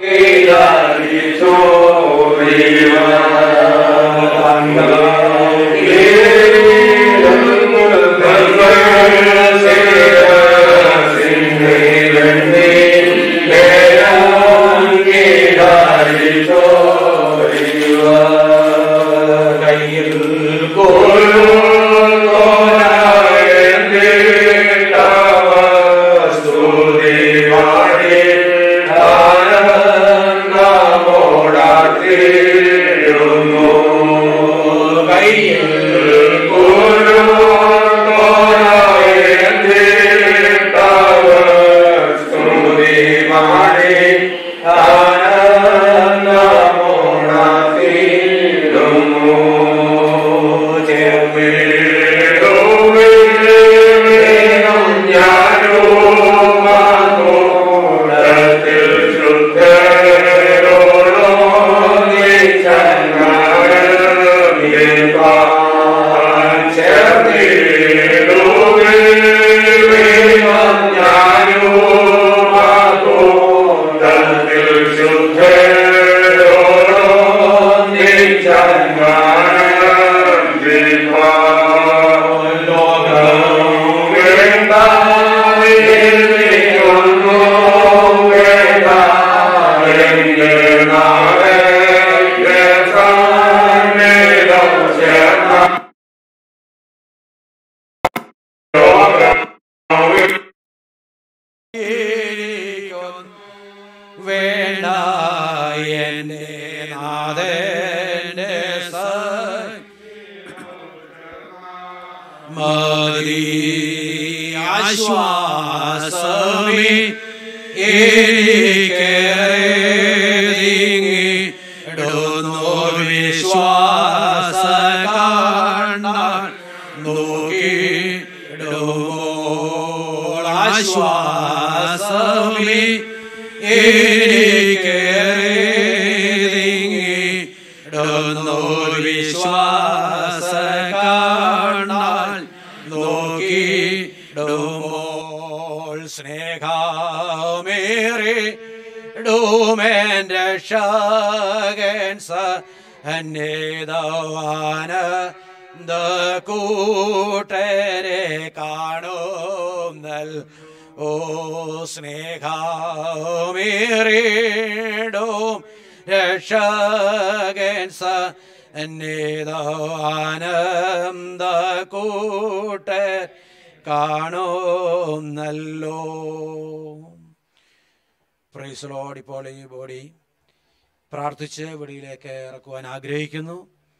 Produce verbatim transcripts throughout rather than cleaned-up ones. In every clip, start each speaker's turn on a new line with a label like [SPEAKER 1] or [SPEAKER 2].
[SPEAKER 1] ഇപ്പോൾ ഈ ബോഡി പ്രാർത്ഥിച്ച് വെളിയിലേക്ക് ഇറക്കുവാൻ ആഗ്രഹിക്കുന്നു.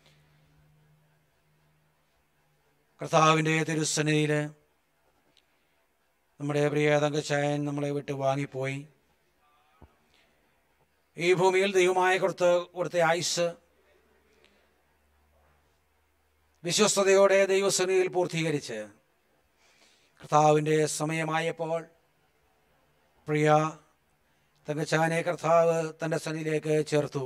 [SPEAKER 1] കർത്താവിൻ്റെ തിരുസന്നിധിയിൽ നമ്മുടെ പ്രിയ തങ്കച്ചായൻ നമ്മളെ വിട്ട് വാങ്ങിപ്പോയി. ഈ ഭൂമിയിൽ ദൈവമായി കൊടുത്ത് കൊടുത്ത ആയുസ് വിശ്വസ്തയോടെ ദൈവസന്നിധിയിൽ പൂർത്തീകരിച്ച് കർത്താവിൻ്റെ സമയമായപ്പോൾ പ്രിയ തങ്കച്ചാനെ കർത്താവ് തൻ്റെ സന്നിധിയിലേക്ക് ചേർത്തു.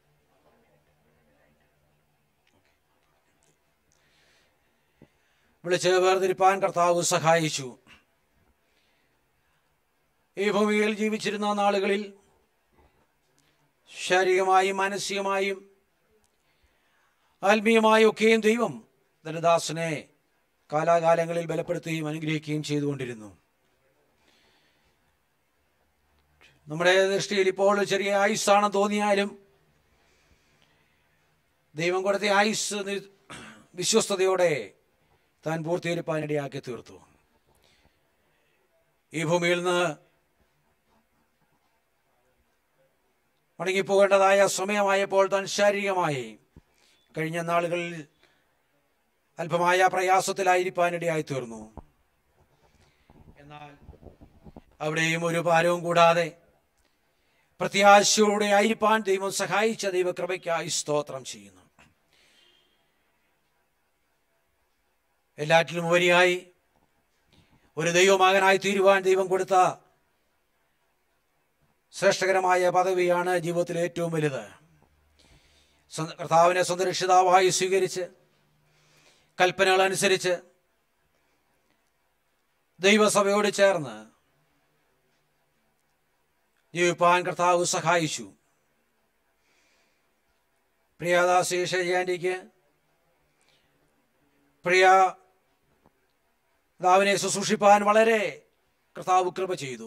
[SPEAKER 1] വിളിച്ച് വേർതിരിപ്പാൻ കർത്താവ് സഹായിച്ചു. ഈ ഭൂമിയിൽ ജീവിച്ചിരുന്ന നാളുകളിൽ ശാരീരികമായും മാനസികമായും ആത്മീയമായും ഒക്കെയും ദൈവം തൻ്റെ ദാസനെ കാലാകാലങ്ങളിൽ ബലപ്പെടുത്തുകയും അനുഗ്രഹിക്കുകയും ചെയ്തുകൊണ്ടിരുന്നു. നമ്മുടെ ദൃഷ്ടിയിൽ ഇപ്പോൾ ചെറിയ ആയുസ്സാണെന്ന് തോന്നിയാലും ദൈവം കൊടുത്ത ആയുസ് വിശ്വസ്തയോടെ താൻ പൂർത്തീകരിപ്പാനിടയാക്കി തീർത്തു. ഈ ഭൂമിയിൽ നിന്ന് മടങ്ങിപ്പോകേണ്ടതായ സമയമായപ്പോൾ താൻ ശാരീരികമായി കഴിഞ്ഞ നാളുകളിൽ അല്പമായ പ്രയാസത്തിലായിരിക്കാനിടയായി തീർന്നു. എന്നാൽ അവിടെയും ഒരു ഭാരവും കൂടാതെ പ്രത്യാശയോടെ ആയിരിക്കാൻ ദൈവം സഹായിച്ച ദൈവകൃപയ്ക്കായി സ്തോത്രം ചെയ്യുന്നു. എല്ലാറ്റിലും ഉപരിയായി ഒരു ദൈവമകനായി തീരുവാൻ ദൈവം കൊടുത്ത ശ്രേഷ്ഠകരമായ പദവിയാണ് ജീവിതത്തിലെ ഏറ്റവും വലുത്. കർത്താവിനെ സ്വന്തം രക്ഷിതാവായി സ്വീകരിച്ച് കൽപ്പനകൾ അനുസരിച്ച് ദൈവസഭയോട് ചേർന്ന് ജീവിപ്പാൻ കർത്താവ് സഹായിച്ചു. പ്രിയദാസി ഷെയ്യാൻഡിക്ക് പ്രിയ കർത്താവിനെ ശുശ്രൂഷിപ്പാൻ വളരെ കർത്താവ് കൃപ ചെയ്തു.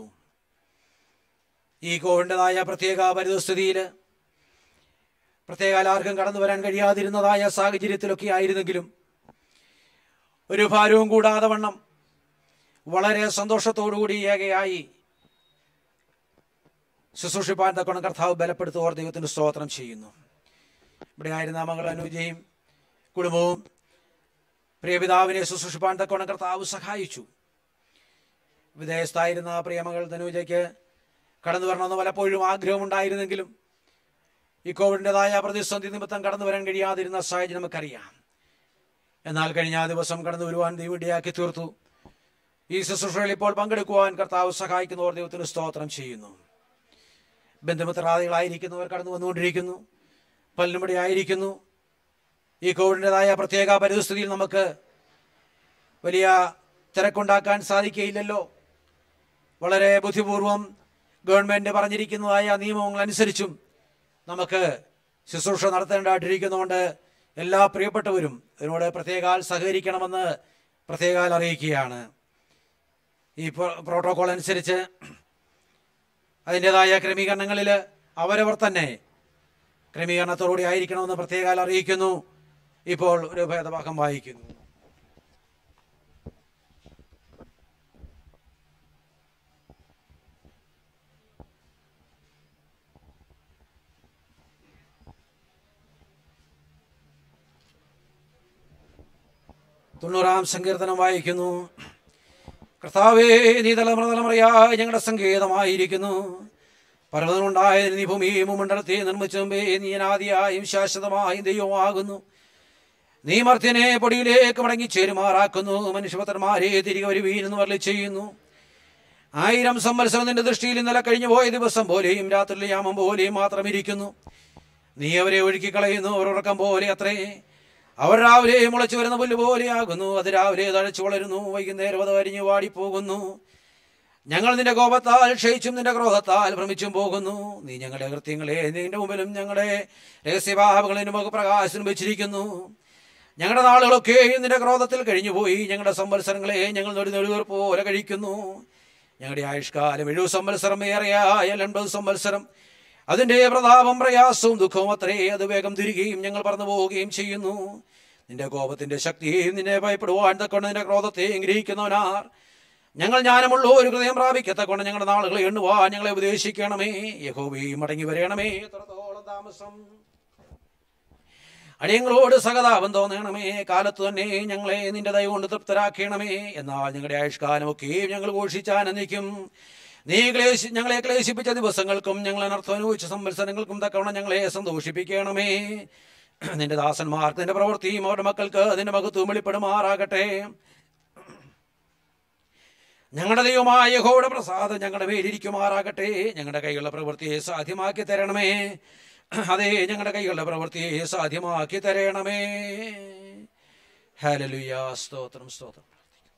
[SPEAKER 1] ഈ കോവിഡിൻ്റെതായ പ്രത്യേക പരിതസ്ഥിതിയിൽ പ്രത്യേക ആർക്കും കടന്നു വരാൻ കഴിയാതിരുന്നതായ സാഹചര്യത്തിലൊക്കെ ആയിരുന്നെങ്കിലും ഒരു ഭാരവും കൂടാതെ വണ്ണം വളരെ സന്തോഷത്തോടുകൂടി ഏകയായി ശുശ്രൂഷിപ്പാൻ തക്കോണം കർത്താവ് ബലപ്പെടുത്തുവോർ ദൈവത്തിന് സ്തോത്രം ചെയ്യുന്നു. ഇവിടെ ആയിരുന്ന മകൾ അനുജയും കുടുംബവും പ്രിയപിതാവിനെ ശുശ്രൂഷിപ്പാൻ തക്കോണം കർത്താവ് സഹായിച്ചു. വിദേശത്തായിരുന്ന പ്രിയമകൾ തനൂജയ്ക്ക് കടന്നു വരണമെന്ന് പലപ്പോഴും ആഗ്രഹമുണ്ടായിരുന്നെങ്കിലും ഈ കോവിഡിൻ്റെതായ പ്രതിസന്ധി നിമിത്തം കടന്നു വരാൻ കഴിയാതിരുന്ന സാഹചര്യം നമുക്കറിയാം. എന്നാൽ കഴിഞ്ഞ ദിവസം കടന്നു വരുവാൻ ദൈവം ഇടയാക്കി തീർത്തു. ഈ ശുശ്രൂഷയിൽ ഇപ്പോൾ പങ്കെടുക്കുവാൻ കർത്താവ് സഹായിക്കുന്നവർ ദൈവത്തിന് സ്തോത്രം ചെയ്യുന്നു. ബന്ധുമിത്രാദികളായിരിക്കുന്നവർ കടന്നു വന്നുകൊണ്ടിരിക്കുന്നു, പലരും ഇവിടെ ആയിരിക്കുന്നു. ഈ കോവിഡിൻ്റെതായ പ്രത്യേക പരിസ്ഥിതിയിൽ നമുക്ക് വലിയ തിരക്കുണ്ടാക്കാൻ സാധിക്കുകയില്ലല്ലോ. വളരെ ബുദ്ധിപൂർവം ഗവൺമെൻറ് പറഞ്ഞിരിക്കുന്നതായ നിയമങ്ങളനുസരിച്ചും നമുക്ക് ശുശ്രൂഷ നടത്തേണ്ടതായിട്ടിരിക്കുന്നതുകൊണ്ട് എല്ലാ പ്രിയപ്പെട്ടവരും ഇതിനോട് പ്രത്യേകാൽ സഹകരിക്കണമെന്ന് പ്രത്യേകാൽ അറിയിക്കുകയാണ്. ഈ പ്രോട്ടോകോൾ അനുസരിച്ച് അതിൻ്റെതായ ക്രമീകരണങ്ങളിൽ അവരവർ തന്നെ ക്രമീകരണത്തോടുകൂടി ആയിരിക്കണമെന്ന് പ്രത്യേകാൽ അറിയിക്കുന്നു. ഇപ്പോൾ ഒരു ഭേദഭാഗം വായിക്കുന്നു. തൊണ്ണൂറാം സങ്കീർത്തനം വായിക്കുന്നു. കർത്താവേ, നീ തലമുറ തലമുറയായി ഞങ്ങളുടെ സങ്കേതമായിരിക്കുന്നു. പർവ്വതമുണ്ടായതിന് നീ ഭൂമിയും മണ്ഡലത്തെ നിർമ്മിച്ചുമ്പേ നീ അനാദിയായും ശാശ്വതമായും ദൈവമാകുന്നു. നീ മർത്യനെ പൊടിയിലേക്ക് മടങ്ങി ചേരുമാറാക്കുന്നു. മനുഷ്യപുത്രന്മാരെ തിരികെ വരുവീനെന്ന് വരളി ചെയ്യുന്നു. ആയിരം സംവത്സരം നിന്റെ ദൃഷ്ടിയിൽ ഇന്നലെ കഴിഞ്ഞു പോയ ദിവസം പോലെയും രാത്രിയിലെ യാമം പോലെയും മാത്രം ഇരിക്കുന്നു. നീ അവരെ ഒഴുക്കിക്കളയുന്നു. അവർ ഉറക്കം പോലെ അത്രേ. അവർ രാവിലെ മുളച്ചു വരുന്ന പുല്ല് പോലെയാകുന്നു. അത് രാവിലെ തഴച്ചു വളരുന്നു, വൈകുന്നേരം അത് വരിഞ്ഞു വാടിപ്പോകുന്നു. ഞങ്ങൾ നിന്റെ കോപത്താൽ ക്ഷയിച്ചും നിന്റെ ക്രോധത്താൽ ഭ്രമിച്ചും പോകുന്നു. നീ ഞങ്ങളുടെ കൃത്യങ്ങളെ നിന്റെ മുമ്പിലും ഞങ്ങളുടെ രഹസ്യഭാവങ്ങളെ നമുക്ക് പ്രകാശനം വെച്ചിരിക്കുന്നു. ഞങ്ങളുടെ നാളുകളൊക്കെയും നിന്റെ ക്രോധത്തിൽ കഴിഞ്ഞുപോയി. ഞങ്ങളുടെ സംവത്സരങ്ങളെ ഞങ്ങൾ നൊടി നൊടിവർ പോലെ കഴിക്കുന്നു. ഞങ്ങളുടെ ആയുഷ്കാലം എഴുപത് സംവത്സരം, ഏറെയായാൽ എൺപത് സംവത്സരം. അതിൻ്റെ പ്രതാപം പ്രയാസവും ദുഃഖവും അത്രേ. അത് വേഗം തിരികെയും ഞങ്ങൾ പറന്നു പോവുകയും ചെയ്യുന്നു. നിന്റെ കോപത്തിന്റെ ശക്തിയെയും നിന്നെ ഭയപ്പെടുവാൻ തക്കൊണ്ട് നിന്റെ ക്രോധത്തെയും ഗ്രഹിക്കുന്നവനാർ. ഞങ്ങൾ ജ്ഞാനമുള്ള ഒരു ഹൃദയം പ്രാപിക്കത്തക്കൊണ്ട് ഞങ്ങളുടെ നാളുകളെ എണ്ണുവാൻ ഞങ്ങളെ ഉപദേശിക്കണമേ. യഹോവയും മടങ്ങി വരയണമേ. എത്രത്തോളം താമസം അടിയങ്ങളോട് സഹതാപം തോന്നണമേ. കാലത്ത് തന്നെ ഞങ്ങളെ നിന്റെ ദയ കൊണ്ട് തൃപ്തരാക്കണമേ. എന്നാൽ ഞങ്ങളുടെ ആയുഷ്കാലമൊക്കെയും ഞങ്ങൾ ഘോഷിച്ചാനന്ദിക്കും. നീ ക്ലേശി ഞങ്ങളെ ക്ലേശിപ്പിച്ച ദിവസങ്ങൾക്കും ഞങ്ങൾ അനർത്ഥം അനുഭവിച്ച സംവത്സരങ്ങൾക്കും തക്കവണ്ണം ഞങ്ങളെ സന്തോഷിപ്പിക്കണമേ. നിന്റെ ദാസന്മാർക്ക് നിന്റെ പ്രവൃത്തിയും അവരുടെ മക്കൾക്ക് നിന്റെ മഹത്വം വെളിപ്പെടുമാറാകട്ടെ. ഞങ്ങളുടെ ദൈവമായ യഹോവയുടെ പ്രസാദം ഞങ്ങളുടെ മേലിരിക്കുമാറാകട്ടെ. ഞങ്ങളുടെ കൈകളുടെ പ്രവൃത്തിയെ സാധ്യമാക്കി തരണമേ. അതെ, ഞങ്ങളുടെ കൈകളുടെ പ്രവൃത്തിയെ സാധ്യമാക്കി തരണമേ. ഹല്ലേലൂയ. സ്തോത്രം, സ്തോത്രം.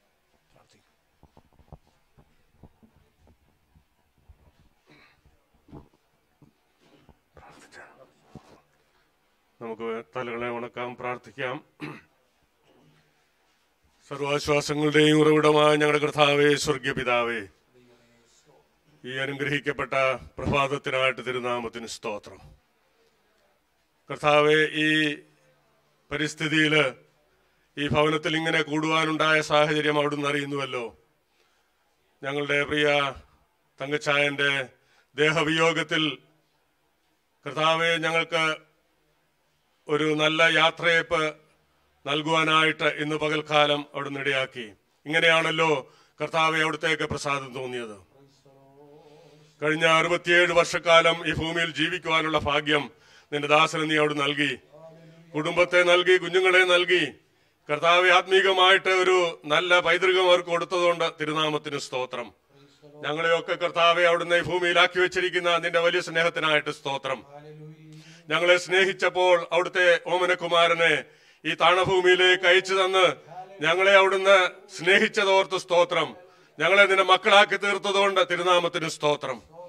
[SPEAKER 2] നമുക്ക് തലകളെ ഉണക്കാം, പ്രാർത്ഥിക്കാം. സർവാശ്വാസങ്ങളുടെയും ഉറവിടമായ ഞങ്ങളുടെ കർത്താവേ, സ്വർഗീയ പിതാവേ, ഈ അനുഗ്രഹിക്കപ്പെട്ട പ്രഭാതത്തിനായിട്ട് തിരുനാമത്തിന് സ്തോത്രം. കർത്താവേ, ഈ പരിസ്ഥിതിയിൽ ഈ ഭവനത്തിൽ ഇങ്ങനെ കൂടുവാനുണ്ടായ സാഹചര്യം അവിടുന്ന് അറിയുന്നുവല്ലോ. ഞങ്ങളുടെ പ്രിയ തങ്കച്ചായൻ്റെ ദേഹവിയോഗത്തിൽ കർത്താവേ, ഞങ്ങൾക്ക് ഒരു നല്ല യാത്രയപ്പ് നൽകുവാനായിട്ട് ഇന്ന് പകൽക്കാലം അവിടുന്ന് ഇടയാക്കി. ഇങ്ങനെയാണല്ലോ കർത്താവെ അവിടുത്തേക്ക് പ്രസാദം തോന്നിയത്. കഴിഞ്ഞ അറുപത്തിയേഴ് വർഷക്കാലം ഈ ഭൂമിയിൽ ജീവിക്കുവാനുള്ള ഭാഗ്യം നിന്റെ ദാസന് നീ അവിടെ നൽകി. കുടുംബത്തെ നൽകി, കുഞ്ഞുങ്ങളെ നൽകി. കർത്താവെ, ആത്മീകമായിട്ട് ഒരു നല്ല പൈതൃകം അവർക്ക് കൊടുത്തതുകൊണ്ട് തിരുനാമത്തിന് സ്തോത്രം. ഞങ്ങളെയൊക്കെ കർത്താവെ അവിടുന്ന് ഈ ഭൂമിയിലാക്കി വെച്ചിരിക്കുന്ന നിന്റെ വലിയ സ്നേഹത്തിനായിട്ട് സ്തോത്രം. ഞങ്ങളെ സ്നേഹിച്ചപ്പോൾ അവിടുത്തെ ഓമനകുമാരനെ ഈ താണഭൂമിയിലേക്ക് അയച്ചു തന്ന് ഞങ്ങളെ അവിടുന്ന് സ്നേഹിച്ചതോർത്ത് സ്തോത്രം. ഞങ്ങളെ നിന്റെ മക്കളാക്കി തീർത്തതുകൊണ്ട് തിരുനാമത്തിന് സ്തോത്രം.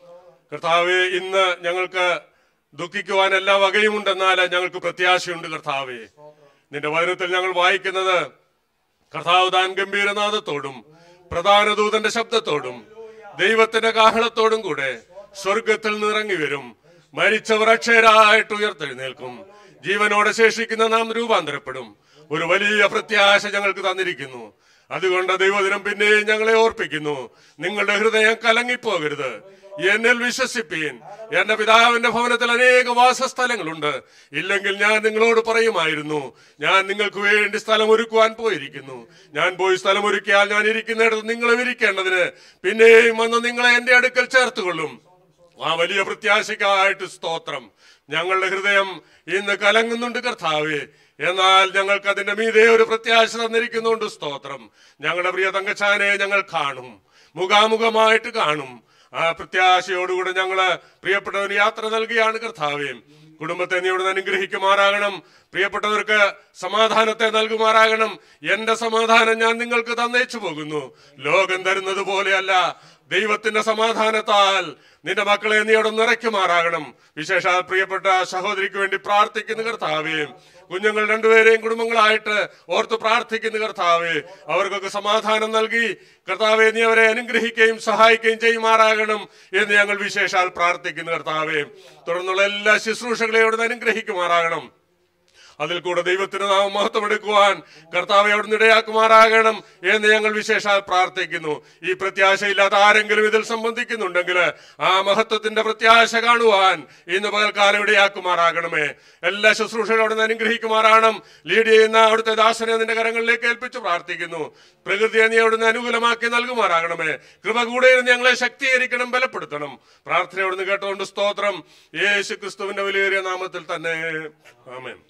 [SPEAKER 2] കർത്താവെ, ഇന്ന് ഞങ്ങൾക്ക് ദുഃഖിക്കുവാൻ എല്ലാ വകയുമുണ്ടെന്നാൽ ഞങ്ങൾക്ക് പ്രത്യാശയുണ്ട്. കർത്താവെ, നിന്റെ വചനത്തിൽ ഞങ്ങൾ വായിക്കുന്നത് കർത്താവ് താൻ ഗംഭീരനാദത്തോടും പ്രധാന ദൂതന്റെ ശബ്ദത്തോടും ദൈവത്തിന്റെ കാഹളത്തോടും കൂടെ സ്വർഗത്തിൽ നിറങ്ങി വരും. മരിച്ചവർ അക്ഷയരായിട്ട് ഉയർത്തെഴുന്നേൽക്കും. ജീവനോടെ ശേഷിക്കുന്ന നാം രൂപാന്തരപ്പെടും. ഒരു വലിയ പ്രത്യാശ ഞങ്ങൾക്ക് തന്നിരിക്കുന്നു. അതുകൊണ്ട് ദൈവദിനം പിന്നെയും ഞങ്ങളെ ഓർപ്പിക്കുന്നു, നിങ്ങളുടെ ഹൃദയം കലങ്ങിപ്പോകരുത്. എന്നിൽ വിശ്വസിപ്പീൻ. എന്റെ പിതാവിന്റെ ഭവനത്തിൽ അനേക വാസസ്ഥലങ്ങളുണ്ട്. ഇല്ലെങ്കിൽ ഞാൻ നിങ്ങളോട് പറയുമായിരുന്നു, ഞാൻ നിങ്ങൾക്ക് വേണ്ടി സ്ഥലം ഒരുക്കുവാൻ പോയിരിക്കുന്നു. ഞാൻ പോയി സ്ഥലം ഒരുക്കിയാൽ ഞാൻ ഇരിക്കുന്നിടത്ത് നിങ്ങളെ ഇരിക്കേണ്ടതിന് പിന്നെയും വന്ന് നിങ്ങളെ എന്റെ അടുക്കൽ ചേർത്തുകൊള്ളും. ആ വലിയ പ്രത്യാശയ്ക്കായിട്ട് സ്തോത്രം. ഞങ്ങളുടെ ഹൃദയം ഇന്ന് കലങ്ങുന്നുണ്ട് കർത്താവേ, എന്നാൽ ഞങ്ങൾക്ക് അതിന്റെ മീതെ ഒരു പ്രത്യാശ തന്നിരിക്കുന്നുണ്ട്. സ്തോത്രം. ഞങ്ങളുടെ പ്രിയ തങ്കച്ചാനെ ഞങ്ങൾ കാണും, മുഖാമുഖമായിട്ട് കാണും. ആ പ്രത്യാശയോടുകൂടെ ഞങ്ങള് പ്രിയപ്പെട്ടവന് യാത്ര നൽകുകയാണ് കർത്താവേ. കുടുംബത്തെ നീ ഇവിടെ അനുഗ്രഹിക്കുമാറാകണം. പ്രിയപ്പെട്ടവർക്ക് സമാധാനത്തെ നൽകുമാറാകണം. എന്റെ സമാധാനം ഞാൻ നിങ്ങൾക്ക് തന്നേച്ചു പോകുന്നു. ലോകം തരുന്നത് പോലെയല്ല, ദൈവത്തിന്റെ സമാധാനത്താൽ നിന്റെ മക്കളെ നീ അവിടെ നിറയ്ക്കുമാറാകണം. വിശേഷാൽ പ്രിയപ്പെട്ട സഹോദരിക്ക് വേണ്ടി പ്രാർത്ഥിക്കുന്ന കർത്താവേ, കുഞ്ഞുങ്ങൾ രണ്ടുപേരെയും കുടുംബങ്ങളായിട്ട് ഓർത്ത് പ്രാർത്ഥിക്കുന്ന കർത്താവേ, അവർക്കൊക്കെ സമാധാനം നൽകി കർത്താവെ നീ അവരെ അനുഗ്രഹിക്കുകയും സഹായിക്കുകയും ചെയ്യുമാറാകണം എന്ന് ഞങ്ങൾ വിശേഷാൽ പ്രാർത്ഥിക്കുന്ന കർത്താവേ. തുടർന്നുള്ള എല്ലാ ശുശ്രൂഷകളെയും അവിടെ അനുഗ്രഹിക്കുമാറാകണം. അതിൽ കൂടെ ദൈവത്തിന് നാം മഹത്വം എടുക്കുവാൻ കർത്താവെ അവിടുന്ന് ഇടയാക്കുമാറാകണം എന്ന് ഞങ്ങൾ വിശേഷാൽ പ്രാർത്ഥിക്കുന്നു. ഈ പ്രത്യാശയില്ലാത്ത ആരെങ്കിലും ഇതിൽ സംബന്ധിക്കുന്നുണ്ടെങ്കിൽ ആ മഹത്വത്തിന്റെ പ്രത്യാശ കാണുവാൻ ഇന്ന് പകൽക്കാലം ഇടയാക്കുമാറാകണമേ. എല്ലാ ശുശ്രൂഷകളും അവിടുന്ന് അനുഗ്രഹിക്കുമാറാകണം. ലീഡ് ചെയ്യുന്ന അവിടുത്തെ ദാസനെ നിന്റെ കരങ്ങളിലേക്ക് ഏൽപ്പിച്ച് പ്രാർത്ഥിക്കുന്നു. പ്രകൃതിയെ നീ അവിടുന്ന് അനുകൂലമാക്കി നൽകുമാറാകണമേ. കൃപ കൂടെ ഞങ്ങളെ ശക്തീകരിക്കണം, ബലപ്പെടുത്തണം. പ്രാർത്ഥന അവിടുന്ന് കേട്ടുകൊണ്ട് സ്തോത്രം. യേശു ക്രിസ്തുവിന്റെ വലിയേറിയ നാമത്തിൽ തന്നെ, ആമേൻ.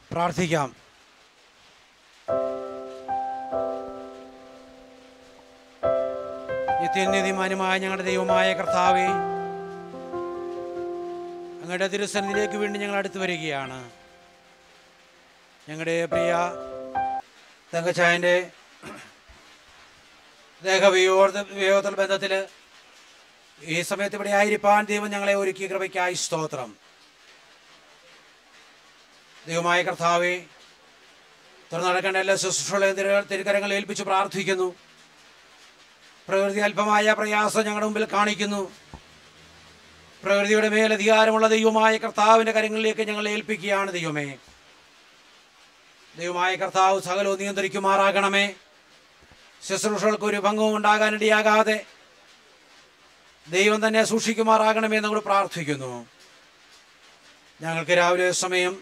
[SPEAKER 1] പ്രാർത്ഥിക്കാം. നിത്യനിധിമാനുമായ ഞങ്ങളുടെ ദൈവമായ കർത്താവേ, അങ്ങയുടെ തിരുസന്നിധിയിലേക്ക് വീണ്ടും ഞങ്ങൾ അടുത്ത് വരികയാണ്. ഞങ്ങളുടെ പ്രിയ തങ്കച്ചായൻ്റെ ദേഹവിയോധ ബന്ധത്തിൽ ഈ സമയത്ത് ഇവിടെ ആയിരിക്കാൻ ദൈവം ഞങ്ങളെ ഒരുക്കിയ കൃപയ്ക്കായി സ്തോത്രം. ദൈവമായ കർത്താവേ, തുറന്നു നടക്കേണ്ട എല്ലാ ശുശ്രൂഷകളെയും തിരുക്കരങ്ങൾ ഏൽപ്പിച്ച് പ്രാർത്ഥിക്കുന്നു. പ്രകൃതി അല്പമായ പ്രയാസം ഞങ്ങളുടെ മുമ്പിൽ കാണിക്കുന്നു. പ്രകൃതിയുടെ മേൽ അധികാരമുള്ള ദൈവമായ കർത്താവിൻ്റെ കരങ്ങളിലേക്ക് ഞങ്ങൾ ഏൽപ്പിക്കുകയാണ്. ദൈവമേ, ദൈവമായ കർത്താവ് സകലവും നിയന്ത്രിക്കുമാറാകണമേ. ശുശ്രൂഷകൾക്ക് ഒരു ഭംഗവും ഉണ്ടാകാനിടയാകാതെ ദൈവം തന്നെ സൂക്ഷിക്കുമാറാകണമേ എന്ന് നമ്മൾ പ്രാർത്ഥിക്കുന്നു. ഞങ്ങൾക്ക് രാവിലെ സമയം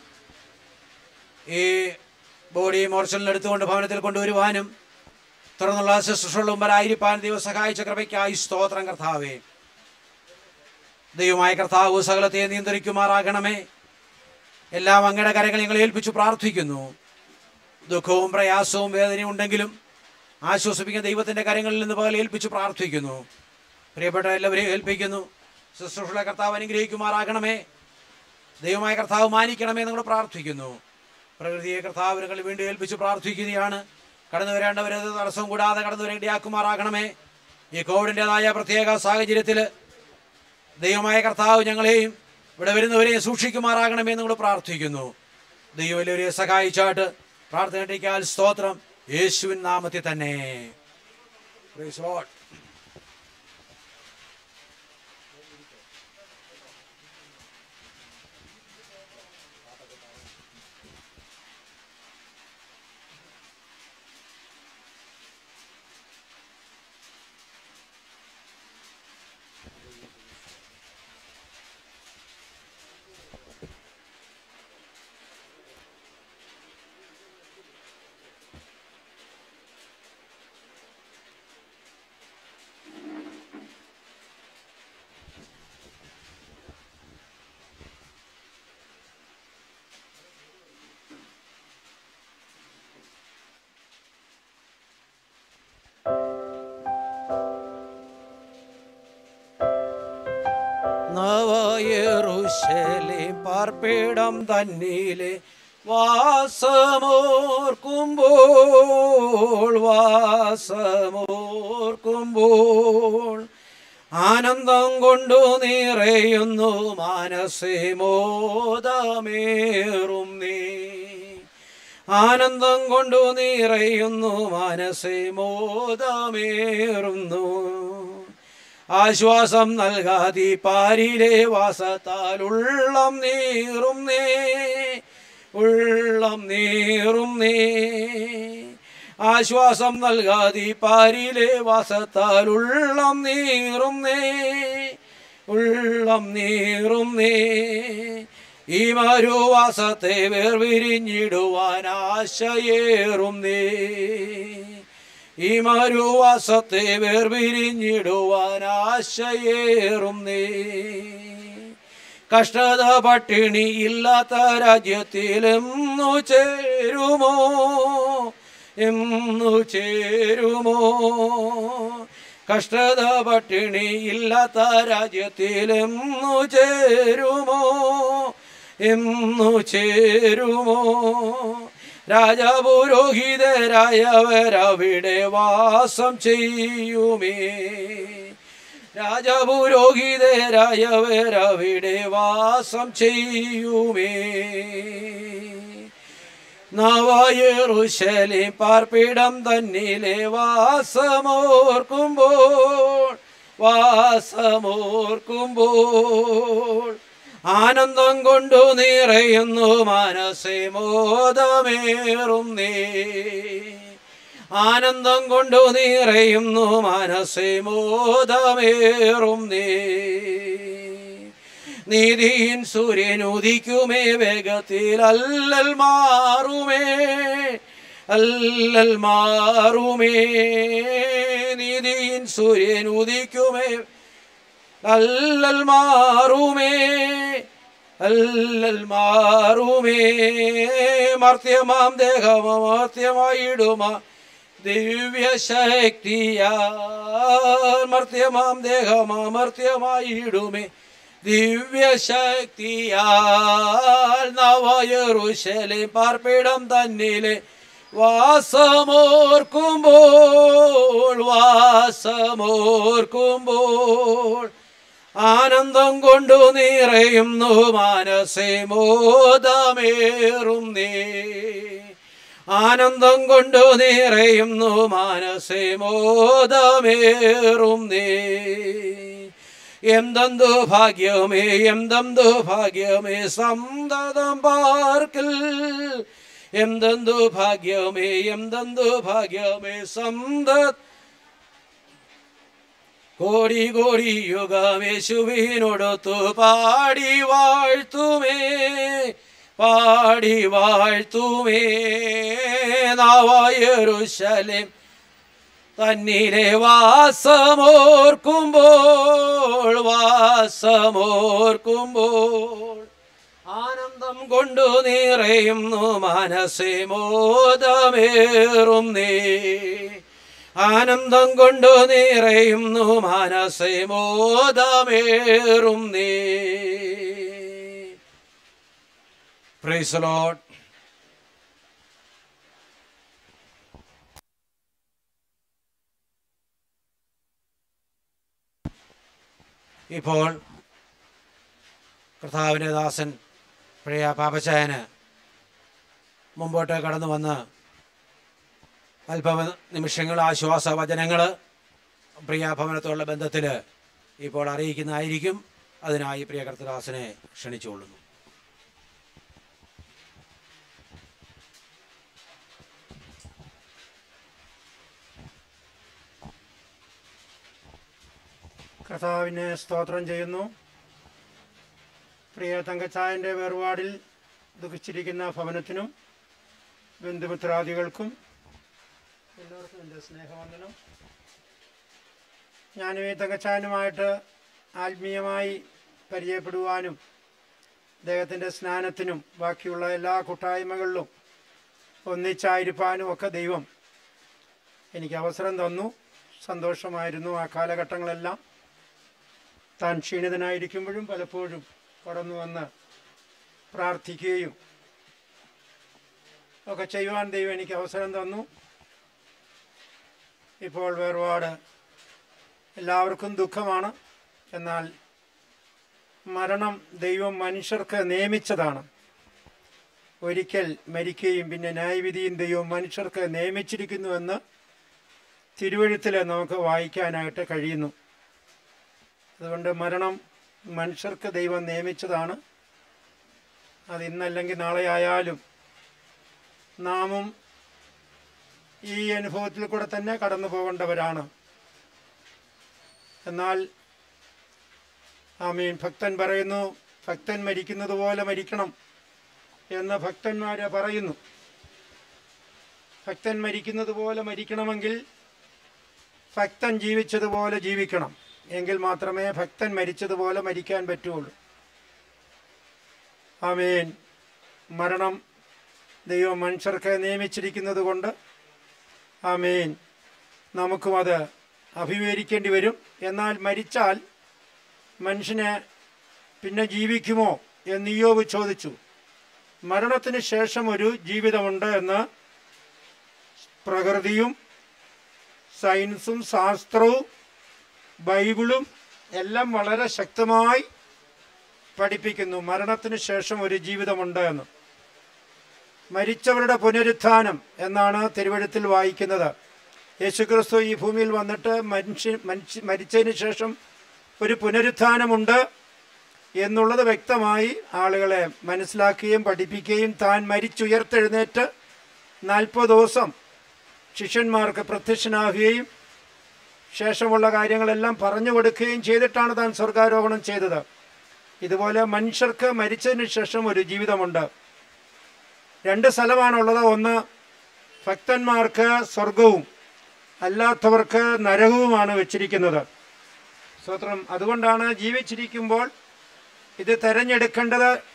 [SPEAKER 1] ഈ ബോഡി മോർച്ചലിൽ എടുത്തുകൊണ്ട് ഭവനത്തിൽ കൊണ്ടുവരുവാനും തുടർന്നുള്ള ശുശ്രൂഷകളുടെ മുമ്പിലായിരിക്കാൻ ദൈവം സഹായിച്ച കൃപയ്ക്കായി സ്തോത്രം. കർത്താവേ, ദൈവമായ കർത്താവ് സകലത്തെ നിയന്ത്രിക്കുമാറാകണമേ. എല്ലാം അങ്ങയുടെ കരങ്ങൾ ഞങ്ങൾ ഏൽപ്പിച്ചു പ്രാർത്ഥിക്കുന്നു. ദുഃഖവും പ്രയാസവും വേദനയും ഉണ്ടെങ്കിലും ആശ്വസിപ്പിക്കുന്ന ദൈവത്തിൻ്റെ കരങ്ങളിൽ നിന്ന് പകൽ ഏൽപ്പിച്ചു പ്രാർത്ഥിക്കുന്നു. പ്രിയപ്പെട്ട എല്ലാവരെയും ഏൽപ്പിക്കുന്നു. ശുശ്രൂഷകളെ കർത്താവ് അനുഗ്രഹിക്കുമാറാകണമേ. ദൈവമായ കർത്താവ് മാനിക്കണമേ നമ്മൾ പ്രാർത്ഥിക്കുന്നു. പ്രകൃതിയെ കർത്താവിനുകൾ വീണ്ടും ഏൽപ്പിച്ച് പ്രാർത്ഥിക്കുകയാണ്. കടന്നു വരേണ്ടവരത് തടസ്സവും കൂടാതെ കടന്നു വരേണ്ടിയാക്കുമാറാകണമേ. ഈ കോവിഡിൻ്റെതായ പ്രത്യേക സാഹചര്യത്തിൽ ദൈവമായ കർത്താവ് ഞങ്ങളെയും ഇവിടെ വരുന്നവരെയും സൂക്ഷിക്കുമാറാകണമേ എന്ന് നമ്മൾ പ്രാർത്ഥിക്കുന്നു. ദൈവം എല്ലാവരെയും സഹായിച്ചാട്ട് പ്രാർത്ഥനയ്ക്കാൽ സ്തോത്രം. യേശുവിൻ നാമത്തിൽ തന്നെ. Praise Lord. നവയെരൂശലേം പാർപ്പിടം തന്നിലെ വാസമോർക്കുമ്പോൾ വാസമോർക്കുമ്പോൾ ആനന്ദം കൊണ്ടു നിറയുന്നു മനസ്സേ മോദമേറും നീ. ആനന്ദം കൊണ്ടു നിറയുന്നു മനസ്സേ മോദമേറുന്നു. ആശ്വാസം നൽകാതി പാരിലെ വാസത്താൽ ഉള്ളം നീറും നേ ഉള്ളം നീറും നേ. ആശ്വാസം നൽകാതി പാരിലെ വാസത്താൽ ഉള്ളം നീറും നേ ഉള്ളം നീറും നേ. ഈ മരുവാസത്തെ വേർപിരിഞ്ഞിടുവാൻ ആശയേറും നേ. ഈ മരുവാസത്തെ വേർപിരിഞ്ഞിടുവാൻ ആശയേറും നീ. കഷ്ടത പട്ടിണി ഇല്ലാത്ത രാജ്യത്തിൽ എന്നു ചേരുമോ എന്നു ചേരുമോ. കഷ്ടത പട്ടിണി ഇല്ലാത്ത രാജ്യത്തിൽ എന്നു ചേരുമോ എന്നു ചേരുമോ. രാജപുരോഹിതരായവരവിടെ വാസം ചെയ്യുമേ. രാജപുരോഹിതരായവരവിടെ വാസം ചെയ്യുമേ. നവയെരൂശലേം പാർപ്പിടം തന്നിലെ വാസമോർക്കുമ്പോൾ വാസമോർക്കുമ്പോൾ ആനന്ദം കൊണ്ടു നിറയുന്നു മനസ്സേ മോദമേറും നീ. ആനന്ദം കൊണ്ടു നിറയുന്നു മനസ്സേ മോദമേറും നീ. നീതിയിൻ സൂര്യൻ ഉദിക്കുമേ വേഗത്തിൽ അല്ലൽ മാറുമേ അല്ലൽ മാറുമേ. നീതിയിൻ സൂര്യൻ ഉദിക്കുമേ അല്ലൽ മാറുമേ അല്ലൽ മാറുമേ മർത്യമാം ദേഹമർത്യമായിടുമ ദിവ്യശക്തിയാൽ മർത്യമാം ദേഹമർത്യമായിടുമേ ദിവ്യശക്തിയാൽ നവയെരൂശലേം പാർപ്പിടം തന്നിലെ വാസമോർക്കുമ്പോൾ വാസമോർക്കുമ്പോൾ ആനന്ദം കൊണ്ടു നിറയുന്നു മനസ്സേ മോദമേറും നീ ആനന്ദം കൊണ്ടു നിറയുന്നു മനസ്സേ മോദമേറും നീ എന്തെന്തു ഭാഗ്യമേ എന്തെന്തു ഭാഗ്യമേ സന്തതം പാർക്കിൽ എന്തെന്തു ഭാഗ്യമേ എന്തെന്തു ഭാഗ്യമേ സന്ത കോടി കോടി യുഗമേശുവിനോടൊത്തു പാടി വാഴ്ത്തുമേ പാടി വാഴ്ത്തുമേ നവയെരൂശലേം തന്നിലെ വാസമോർക്കുമ്പോൾ വാസമോർക്കുമ്പോൾ ആനന്ദം കൊണ്ടു നിറയുന്നു മനസ്സേ മോദമേറും നീ ആനന്ദം കൊണ്ടു നിറയുന്നു മനസ്സേ മോദമേറും നീ. Praise the lord. ഇപ്പോൾ കർത്താവിൻ്റെ ദാസൻ പ്രിയ പാപ്പച്ചായന് മുമ്പോട്ട് കടന്നു വന്ന് അല്പ നിമിഷങ്ങൾ ആശ്വാസ വചനങ്ങൾ പ്രിയ ഭവനത്തോടുള്ള ബന്ധത്തിൽ ഇപ്പോൾ അറിയിക്കുന്നതായിരിക്കും. അതിനായി പ്രിയ കർത്തദാസനെ ക്ഷണിച്ചുകൊള്ളുന്നു.
[SPEAKER 3] കർത്താവിനെ സ്തോത്രം ചെയ്യുന്നു. പ്രിയ തങ്കച്ചായൻ്റെ വേർപാടിൽ ദുഃഖിച്ചിരിക്കുന്ന ഭവനത്തിനും ബന്ധുമിത്രാദികൾക്കും എല്ലാവർക്കും എൻ്റെ സ്നേഹവന്ദനം. ഞാനും ഈ തങ്കച്ചായനുമായിട്ട് ആത്മീയമായി പരിചയപ്പെടുവാനും അദ്ദേഹത്തിൻ്റെ സ്നാനത്തിനും ബാക്കിയുള്ള എല്ലാ കൂട്ടായ്മകളിലും ഒന്നിച്ചായിരിക്കാനും ഒക്കെ ദൈവം എനിക്ക് അവസരം തന്നു. സന്തോഷമായിരുന്നു ആ കാലഘട്ടങ്ങളെല്ലാം. താൻ ക്ഷീണിതനായിരിക്കുമ്പോഴും പലപ്പോഴും കടന്നു വന്ന് പ്രാർത്ഥിക്കുകയും ഒക്കെ ചെയ്യുവാൻ ദൈവം എനിക്ക് അവസരം തന്നു. ഇപ്പോൾ വേർപാട് എല്ലാവർക്കും ദുഃഖമാണ്. എന്നാൽ മരണം ദൈവം മനുഷ്യർക്ക് നിയമിച്ചതാണ്. ഒരിക്കൽ മരിക്കുകയും പിന്നെ ന്യായവിധിയും ദൈവം മനുഷ്യർക്ക് നിയമിച്ചിരിക്കുന്നുവെന്ന് തിരുവെഴുത്തിൽ നമുക്ക് വായിക്കാനായിട്ട് കഴിയുന്നു. അതുകൊണ്ട് മരണം മനുഷ്യർക്ക് ദൈവം നിയമിച്ചതാണ്. അത് ഇന്നല്ലെങ്കിൽ നാളെ ആയാലും നാമും ഈ അനുഭവത്തിൽ കൂടെ തന്നെ കടന്നു പോകേണ്ടവരാണ്. എന്നാൽ ആമീൻ, ഭക്തൻ പറയുന്നു, ഭക്തൻ മരിക്കുന്നത് പോലെ മരിക്കണം എന്ന് ഭക്തന്മാർ പറയുന്നു. ഭക്തൻ മരിക്കുന്നത് പോലെ മരിക്കണമെങ്കിൽ ഭക്തൻ ജീവിച്ചതുപോലെ ജീവിക്കണം. എങ്കിൽ മാത്രമേ ഭക്തൻ മരിച്ചതുപോലെ മരിക്കാൻ പറ്റുള്ളൂ. ആമേൻ. മരണം ദൈവം മനുഷ്യർക്ക് നിയമിച്ചിരിക്കുന്നത് കൊണ്ട് ആമേൻ നമുക്കും അത് അഭിമുഖീകരിക്കേണ്ടി വരും. എന്നാൽ മരിച്ചാൽ മനുഷ്യന് പിന്നെ ജീവിക്കുമോ എന്ന് ഇയ്യോബ് ചോദിച്ചു. മരണത്തിന് ശേഷം ഒരു ജീവിതമുണ്ട് എന്ന് പ്രകൃതിയും സയൻസും ശാസ്ത്രവും ബൈബിളും എല്ലാം വളരെ ശക്തമായി പഠിപ്പിക്കുന്നു. മരണത്തിന് ശേഷം ഒരു ജീവിതമുണ്ട് എന്ന്. മരിച്ചവരുടെ പുനരുത്ഥാനം എന്നാണ് തിരുവെഴുത്തിൽ വായിക്കുന്നത്. യേശുക്രിസ്തു ഈ ഭൂമിയിൽ വന്നിട്ട് മനുഷ്യ മനുഷ്യ മരിച്ചതിന് ശേഷം ഒരു പുനരുത്ഥാനമുണ്ട് എന്നുള്ളത് വ്യക്തമായി ആളുകളെ മനസ്സിലാക്കുകയും പഠിപ്പിക്കുകയും താൻ മരിച്ചുയർത്തെഴുന്നേറ്റ് നാൽപ്പത് ദിവസം ശിഷ്യന്മാർക്ക് പ്രത്യക്ഷനാകുകയും ശേഷമുള്ള കാര്യങ്ങളെല്ലാം പറഞ്ഞു കൊടുക്കുകയും ചെയ്തിട്ടാണ് താൻ സ്വർഗാരോഹണം ചെയ്തത്. ഇതുപോലെ മനുഷ്യർക്ക് മരിച്ചതിന് ശേഷം ഒരു ജീവിതമുണ്ട്. രണ്ട് സ്ഥലമാണുള്ളത്. ഒന്ന് ഭക്തന്മാർക്ക് സ്വർഗവും അല്ലാത്തവർക്ക് നരകവുമാണ് വെച്ചിരിക്കുന്നത്. സ്തോത്രം. അതുകൊണ്ടാണ് ജീവിച്ചിരിക്കുമ്പോൾ ഇത് തിരഞ്ഞെടുക്കേണ്ടത്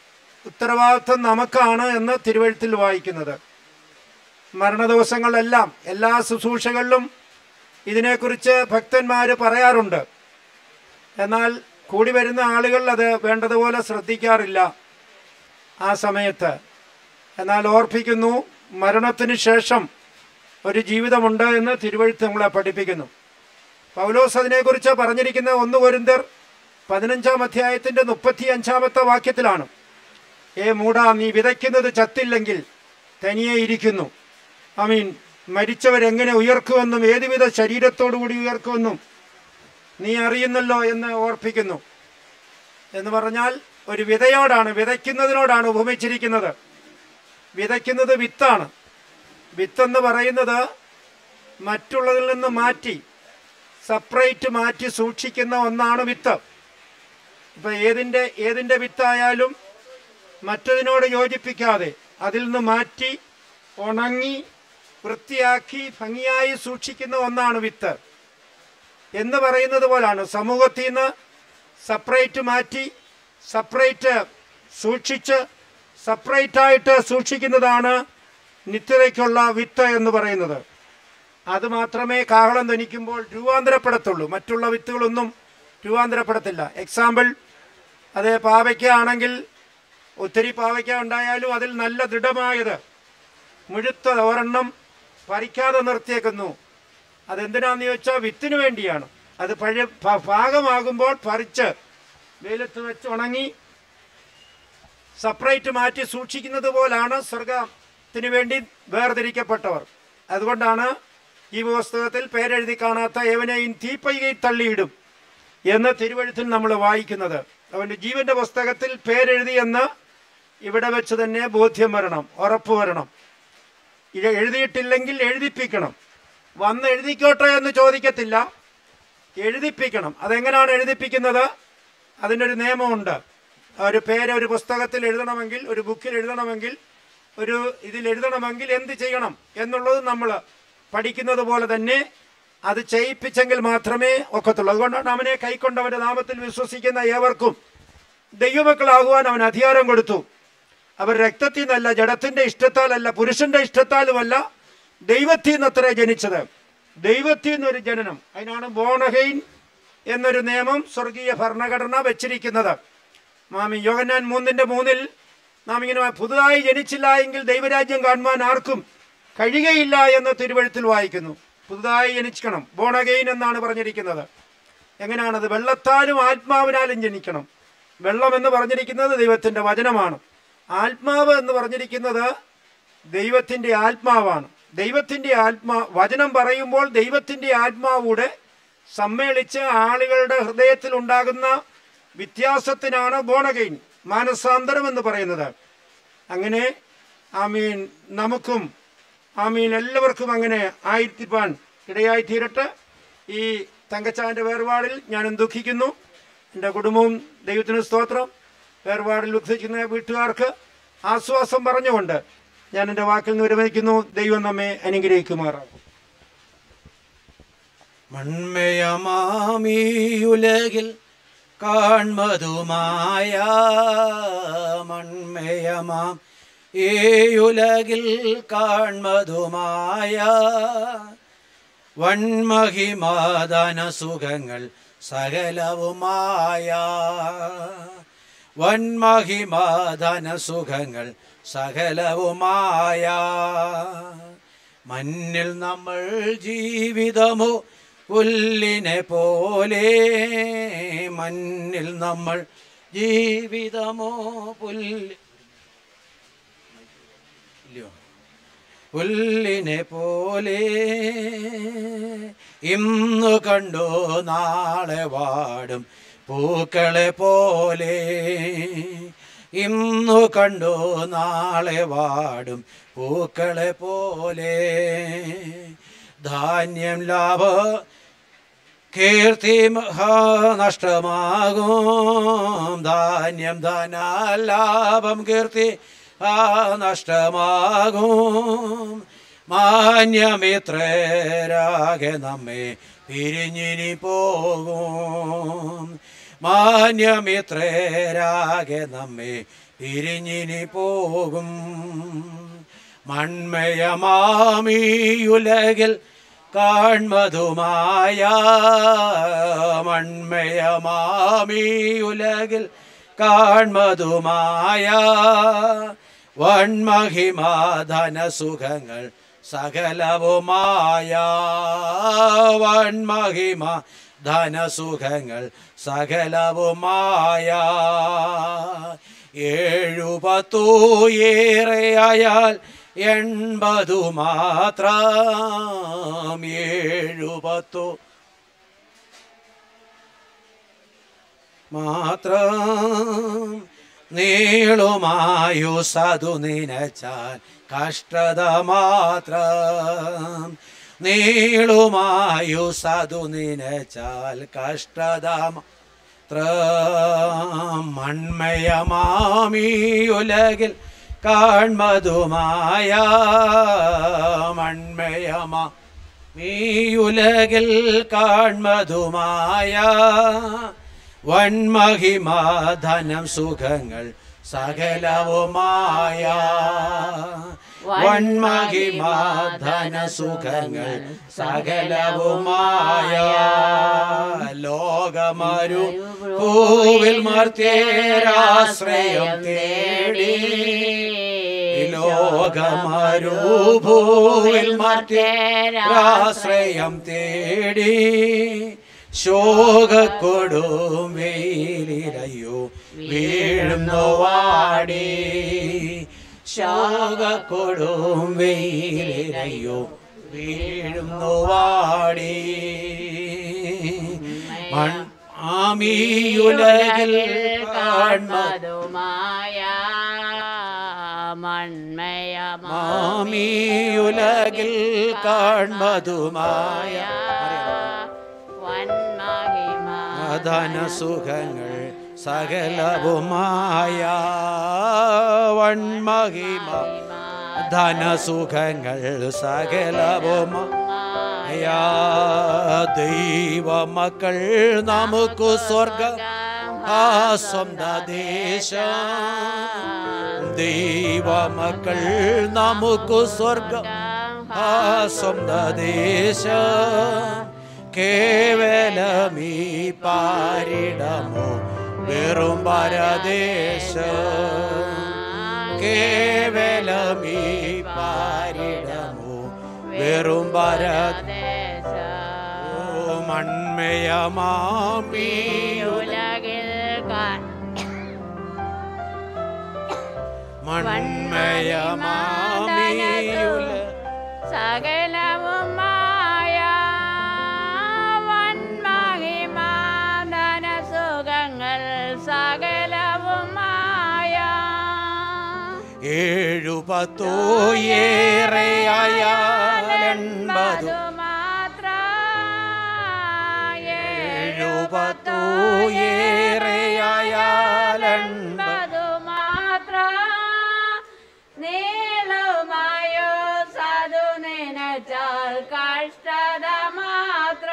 [SPEAKER 3] ഉത്തരവാദിത്വം നമുക്കാണ് എന്ന് തിരുവെഴുത്തിൽ വായിക്കുന്നത്. മരണദിവസങ്ങളിലെല്ലാം എല്ലാ ശുശ്രൂഷകളിലും ഇതിനെക്കുറിച്ച് ഭക്തന്മാർ പറയാറുണ്ട്. എന്നാൽ കൂടി വരുന്ന ആളുകൾ അത് വേണ്ടതുപോലെ ശ്രദ്ധിക്കാറില്ല ആ സമയത്ത്. എന്നാൽ ഓർപ്പിക്കുന്നു, മരണത്തിന് ശേഷം ഒരു ജീവിതമുണ്ട് എന്ന് തിരുവെഴുത്ത് നമ്മളെ പഠിപ്പിക്കുന്നു. പൗലോസ് അതിനെക്കുറിച്ച് പറഞ്ഞിരിക്കുന്ന ഒന്ന് കൊരിന്ത്യർ പതിനഞ്ചാം അധ്യായത്തിൻ്റെ മുപ്പത്തി അഞ്ചാമത്തെ വാക്യത്തിലാണ്. ഏ മൂടാ, നീ വിതയ്ക്കുന്നത് ചത്തില്ലെങ്കിൽ തനിയെ ഇരിക്കുന്നു. ആമീൻ. മരിച്ചവരെങ്ങനെ ഉയർക്കുമെന്നും ഏതുവിധ ശരീരത്തോടുകൂടി ഉയർക്കുമെന്നും നീ അറിയുന്നല്ലോ എന്ന് ഓർപ്പിക്കുന്നു. എന്ന് പറഞ്ഞാൽ ഒരു വിതയോടാണ്, വിതയ്ക്കുന്നതിനോടാണ് ഉപമിച്ചിരിക്കുന്നത്. വിതയ്ക്കുന്നത് വിത്താണ്. വിത്തെന്ന് പറയുന്നത് മറ്റുള്ളതിൽ നിന്ന് മാറ്റി, സെപ്പറേറ്റ് മാറ്റി സൂക്ഷിക്കുന്ന ഒന്നാണ് വിത്ത്. ഇപ്പം ഏതിൻ്റെ ഏതിൻ്റെ വിത്തായാലും മറ്റതിനോട് യോജിപ്പിക്കാതെ അതിൽ നിന്ന് മാറ്റി ഉണങ്ങി വൃത്തിയാക്കി ഭംഗിയായി സൂക്ഷിക്കുന്ന ഒന്നാണ് വിത്ത് എന്ന് പറയുന്നത് പോലാണ്. സമൂഹത്തിൽ നിന്ന് സെപ്പറേറ്റ് മാറ്റി സെപ്പറേറ്റ് സൂക്ഷിച്ച് സെപ്പറേറ്റായിട്ട് സൂക്ഷിക്കുന്നതാണ് നിത്യതയ്ക്കുള്ള വിത്ത് എന്ന് പറയുന്നത്. അത് മാത്രമേ കാഹളം ധനിക്കുമ്പോൾ രൂപാന്തരപ്പെടത്തുള്ളൂ. മറ്റുള്ള വിത്തുകളൊന്നും രൂപാന്തരപ്പെടത്തില്ല. എക്സാമ്പിൾ, അത് പാവയ്ക്ക ആണെങ്കിൽ ഒത്തിരി പാവയ്ക്ക ഉണ്ടായാലും അതിൽ നല്ല ദൃഢമായത് മുഴുത്ത ഒരെണ്ണം പറിക്കാതെ നിർത്തിയേക്കുന്നു. അതെന്തിനാന്ന് ചോദിച്ചാൽ വിത്തിന് വേണ്ടിയാണ്. അത് പഴയ ഭാഗമാകുമ്പോൾ പറിച്ച് വെയിലത്ത് വെച്ച് ഉണങ്ങി സെപ്പറേറ്റ് മാറ്റി സൂക്ഷിക്കുന്നത് പോലാണ് സ്വർഗത്തിന് വേണ്ടി വേർതിരിക്കപ്പെട്ടവർ. അതുകൊണ്ടാണ് ഈ പുസ്തകത്തിൽ പേരെഴുതി കാണാത്ത ഏവനെയും തീപ്പയ്കയിൽ തള്ളിയിടും എന്ന് തിരുവെഴുത്തിൽ നമ്മൾ വായിക്കുന്നത്. അവൻ്റെ ജീവന്റെ പുസ്തകത്തിൽ പേരെഴുതി എന്ന് ഇവിടെ വെച്ച് തന്നെ ബോധ്യം വരണം, ഉറപ്പ് വരണം. ഇത് എഴുതിയിട്ടില്ലെങ്കിൽ എഴുതിപ്പിക്കണം. വന്ന് എഴുതിക്കോട്ടെ എന്ന് ചോദിക്കത്തില്ല, എഴുതിപ്പിക്കണം. അതെങ്ങനെയാണ് എഴുതിപ്പിക്കുന്നത്? അതിനൊരു നിയമമുണ്ട്. ഒരു പേര് ഒരു പുസ്തകത്തിൽ എഴുതണമെങ്കിൽ, ഒരു ബുക്കിൽ എഴുതണമെങ്കിൽ, ഒരു ഇതിൽ എഴുതണമെങ്കിൽ എന്ത് ചെയ്യണം എന്നുള്ളത് നമ്മൾ പഠിക്കുന്നത് പോലെ തന്നെ അത് ചെയ്യിപ്പിച്ചെങ്കിൽ മാത്രമേ ഒക്കത്തുള്ളൂ. അതുകൊണ്ടാണ് അവനെ കൈക്കൊണ്ടവൻ്റെ നാമത്തിൽ വിശ്വസിക്കുന്ന ഏവർക്കും ദൈവമക്കളാകുവാൻ അവൻ അധികാരം കൊടുത്തു. അവർ രക്തത്തിൽ നിന്നല്ല, ജഡത്തിൻ്റെ ഇഷ്ടത്താലല്ല, പുരുഷന്റെ ഇഷ്ടത്താലുമല്ല, ദൈവത്തിൽ നിന്നത്രേ ജനിച്ചത്. ദൈവത്തിൽ നിന്നൊരു ജനനം, അതിനാണ് ബോൺ അഗെയിൻ എന്നൊരു നിയമം സ്വർഗീയ ഭരണഘടന വെച്ചിരിക്കുന്നത്. മാമി യോഹന്നാൻ മൂന്നിൻ്റെ മൂന്നിൽ നാം ഇങ്ങനെ പുതുതായി ജനിച്ചില്ല എങ്കിൽ ദൈവരാജ്യം കാണുവാൻ ആർക്കും കഴിയുകയില്ല എന്ന് തിരുവെഴുത്തിൽ വായിക്കുന്നു. പുതുതായി ജനിക്കണം, ബോൺ അഗെയിൻ എന്നാണ് പറഞ്ഞിരിക്കുന്നത്. എങ്ങനെയാണത്? വെള്ളത്താലും ആത്മാവിനാലും ജനിക്കണം. വെള്ളം എന്ന് പറഞ്ഞിരിക്കുന്നത് ദൈവത്തിൻ്റെ വചനമാണ്. ആത്മാവ് എന്ന് പറഞ്ഞിരിക്കുന്നത് ദൈവത്തിൻ്റെ ആത്മാവാണ്. ദൈവത്തിൻ്റെ ആത്മാ വചനം പറയുമ്പോൾ ദൈവത്തിൻ്റെ ആത്മാവൂടെ സമ്മേളിച്ച് ആളുകളുടെ ഹൃദയത്തിൽ ഉണ്ടാകുന്ന വ്യത്യാസത്തിനാണ് ബോൺ അഗെയിൻ, മാനസാന്തരം എന്ന് പറയുന്നത്. അങ്ങനെ ആമീൻ നമുക്കും ആമീൻ എല്ലാവർക്കും അങ്ങനെ ആയിരിക്കാൻ ഇടയായി തീരട്ടെ. ഈ തങ്കച്ചാൻ്റെ വേർപാടിൽ ഞാനും ദുഃഖിക്കുന്നു. എൻ്റെ കുടുംബവും ദൈവത്തിന് സ്തോത്രം. വേർപാടിൽ ദുഃഖിക്കുന്ന വീട്ടുകാർക്ക് ആശ്വാസം പറഞ്ഞുകൊണ്ട് ഞാൻ എൻ്റെ വാക്കിൽ നിന്ന് വിരമിക്കുന്നു. ദൈവം നമ്മെ അനുഗ്രഹിക്കുമാറാകും.
[SPEAKER 1] മൺമയമാമീയുലകിൽ കാൺമതുമായ മൺമയമാം ഏയുലകിൽ കാൺമതുമായ വൺമഹിമാദാന സുഖങ്ങൾ സകലവുമായ വൺമഹിമാദാന സുഖങ്ങൾ സകലവുമായ മണ്ണിൽ നമ്മൾ ജീവിതമോ പുല്ലിനെ പോലെ മണ്ണിൽ നമ്മൾ ജീവിതമോ പുല്ല് പുല്ലിനെ പോലെ ഇന്നു കണ്ടു നാളെ വാടും പൂക്കളെ പോലെ ഇന്നു കണ്ടു നാളെ വാടും പൂക്കളെ പോലെ ധാന്യം ലാഭ കീർത്തി നഷ്ടമാകും ധാന്യം ധന ലാഭം കീർത്തി ആ നഷ്ടമാകും മാന്യമിത്രരാകെ നമ്മെ പിരിഞ്ഞിനി പോകും മാന്യമിത്രരാകെ നമ്മെ പിരിഞ്ഞിനി പോകും. മൺമയമാമീയുലകിൽ കാൺമതുമായ മൺമയമാമീയുലകിൽ കാൺമതുമായ വൺമഹിമാധനസുഖങ്ങൾ സകലവുമായ വൺമഹിമ ധനസുഖങ്ങൾ സകലവുമായ ഏഴുപത്തു ഏറെയായാൽ എൺപതു മാത്രം ഏഴുപത്തു മാത്രം നീളുമായുസതു നിനച്ചാൽ കഷ്ടത മാത്രം നീളുമായുസതു നിനച്ചാൽ കഷ്ടത മാത്രം മൺമയമാമീയുലകിൽ കാൺമതുമായ മൺമയമാ മീയുലകിൽ കാൺമതുമായ വൺമഹിമാധനം സുഖങ്ങൾ സകലവുമായ വൺമഹിമാധന സുഖങ്ങൾ സകലവുമായ ലോകമരു ഭൂവിൽ മർത്യരാശ്രയം തേടി ലോകമരു ഭൂവിൽ മർത്യരാശ്രയം തേടി ശോകക്കൊടും വെയിലിലയോ വീഴുന്നു വാടി ശോകക്കൊടും വെയിലിലയോ വീഴുന്നു വാടി ആമീയുലകിൽ കാൺമതുമായ മൺമയമാമീയുലകിൽ കാൺമതുമായ ധനസുഖങ്ങൾ സകലവുമായ വൺമഹിമ ധനസുഖങ്ങൾ സകലവുമായ ദൈവമക്കൾ നമുക്കു സ്വർഗം ആ സ്വന്തം ദേശം ദൈവമക്കൾ നമുക്കു സ്വർഗം ആ സ്വന്തം ദേശം കേവലമീ പാരിടമോ വെറും പരദേശം കേവലമീ പാരിടമോ വെറും പരദേശം മൺമയമാമീയുലകിൽ മൺമയമാമീയുല
[SPEAKER 4] സകലവുമായ വൺമഹിമാധന സുഖങ്ങൾ സകലവുമായ
[SPEAKER 1] ഏഴുപത്തോ ഏറെയായാലെൺപതു ഏഴുപത്തോ ഏറെയായാലെൺപതു
[SPEAKER 4] നീളുമായോ സതു നിനച്ചാൽ കഷ്ടത മാത്ര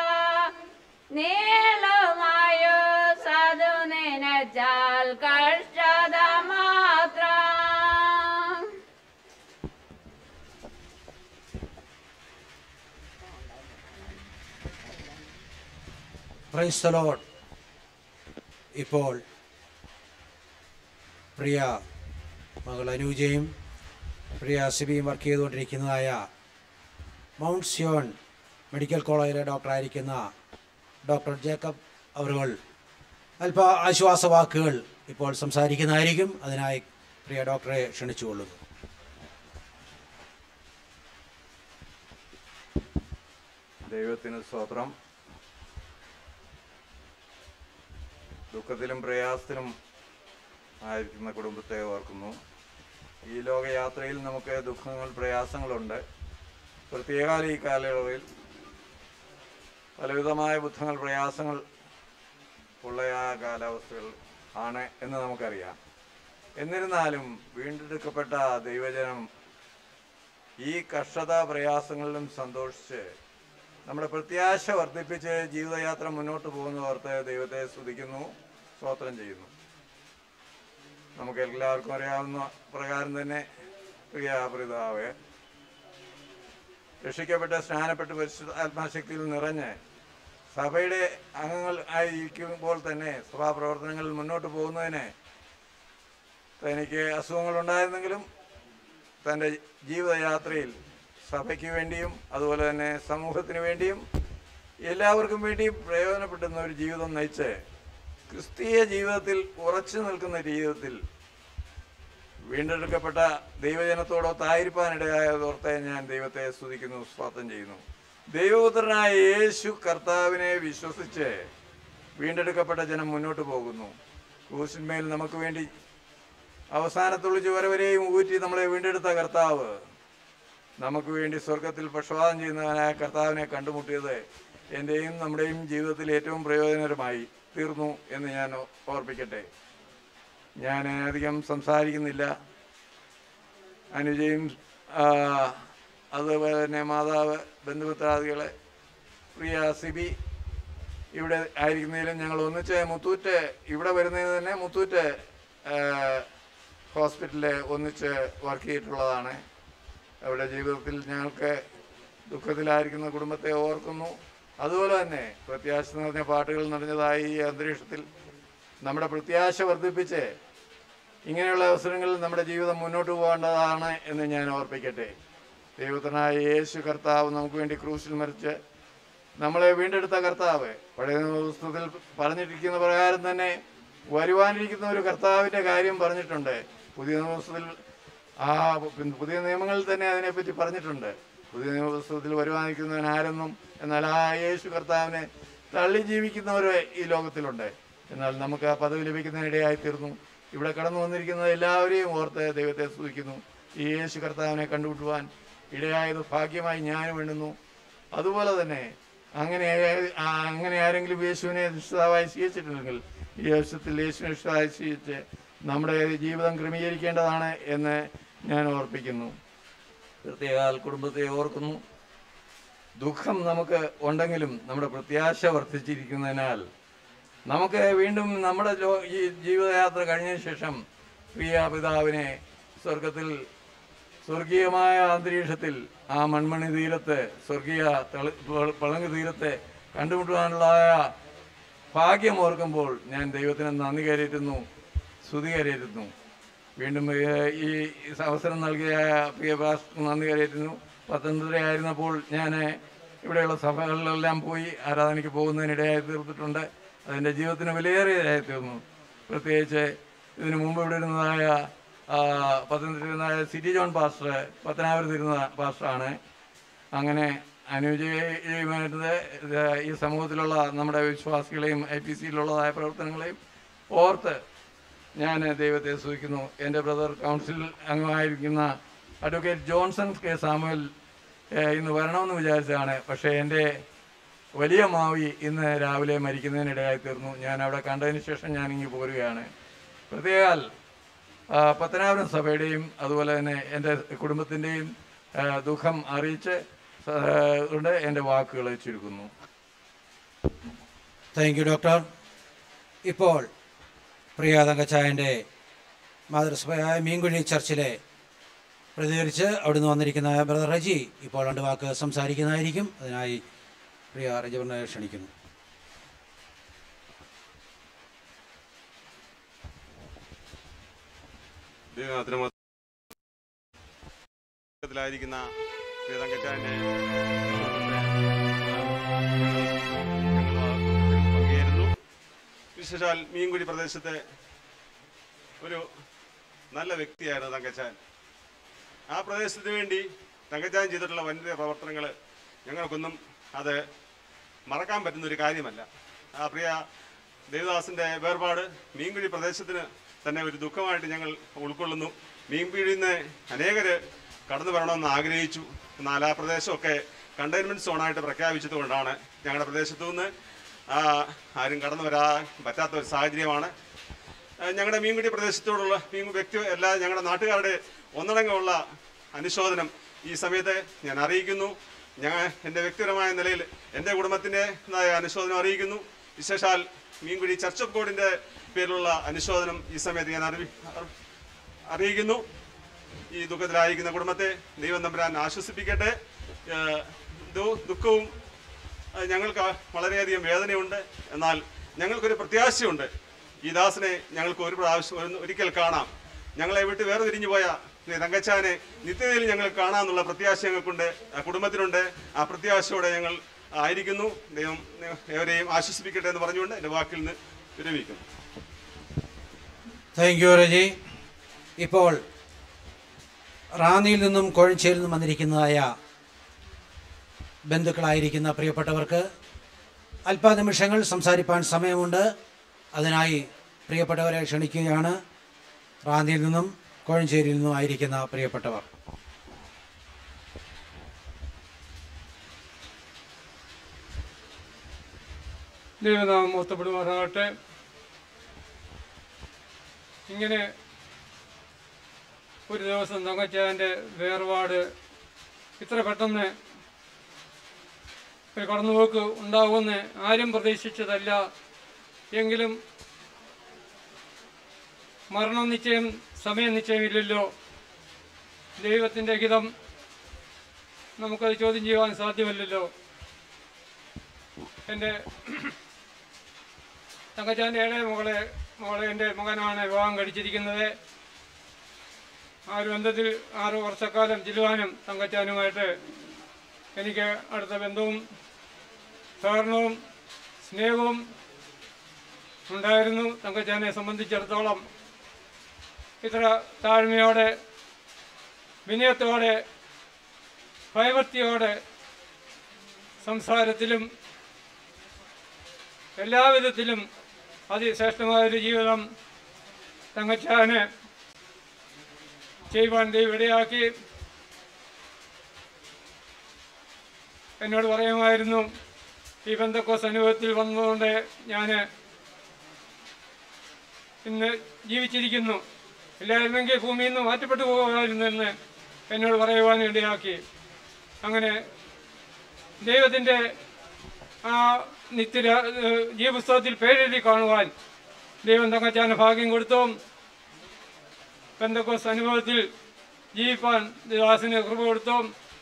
[SPEAKER 4] നീളുമായോ സതു നിനച്ചാൽ കഷ്ടത മാത്ര
[SPEAKER 1] പ്രൈസ് ദി ലോർഡ്. ഇപ്പോൾ പ്രിയ മകൾ അനൂജയും പ്രിയ സിബിയും വർക്ക് ചെയ്തുകൊണ്ടിരിക്കുന്നതായ മൗണ്ട് സിയോൺ മെഡിക്കൽ കോളേജിലെ ഡോക്ടറായിരിക്കുന്ന ഡോക്ടർ ജേക്കബ് അവരുകൾ അല്പ ആശ്വാസവാക്കുകൾ ഇപ്പോൾ സംസാരിക്കുന്നതായിരിക്കും. അതിനായി പ്രിയ ഡോക്ടറെ ക്ഷണിച്ചുകൊള്ളുന്നു.
[SPEAKER 5] ദൈവത്തിന് സ്തോത്രം. ദുഃഖത്തിലും പ്രയാസത്തിലും ആയിരിക്കുന്ന കുടുംബത്തെ ഓർക്കുന്നു. ഈ ലോകയാത്രയിൽ നമുക്ക് ദുഃഖങ്ങൾ പ്രയാസങ്ങളുണ്ട്. പ്രത്യേകാല ഈ കാലയളവിൽ പലവിധമായ ബുദ്ധങ്ങൾ പ്രയാസങ്ങൾ ഉള്ള ആ കാലാവസ്ഥകൾ ആണ് എന്ന് നമുക്കറിയാം. എന്നിരുന്നാലും വീണ്ടെടുക്കപ്പെട്ട ദൈവജനം ഈ കഷ്ടത പ്രയാസങ്ങളിലും സന്തോഷിച്ച് നമ്മുടെ പ്രത്യാശ വർദ്ധിപ്പിച്ച് ജീവിതയാത്ര മുന്നോട്ട് പോകുന്നവർക്ക് ദൈവത്തെ സ്തുതിക്കുന്നു, സ്തോത്രം ചെയ്യുന്നു. നമുക്ക് എല്ലാവർക്കും അറിയാവുന്ന പ്രകാരം തന്നെ പ്രിയാപ്രിതാവ് രക്ഷിക്കപ്പെട്ട് സ്നാനപ്പെട്ട് പരിശുദ്ധ ആത്മാശക്തിയിൽ നിറഞ്ഞ് സഭയുടെ അംഗങ്ങൾ ആയിരിക്കുമ്പോൾ തന്നെ സഭാപ്രവർത്തനങ്ങളിൽ മുന്നോട്ട് പോകുന്നതിന് തനിക്ക് അസുഖങ്ങളുണ്ടായിരുന്നെങ്കിലും തൻ്റെ ജീവിതയാത്രയിൽ സഭയ്ക്ക് വേണ്ടിയും അതുപോലെ തന്നെ സമൂഹത്തിന് വേണ്ടിയും എല്ലാവർക്കും വേണ്ടിയും പ്രയോജനപ്പെടുന്ന ഒരു ജീവിതം നയിച്ച് ക്രിസ്തീയ ജീവിതത്തിൽ ഉറച്ചു നിൽക്കുന്ന ജീവിതത്തിൽ വീണ്ടെടുക്കപ്പെട്ട ദൈവജനത്തോടൊത്ത് ആയിരിക്കാനിടയായതോർത്തെ ഞാൻ ദൈവത്തെ സ്തുതിക്കുന്നു, സ്തോത്രം ചെയ്യുന്നു. ദൈവപുത്രനായ യേശു കർത്താവിനെ വിശ്വസിച്ച് വീണ്ടെടുക്കപ്പെട്ട ജനം മുന്നോട്ട് പോകുന്നു. ക്രൂശിന്മേൽ നമുക്ക് വേണ്ടി അവസാനത്തുള്ള ചുവര വരെയും ഊറ്റി നമ്മളെ വീണ്ടെടുത്ത കർത്താവ് നമുക്ക് വേണ്ടി സ്വർഗത്തിൽ പക്ഷപാതം ചെയ്യുന്നവനായ കർത്താവിനെ കണ്ടുമുട്ടിയത് എൻ്റെയും നമ്മുടെയും ജീവിതത്തിൽ ഏറ്റവും പ്രയോജനകരമായി തീർന്നു എന്ന് ഞാൻ ഓർപ്പിക്കട്ടെ. ഞാൻ അധികം സംസാരിക്കുന്നില്ല. അനുജയും അതുപോലെ തന്നെ മാതാവ്, ബന്ധുമിത്രാദികളെ, പ്രിയ സിബി ഇവിടെ ആയിരിക്കുന്നതിലും ഞങ്ങൾ ഒന്നിച്ച് മുത്തൂറ്റ് ഇവിടെ വരുന്നതിന് തന്നെ മുത്തൂറ്റ് ഹോസ്പിറ്റലിൽ ഒന്നിച്ച് വർക്ക് ചെയ്തിട്ടുള്ളതാണ്. അവിടെ ജീവിതത്തിൽ ഞങ്ങൾക്ക് ദുഃഖത്തിലായിരിക്കുന്ന കുടുംബത്തെ ഓർക്കുന്നു. അതുപോലെ തന്നെ പ്രത്യാശ നിറഞ്ഞ പാട്ടുകൾ നിറഞ്ഞതായി ഈ അന്തരീക്ഷത്തിൽ നമ്മുടെ പ്രത്യാശ വർദ്ധിപ്പിച്ച് ഇങ്ങനെയുള്ള അവസരങ്ങളിൽ നമ്മുടെ ജീവിതം മുന്നോട്ട് പോകേണ്ടതാണ് എന്ന് ഞാൻ ഓർപ്പിക്കട്ടെ. ദൈവത്തിനായ യേശു കർത്താവ് നമുക്ക് വേണ്ടി ക്രൂശിൽ മരിച്ച് നമ്മളെ വീണ്ടെടുത്ത കർത്താവ് പഴയ പുസ്തകത്തിൽ പറഞ്ഞിരിക്കുന്ന പ്രകാരം തന്നെ വരുവാനിരിക്കുന്ന ഒരു കർത്താവിൻ്റെ കാര്യം പറഞ്ഞിട്ടുണ്ട്. പുതിയ പുസ്തകത്തിൽ ആ പുതിയ നിയമങ്ങളിൽ തന്നെ അതിനെപ്പറ്റി പറഞ്ഞിട്ടുണ്ട്. പുതിയ നിയമപുസ്തകത്തിൽ വരുവാനിരിക്കുന്നവൻ ആരെന്നും, എന്നാൽ ആ യേശു കർത്താവിനെ തള്ളി ജീവിക്കുന്നവർ ഈ ലോകത്തിലുണ്ട്. എന്നാൽ നമുക്ക് ആ പദവി ലഭിക്കുന്നതിനിടയായി തീർന്നു. ഇവിടെ കടന്നു വന്നിരിക്കുന്ന എല്ലാവരെയും ഓർത്ത് ദൈവത്തെ സ്തുതിക്കുന്നു. ഈ യേശു കർത്താവിനെ കണ്ടുമുട്ടുവാൻ ഇടയായത് ഭാഗ്യമായി ഞാനും എണ്ണുന്നു. അതുപോലെ തന്നെ അങ്ങനെ അങ്ങനെ ആരെങ്കിലും യേശുവിനെ നിശ്ചിതമായി സ്വീകരിച്ചിട്ടുണ്ടെങ്കിൽ ഈ യേശുത്തിൽ യേശുവിനെ നിശ്ചിതമായി സ്വീകരിച്ച് നമ്മുടെ ജീവിതം ക്രമീകരിക്കേണ്ടതാണ് എന്ന് ഞാൻ ഓർപ്പിക്കുന്നു. പ്രത്യേക കുടുംബത്തെ ഓർക്കുന്നു. ദുഃഖം നമുക്ക് ഉണ്ടെങ്കിലും നമ്മുടെ പ്രത്യാശ വർദ്ധിച്ചിരിക്കുന്നതിനാൽ നമുക്ക് വീണ്ടും നമ്മുടെ ഈ ജീവിതയാത്ര കഴിഞ്ഞതിന് ശേഷം പ്രിയ പിതാവിനെ സ്വർഗത്തിൽ സ്വർഗീയമായ അന്തരീക്ഷത്തിൽ ആ മൺമണി തീരത്ത് സ്വർഗീയ പളങ്ങ് തീരത്തെ കണ്ടുമുട്ടുവാനുള്ള ഭാഗ്യം ഓർക്കുമ്പോൾ ഞാൻ ദൈവത്തിന് നന്ദി കരയറ്റുന്നു, സ്തുതി കരയറ്റുന്നു. വീണ്ടും ഈ അവസരം നൽകിയ പ്രിയ പാസ്റ്റർ നന്ദി കരയറ്റുന്നു. പത്തനംതിട്ടയായിരുന്നപ്പോൾ ഞാൻ ഇവിടെയുള്ള സഭകളിലെല്ലാം പോയി ആരാധനയ്ക്ക് പോകുന്നതിനിടയായി തീർത്തിട്ടുണ്ട്. അതിൻ്റെ ജീവിതത്തിന് വിലയേറിയതായി തീർന്നു. പ്രത്യേകിച്ച് ഇതിനു മുമ്പ് ഇവിടെ ഇരുന്നതായ പത്തനംതിട്ടയിരുന്നതായ സിറ്റി ജോൺ പാസ്റ്റർ പത്തനാപുരത്തിരുന്ന പാസ്റ്ററാണ്. അങ്ങനെ അനുജയുമായിട്ട് ഈ സമൂഹത്തിലുള്ള നമ്മുടെ വിശ്വാസികളെയും ഐ പി സിയിലുള്ളതായ പ്രവർത്തനങ്ങളെയും ഓർത്ത് ഞാൻ ദൈവത്തെ സ്തുതിക്കുന്നു. എൻ്റെ ബ്രദർ കൗൺസിൽ അംഗമായിരിക്കുന്ന അഡ്വക്കേറ്റ് ജോൺസൺ കെ സാമുവൽ ഇന്ന് വരണമെന്ന് വിചാരിച്ചതാണ്. പക്ഷേ എൻ്റെ വലിയ മാവി ഇന്ന് രാവിലെ മരിക്കുന്നതിനിടയായി തീർന്നു. ഞാൻ അവിടെ കണ്ടതിന് ശേഷം ഞാനിങ്ങ് പോരുകയാണ്. പ്രത്യേകാൽ പത്തനാപുരം സഭയുടെയും അതുപോലെ തന്നെ എൻ്റെ കുടുംബത്തിൻ്റെയും ദുഃഖം അറിയിച്ച് കൊണ്ട് എൻ്റെ വാക്കുകൾ ചുരുക്കുന്നു.
[SPEAKER 1] Thank you doctor. ഇപ്പോൾ പ്രിയ തങ്കച്ചായൻ്റെ മാതൃസഭയായ മീൻകുഴി ചർച്ചിലെ പ്രതികരിച്ച് അവിടുന്ന് വന്നിരിക്കുന്ന ബ്രദർ റജി ഇപ്പോൾ രണ്ട് വാക്ക് സംസാരിക്കുന്നതായിരിക്കും. അതിനായി പ്രിയ റജീവറിനെ ക്ഷണിക്കുന്നു.
[SPEAKER 6] ായിരിക്കുന്ന പ്രിയ തങ്കച്ചായൻ്റെ പങ്കുചേരുന്നു. വിശേഷാൽ മീൻകുഴി പ്രദേശത്തെ ഒരു നല്ല വ്യക്തിയായിരുന്നു തങ്കച്ചാൻ. ആ പ്രദേശത്തിന് വേണ്ടി തങ്കച്ചാൻ ചെയ്തിട്ടുള്ള വനിതാ പ്രവർത്തനങ്ങൾ ഞങ്ങൾക്കൊന്നും അത് മറക്കാൻ പറ്റുന്നൊരു കാര്യമല്ല. ആ പ്രിയ ദേവദാസിൻ്റെ വേർപാട് മീൻകുഴി പ്രദേശത്തിന് തന്നെ ഒരു ദുഃഖമായിട്ട് ഞങ്ങൾ ഉൾക്കൊള്ളുന്നു. മീൻകുഴിയിൽ നിന്ന് അനേകർ കടന്നു വരണമെന്ന് ആഗ്രഹിച്ചു. എന്നാൽ ആ പ്രദേശമൊക്കെ കണ്ടെയ്ൻമെൻറ്റ് സോണായിട്ട് പ്രഖ്യാപിച്ചത് കൊണ്ടാണ് ഞങ്ങളുടെ പ്രദേശത്തു നിന്ന് ആരും കടന്നു വരാൻ പറ്റാത്ത ഒരു സാഹചര്യമാണ്. ഞങ്ങളുടെ മീൻകുടി പ്രദേശത്തോടുള്ള മീൻ വ്യക്തി എല്ലാ ഞങ്ങളുടെ നാട്ടുകാരുടെ ഒന്നടങ്കമുള്ള അനുശോചനം ഈ സമയത്ത് ഞാൻ അറിയിക്കുന്നു. ഞാൻ എൻ്റെ വ്യക്തിപരമായ നിലയിൽ എൻ്റെ കുടുംബത്തിൻ്റെതായ അനുശോചനം അറിയിക്കുന്നു. വിശേഷാൽ മീൻകുഴി ചർച്ച് ഓഫ് ഗോഡിൻ്റെ പേരിലുള്ള അനുശോചനം ഈ സമയത്ത് ഞാൻ അറിയി അറിയിക്കുന്നു. ഈ ദുഃഖത്തിലായിരിക്കുന്ന കുടുംബത്തെ ദൈവം തമ്പുരാൻ ആശ്വസിപ്പിക്കട്ടെ. ദുഃഖവും ഞങ്ങൾക്ക് വളരെയധികം വേദനയുണ്ട്. എന്നാൽ ഞങ്ങൾക്കൊരു പ്രത്യാശയുണ്ട്. ഈ ദാസനെ ഞങ്ങൾക്ക് ഒരു പ്രാവശ്യം ഒരിക്കൽ കാണാം. ഞങ്ങളെ വിട്ട് വേറെ തിരിഞ്ഞു പോയ തങ്കച്ചാനെ നിത്യതയിൽ ഞങ്ങൾ കാണാമെന്നുള്ള പ്രത്യാശ ഞങ്ങൾക്കുണ്ട്, കുടുംബത്തിനുണ്ട്. ആ പ്രത്യാശയോടെ ഞങ്ങൾ ആയിരിക്കുന്നു. ദൈവം എവരെയും ആശ്വസിപ്പിക്കട്ടെ എന്ന് പറഞ്ഞുകൊണ്ട് എൻ്റെ വാക്കിൽ നിന്ന് വിരമിക്കുന്നു.
[SPEAKER 1] Thank you Reji. ഇപ്പോൾ റാന്നിയിൽ നിന്നും കോഴഞ്ചേരിയിൽ നിന്നും വന്നിരിക്കുന്നതായ ബന്ധുക്കളായിരിക്കുന്ന പ്രിയപ്പെട്ടവർക്ക് അല്പനിമിഷങ്ങൾ സംസാരിപ്പാൻ സമയമുണ്ട്. അതിനായി പ്രിയപ്പെട്ടവരെ ക്ഷണിക്കുകയാണ്. റാന്നിയിൽ നിന്നും കോഴഞ്ചേരിയിൽ നിന്നും ആയിരിക്കുന്ന പ്രിയപ്പെട്ടവർ.
[SPEAKER 7] ദൈവനാമം മഹത്വപ്പെടുമാറാകട്ടെ. ഇങ്ങനെ ഒരു ദിവസം തങ്കച്ചാൻ്റെ വേർപാട് ഇത്ര പെട്ടെന്ന് ഒരു കടന്നുപോക്ക് ഉണ്ടാകുമെന്ന് ആരും പ്രതീക്ഷിച്ചതല്ല. എങ്കിലും മരണം നിശ്ചയം സമയം നിശ്ചയമില്ലല്ലോ. ദൈവത്തിൻ്റെ ഹിതം നമുക്കത് ചോദ്യം ചെയ്യുവാൻ സാധ്യമല്ലല്ലോ. എൻ്റെ തങ്കച്ചാൻ്റെ ഇളയ മകളെ മകളെ എൻ്റെ മകനാണ് വിവാഹം കഴിച്ചിരിക്കുന്നത്. ആ ഒരു ബന്ധത്തിൽ ആറ് വർഷക്കാലം ചെല്ലുവാനും തങ്കച്ചാനുമായിട്ട് എനിക്ക് അടുത്ത ബന്ധവും സഹകരണവും സ്നേഹവും ഉണ്ടായിരുന്നു. തങ്കച്ചാനെ സംബന്ധിച്ചിടത്തോളം ഇത്ര താഴ്മയോടെ, വിനയത്തോടെ, ഭയഭക്തിയോടെ സംസാരത്തിലും എല്ലാവിധത്തിലും അതിശ്രേഷ്ഠമായൊരു ജീവിതം തങ്കച്ചാന് ചെയ്യുവാൻ ദൈവം ഇടയാക്കി. എന്നോട് പറയുമായിരുന്നു, ഈ പെന്തക്കോസ് അനുഭവത്തിൽ വന്നതുകൊണ്ട് ഞാൻ ഇന്ന് ജീവിച്ചിരിക്കുന്നു, ഇല്ലായിരുന്നെങ്കിൽ ഭൂമിയിൽ നിന്ന് മാറ്റപ്പെട്ടു പോകുമായിരുന്നു എന്ന് എന്നോട് പറയുവാൻ ഇടയാക്കി. അങ്ങനെ ദൈവത്തിൻ്റെ ആ നിത്യ ജീവപുസ്തകത്തിൽ പേരെഴുതി കാണുവാൻ ദൈവം തങ്കച്ചാന് ഭാഗ്യം കൊടുത്തു. പെന്തക്കോസ് അനുഭവത്തിൽ ജീവിപ്പാൻ ദാസിന് കൃപ കൊടുത്തു.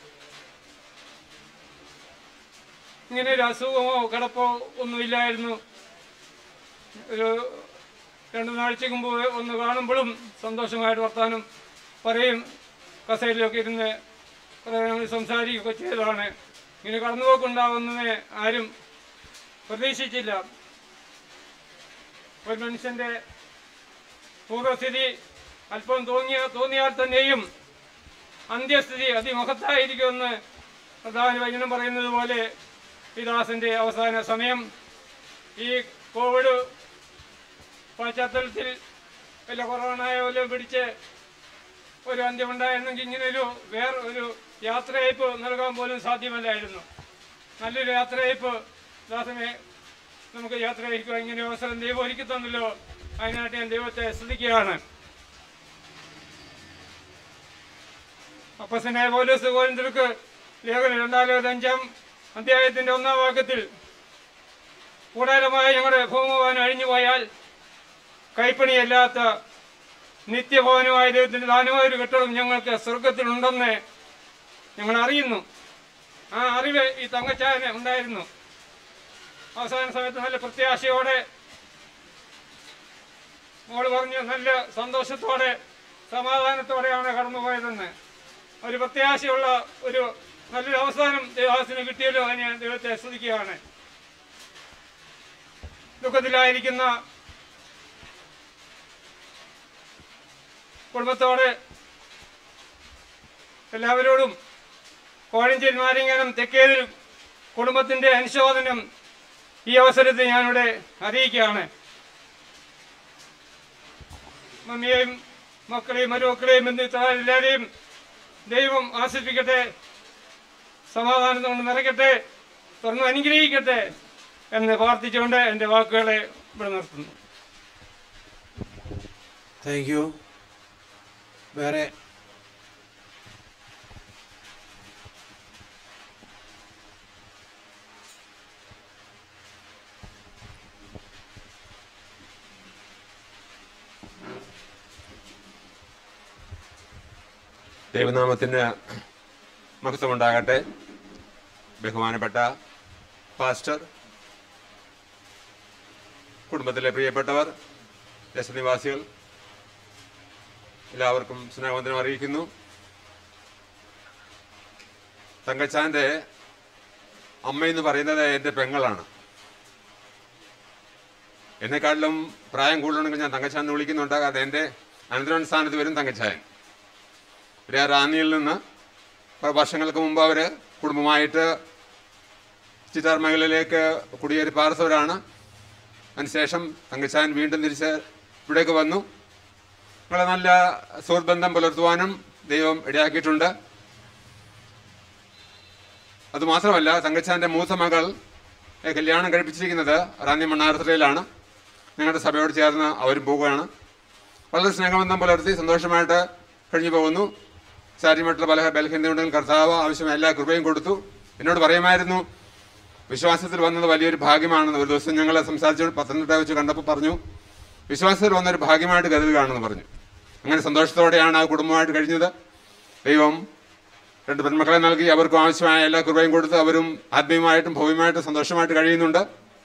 [SPEAKER 7] ഇങ്ങനെ ഒരു അസുഖമോ കിടപ്പോ ഒന്നുമില്ലായിരുന്നു. ഒരു രണ്ടു നാഴ്ചക്ക് മുമ്പ് ഒന്ന് കാണുമ്പോഴും സന്തോഷമായിട്ട് വർത്താനം പറയും, കസേരയിലൊക്കെ ഇരുന്ന് കുറേ സംസാരിക്കുകയൊക്കെ ചെയ്തതാണ്. ഇങ്ങനെ കടന്നുപോക്കുണ്ടാകുന്നതിനെ ആരും പ്രതീക്ഷിച്ചില്ല. ഒരു മനുഷ്യൻ്റെ പൂർവ്വസ്ഥിതി അല്പം തോന്നിയ തോന്നിയാൽ തന്നെയും അന്ത്യസ്ഥിതി അതിമഹത്തായിരിക്കുമെന്ന് പ്രധാന വചനം പറയുന്നത് പോലെ ഈ ദാസൻ്റെ അവസാന സമയം ഈ കോവിഡ് പശ്ചാത്തലത്തിൽ വല്ല കൊറോണയോ വല്ലതും പിടിച്ച് ഒരു അന്ത്യമുണ്ടായിരുന്നെങ്കിൽ ഇങ്ങനൊരു വേറെ ഒരു യാത്രയയപ്പ് നൽകാൻ പോലും സാധ്യമല്ലായിരുന്നു. നല്ലൊരു യാത്രയയപ്പ് ദാസനെ നമുക്ക് യാത്ര അയക്കുക, ഇങ്ങനെ അവസരം ദൈവം ഒരുക്കി തന്നല്ലോ. അതിനായിട്ട് ഞാൻ ദൈവത്തെ സ്തുതിക്കുകയാണ്. അപ്പസ്തലനായ പൗലോസ് കൊരിന്ത്യർക്ക് ലേഖനം രണ്ടാം അഞ്ചാം അധ്യായത്തിന്റെ ഒന്നാം വാക്യത്തിൽ, കൂടാരമായ ഞങ്ങളുടെ ഭൗമഭവനം അഴിഞ്ഞുപോയാൽ കൈപ്പണിയല്ലാത്ത നിത്യഭവനമായ ദൈവത്തിന്റെ ദാനമായ ഒരു കെട്ടിടം ഞങ്ങൾക്ക് സ്വർഗത്തിലുണ്ടെന്ന് ഞങ്ങൾ അറിയുന്നു. ആ അറിവ് ഈ തങ്കച്ചാന് ഉണ്ടായിരുന്നു. അവസാന സമയത്ത് നല്ല പ്രത്യാശയോടെ മോള് പറഞ്ഞു, നല്ല സന്തോഷത്തോടെ സമാധാനത്തോടെയാണ് കടന്നുപോയതെന്ന്. ഒരു പ്രത്യാശയുള്ള ഒരു നല്ലൊരു അവസാനം ദേവദാസിന് കിട്ടിയല്ലോ. അതിന് ഞാൻ ദൈവത്തെ സ്തുതിക്കുകയാണ്. ദുഃഖത്തിലായിരിക്കുന്ന കുടുംബത്തോട് എല്ലാവരോടും കോഴഞ്ചേരി നാരിങ്ങാനം തെക്കേതിൽ കുടുംബത്തിൻ്റെ അനുശോചനം ഈ അവസരത്തിൽ ഞാനിവിടെ അറിയിക്കുകയാണ്. മമ്മിയെയും മക്കളെയും മരുമക്കളെയും ബന്ധുക്കളെല്ലാവരെയും ദൈവം ആശ്വസിപ്പിക്കട്ടെ, സമാധാനം കൊണ്ട് നിറയ്ക്കട്ടെ, തുറന്നു അനുഗ്രഹിക്കട്ടെ എന്ന് പ്രാർത്ഥിച്ചുകൊണ്ട് എൻ്റെ വാക്കുകളെ ഇവിടെ നിർത്തുന്നു.
[SPEAKER 1] Thank you. വേറെ
[SPEAKER 8] ദൈവനാമത്തിന് മഹത്വമുണ്ടാകട്ടെ. ബഹുമാനപ്പെട്ട പാസ്റ്റർ, കുടുംബത്തിലെ പ്രിയപ്പെട്ടവർ, ദേശനിവാസികൾ, എല്ലാവർക്കും സ്നേഹവന്ദനം അറിയിക്കുന്നു. തങ്കച്ചാൻ്റെ അമ്മയെന്ന് പറയുന്നത് എൻ്റെ പെങ്ങളാണ്. എന്നെക്കാട്ടിലും പ്രായം കൂടുതലുണ്ടെങ്കിൽ ഞാൻ തങ്കച്ചാൻ എന്ന് വിളിക്കുന്നുണ്ട്. കാരണം എൻ്റെ അനന്തരവൻ സ്ഥാനത്ത് വരും തങ്കച്ചായൻ. ഒരു റാന്നിയിൽ നിന്ന് വർഷങ്ങൾക്ക് മുമ്പ് അവർ കുടുംബമായിട്ട് ചിറ്റാർ മേഖലയിലേക്ക് കുടിയേറി പാർത്തവരാണ്. അതിനുശേഷം തങ്കച്ചായൻ വീണ്ടും തിരിച്ച് ഇവിടേക്ക് വന്നു. വളരെ നല്ല സുഹൃത്ത് ബന്ധം പുലർത്തുവാനും ദൈവം ഇടയാക്കിയിട്ടുണ്ട്. അതുമാത്രമല്ല, തങ്കച്ചാൻ്റെ മൂത്ത മകൾ കല്യാണം കഴിപ്പിച്ചിരിക്കുന്നത് റാന്നി മണ്ണാർത്തലയിലാണ്. ഞങ്ങളുടെ സഭയോട് ചേർന്ന് അവരും പോവുകയാണ്. വളരെ സ്നേഹബന്ധം പുലർത്തി സന്തോഷമായിട്ട് കഴിഞ്ഞു പോകുന്നു. ശാരീരമായിട്ടുള്ള പല ബലഹീനതയുണ്ടെങ്കിൽ കർത്താവ് ആവശ്യമായ എല്ലാ കൃപയും കൊടുത്തു. എന്നോട് പറയുമായിരുന്നു, വിശ്വാസത്തിൽ വന്നത് വലിയൊരു ഭാഗ്യമാണെന്ന്. ഒരു ദിവസം ഞങ്ങൾ സംസാരിച്ചു പത്തനംതിട്ട വെച്ച് കണ്ടപ്പോൾ പറഞ്ഞു, വിശ്വാസത്തിൽ വന്നൊരു ഭാഗ്യമായിട്ട് കരുതുകയാണെന്ന് പറഞ്ഞു. അങ്ങനെ സന്തോഷത്തോടെയാണ് ആ കുടുംബമായിട്ട് കഴിഞ്ഞത്. ദൈവം രണ്ട് പെൺമക്കളെ നൽകി അവർക്കും ആവശ്യമായ എല്ലാ കൃപയും കൊടുത്ത് അവരും ആത്മീയമായിട്ടും ഭൗതികമായിട്ടും സന്തോഷമായിട്ട് കഴിയുന്നുണ്ട്.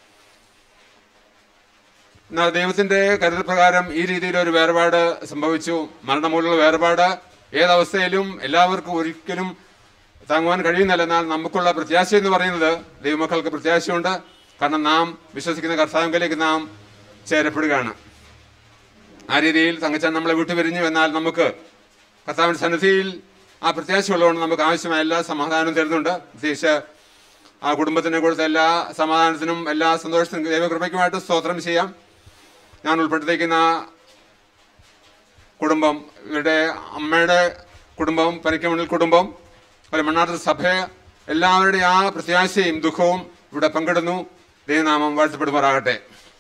[SPEAKER 8] എന്നാൽ ദൈവത്തിൻ്റെ കരുതൽ പ്രകാരം ഈ രീതിയിലൊരു വേർപാട് സംഭവിച്ചു. മരണമൂലമുള്ള വേർപാട് ഏതവസ്ഥയിലും എല്ലാവർക്കും ഒരിക്കലും താങ്ങുവാൻ കഴിയുന്നില്ല. എന്നാൽ നമുക്കുള്ള പ്രത്യാശ എന്ന് പറയുന്നത് ദൈവമക്കൾക്ക് പ്രത്യാശയുണ്ട്. കാരണം നാം വിശ്വസിക്കുന്ന കർത്താവിലേക്ക് നാം ചേരപ്പെടുകയാണ്. ആ രീതിയിൽ തങ്കച്ചാൻ നമ്മളെ വിട്ടുപിരിഞ്ഞു. എന്നാൽ നമുക്ക് കർത്താവിൻ്റെ സന്നിധിയിൽ ആ പ്രത്യാശയുള്ളതുകൊണ്ട് നമുക്ക് ആവശ്യമായ എല്ലാ സമാധാനവും തരുന്നുണ്ട്. പ്രത്യേകിച്ച് ആ കുടുംബത്തിനെ കൊടുത്ത എല്ലാ സമാധാനത്തിനും എല്ലാ സന്തോഷത്തിനും ദൈവകൃപയ്ക്കുമായിട്ട് സ്തോത്രം ചെയ്യാം. ഞാൻ ഉൾപ്പെടുത്തിയിരിക്കുന്ന കുടുംബം, ഇവരുടെ അമ്മയുടെ കുടുംബം, പനിക്കമണ്ണിൽ കുടുംബം, അതുപോലെ മണ്ണാർത്തല സഭ, എല്ലാവരുടെയും ആ പ്രത്യാശയും ദുഃഖവും ഇവിടെ പങ്കിടുന്നു. ദൈവനാമം വാഴ്ത്തപ്പെടുമാറാകട്ടെ.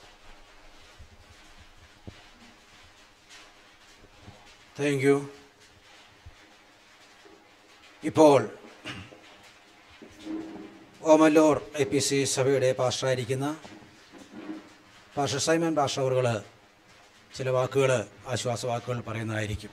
[SPEAKER 1] Thank you. ഇപ്പോൾ ഓമല്ലൂർ ഐ പി സി സഭയുടെ പാസ്റ്ററായിരിക്കുന്ന പാസ്റ്റർ സൈമൺ പാസ്റ്റർ അവറുകൾ ചില വാക്കുകൾ, ആശ്വാസവാക്കുകൾ പറയുന്നതായിരിക്കും.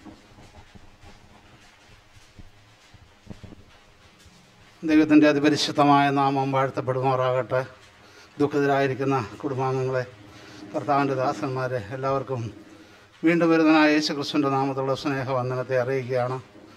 [SPEAKER 9] ദൈവത്തിൻ്റെ അതിപരിശുദ്ധമായ നാമം വാഴ്ത്തപ്പെടുമാറാകട്ടെ. ദുഃഖിതരായിരിക്കുന്ന കുടുംബാംഗങ്ങളെ, കർത്താവിൻ്റെ ദാസന്മാരെ എല്ലാവർക്കും വീണ്ടും വരുന്നതിനായ യേശു ക്രിസ്തുവിൻ്റെ നാമത്തിലുള്ള സ്നേഹവന്ദനത്തെ അറിയിക്കുകയാണ്.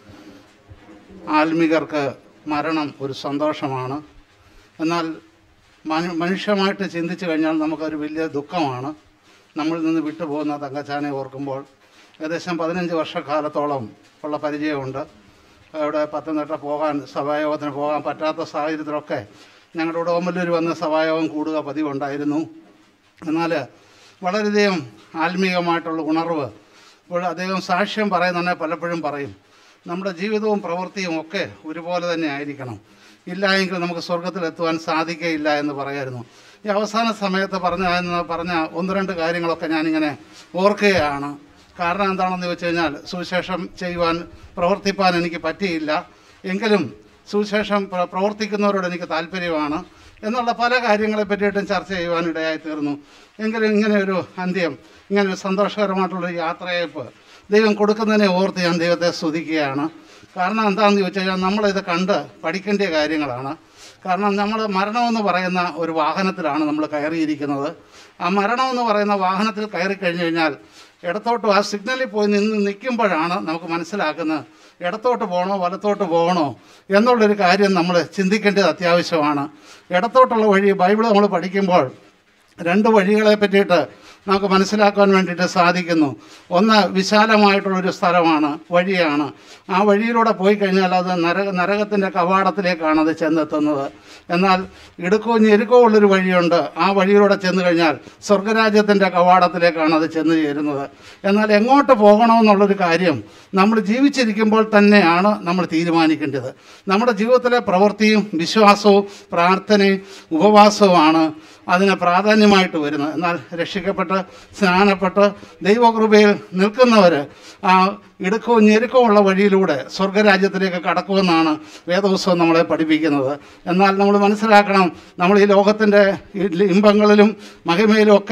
[SPEAKER 9] ആത്മികർക്ക് മരണം ഒരു സന്തോഷമാണ്. എന്നാൽ മനു മനുഷ്യമായിട്ട് ചിന്തിച്ചു കഴിഞ്ഞാൽ നമുക്കൊരു വലിയ ദുഃഖമാണ്. നമ്മളിൽ നിന്ന് വിട്ടുപോകുന്ന തങ്കച്ചാനെ ഓർക്കുമ്പോൾ ഏകദേശം പതിനഞ്ച് വർഷക്കാലത്തോളം ഉള്ള പരിചയമുണ്ട്. അവിടെ പത്തനംതിട്ട പോകാൻ, സഭായോഗത്തിന് പോകാൻ പറ്റാത്ത സാഹചര്യത്തിലൊക്കെ ഞങ്ങളുടെ ഇവിടെ ഓമല്ലൂർ വന്ന് സഭായോഗം കൂടുക പതിവുണ്ടായിരുന്നു. എന്നാൽ വളരെയധികം ആത്മീയമായിട്ടുള്ള ഉണർവ് ഇപ്പോൾ അദ്ദേഹം സാക്ഷ്യം പറയുന്നുണ്ടെ പലപ്പോഴും പറയും, നമ്മുടെ ജീവിതവും പ്രവൃത്തിയും ഒക്കെ ഒരുപോലെ തന്നെ ആയിരിക്കണം, ഇല്ല എങ്കിൽ നമുക്ക് സ്വർഗത്തിലെത്തുവാൻ സാധിക്കുകയില്ല എന്ന് പറയായിരുന്നു. ഈ അവസാന സമയത്ത് പറഞ്ഞ പറഞ്ഞ ഒന്ന് രണ്ട് കാര്യങ്ങളൊക്കെ ഞാനിങ്ങനെ ഓർക്കുകയാണ്. കാരണം എന്താണെന്ന് ചോദിച്ചു കഴിഞ്ഞാൽ, സുവിശേഷം ചെയ്യുവാൻ പ്രവർത്തിപ്പാൻ എനിക്ക് പറ്റിയില്ല, എങ്കിലും സുവിശേഷം പ്രവർത്തിക്കുന്നവരോട് എനിക്ക് താല്പര്യമാണ് എന്നുള്ള പല കാര്യങ്ങളെ പറ്റിയിട്ടും ചർച്ച ചെയ്യുവാനിടയായി തീർന്നു. എങ്കിലും ഇങ്ങനെ ഒരു അന്ത്യം, ഇങ്ങനെ ഒരു സന്തോഷകരമായിട്ടുള്ളൊരു യാത്രയയപ്പ് ദൈവം കൊടുക്കുന്നതിനെ ഓർത്ത് ഞാൻ ദൈവത്തെ സ്തുതിക്കുകയാണ്. കാരണം എന്താണെന്ന് ചോദിച്ചു കഴിഞ്ഞാൽ, നമ്മളിത് കണ്ട് പഠിക്കേണ്ട കാര്യങ്ങളാണ്. കാരണം നമ്മൾ മരണമെന്ന് പറയുന്ന ഒരു വാഹനത്തിലാണ് നമ്മൾ കയറിയിരിക്കുന്നത്. ആ മരണമെന്ന് പറയുന്ന വാഹനത്തിൽ കയറി കഴിഞ്ഞു കഴിഞ്ഞാൽ ഇടത്തോട്ട് ആ സിഗ്നലിൽ പോയി നിന്ന് നിൽക്കുമ്പോഴാണ് നമുക്ക് മനസ്സിലാക്കുന്നത് ഇടത്തോട്ട് പോകണോ വലത്തോട്ട് പോകണോ എന്നുള്ളൊരു കാര്യം നമ്മൾ ചിന്തിക്കേണ്ടത് അത്യാവശ്യമാണ്. ഇടത്തോട്ടുള്ള വഴി ബൈബിൾ നമ്മൾ പഠിക്കുമ്പോൾ രണ്ട് വഴികളെ പറ്റിയിട്ട് നമുക്ക് മനസ്സിലാക്കാൻ വേണ്ടിയിട്ട് സാധിക്കുന്നു. ഒന്ന് വിശാലമായിട്ടുള്ളൊരു സ്ഥലമാണ്, വഴിയാണ്. ആ വഴിയിലൂടെ പോയി കഴിഞ്ഞാൽ അത് നരക നരകത്തിൻ്റെ കവാടത്തിലേക്കാണ് അത് ചെന്നെത്തുന്നത്. എന്നാൽ ഇടുക്കവും ഞെരുക്കവും ഉള്ളൊരു വഴിയുണ്ട്. ആ വഴിയിലൂടെ ചെന്ന് കഴിഞ്ഞാൽ സ്വർഗരാജ്യത്തിൻ്റെ കവാടത്തിലേക്കാണ് അത് ചെന്ന് ചേരുന്നത്. എന്നാൽ എങ്ങോട്ട് പോകണമെന്നുള്ളൊരു കാര്യം നമ്മൾ ജീവിച്ചിരിക്കുമ്പോൾ തന്നെയാണ് നമ്മൾ തീരുമാനിക്കേണ്ടത്. നമ്മുടെ ജീവിതത്തിലെ പ്രവൃത്തിയും വിശ്വാസവും പ്രാർത്ഥനയും ഉപവാസവുമാണ് അതിന് പ്രാധാന്യമായിട്ട് വരുന്നത്. എന്നാൽ രക്ഷിക്കപ്പെട്ട് സ്നാനപ്പെട്ട് ദൈവകൃപയിൽ നിൽക്കുന്നവർ ആ ഇടുക്കവും ഞെരുക്കമുള്ള വഴിയിലൂടെ സ്വർഗരാജ്യത്തിലേക്ക് കടക്കുമെന്നാണ് വേദപുസ്തകം നമ്മളെ പഠിപ്പിക്കുന്നത്. എന്നാൽ നമ്മൾ മനസ്സിലാക്കണം, നമ്മൾ ഈ ലോകത്തിൻ്റെ ഇമ്പങ്ങളിലും മഹിമയിലും ഒക്കെ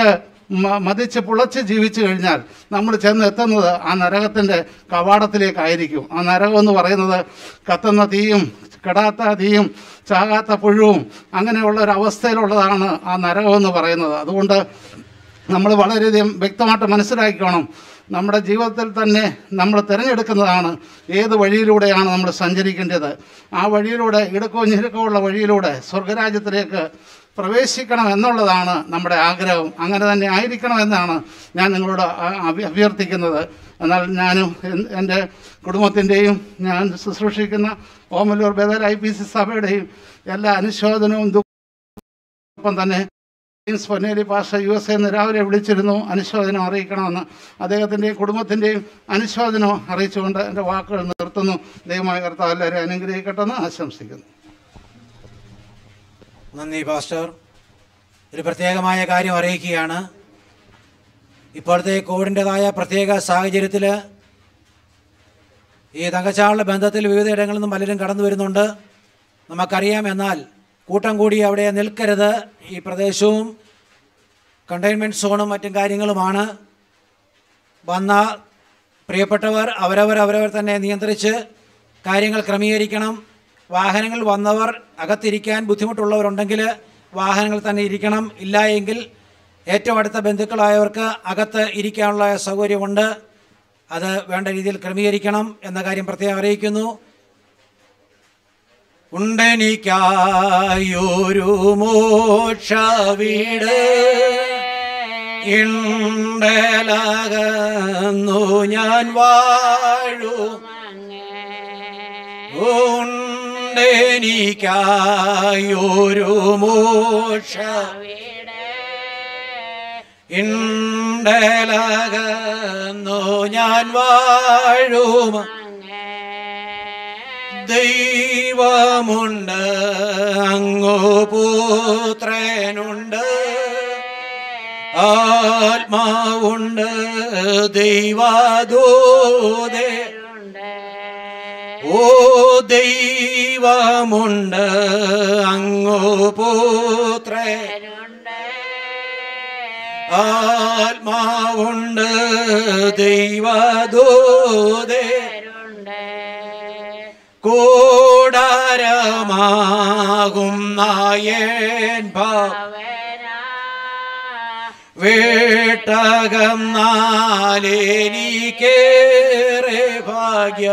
[SPEAKER 9] മ- മതിച്ച് പുളച്ച് ജീവിച്ചു കഴിഞ്ഞാൽ നമ്മൾ ചെന്ന് എത്തുന്നത് ആ നരകത്തിൻ്റെ കവാടത്തിലേക്കായിരിക്കും. ആ നരകം എന്ന് പറയുന്നത് കത്തുന്ന തീയും കെടാത്ത തീയും ചാകാത്ത പുഴുവും അങ്ങനെയുള്ള ഒരു അവസ്ഥയിലുള്ളതാണ് ആ നരകമെന്ന് പറയുന്നത്. അതുകൊണ്ട് നമ്മൾ വളരെയധികം വ്യക്തമായിട്ട് മനസ്സിലാക്കണം, നമ്മുടെ ജീവിതത്തിൽ തന്നെ നമ്മൾ തിരഞ്ഞെടുക്കുന്നതാണ് ഏത് വഴിയിലൂടെയാണ് നമ്മൾ സഞ്ചരിക്കേണ്ടത്. ആ വഴിയിലൂടെ ഇടുക്കവും ഞെരുക്കമുള്ള വഴിയിലൂടെ സ്വർഗരാജ്യത്തിലേക്ക് പ്രവേശിക്കണം എന്നുള്ളതാണ് നമ്മുടെ ആഗ്രഹം. അങ്ങനെ തന്നെ ആയിരിക്കണമെന്നാണ് ഞാൻ നിങ്ങളോട് അഭ്യ- അഭ്യർത്ഥിക്കുന്നത്. എന്നാൽ ഞാനും എൻ- എൻ്റെ കുടുംബത്തിൻ്റെയും ഞാൻ ശുശ്രൂഷിക്കുന്ന ഓമല്ലൂർ ബദൽ ഐ പി സി സഭയുടെയും എല്ലാ അനുശോചനവും ദുഃഖം തന്നെ James Ponneri pastor U S എന്ന് രാവിലെ വിളിച്ചിരുന്നു അനുശോചനം അറിയിക്കണമെന്ന്. അദ്ദേഹത്തിൻ്റെയും കുടുംബത്തിൻ്റെയും അനുശോചനം അറിയിച്ചുകൊണ്ട് എൻ്റെ വാക്കുകൾ നിർത്തുന്നു. ദൈവമായ കർത്താവ് എല്ലാവരെയും അനുഗ്രഹിക്കട്ടെന്ന് ആശംസിക്കുന്നു.
[SPEAKER 1] നന്ദി പാസ്റ്റർ. ഒരു പ്രത്യേകമായ കാര്യം അറിയിക്കുകയാണ്. ഇപ്പോഴത്തെ കോവിഡിൻ്റെതായ പ്രത്യേക സാഹചര്യത്തിൽ ഈ തങ്കച്ചാളുടെ ബന്ധത്തിൽ വിവിധ ഇടങ്ങളിൽ നിന്നും പലരും കടന്നു വരുന്നുണ്ട്, നമുക്കറിയാം. എന്നാൽ കൂട്ടം കൂടി അവിടെ നിൽക്കരുത്. ഈ പ്രദേശവും കണ്ടെയ്ൻമെൻറ്റ് സോണും മറ്റും കാര്യങ്ങളുമാണ്. വന്ന പ്രിയപ്പെട്ടവർ അവരവർ അവരവർ തന്നെ നിയന്ത്രിച്ച് കാര്യങ്ങൾ ക്രമീകരിക്കണം. വാഹനങ്ങൾ വന്നവർ അകത്തിരിക്കാൻ ബുദ്ധിമുട്ടുള്ളവരുണ്ടെങ്കിൽ വാഹനങ്ങൾ തന്നെ ഇരിക്കണം. ഇല്ല എങ്കിൽ ഏറ്റവും അടുത്ത ബന്ധുക്കളായവർക്ക് അകത്ത് ഇരിക്കാനുള്ള സൗകര്യമുണ്ട്, അത് വേണ്ട രീതിയിൽ ക്രമീകരിക്കണം എന്ന കാര്യം പ്രത്യേകം അറിയിക്കുന്നു. ഉണ്ടെനിക്കായൊരു മോക്ഷ വീട് ഇണ്ടലകന്നു ഞാൻ വാഴും, ഉണ്ടെനിക്കായൊരു മോക്ഷ ഇണ്ടലകന്നു ഞാൻ വാഴും, ദൈവമുണ്ട് അങ്ങു പുത്രനുണ്ട് ആത്മാവുണ്ട് ദൈവദൂതേ, ഓ ദൈവമുണ്ട് അങ്ങു പുത്രനുണ്ട് ആത്മാവുണ്ട് ദൈവദൂതേ, കൂടാരമാകും നായൻ ഭവന വേട്ടകം നാലേനിക്കേറെ ഭാഗ്യ,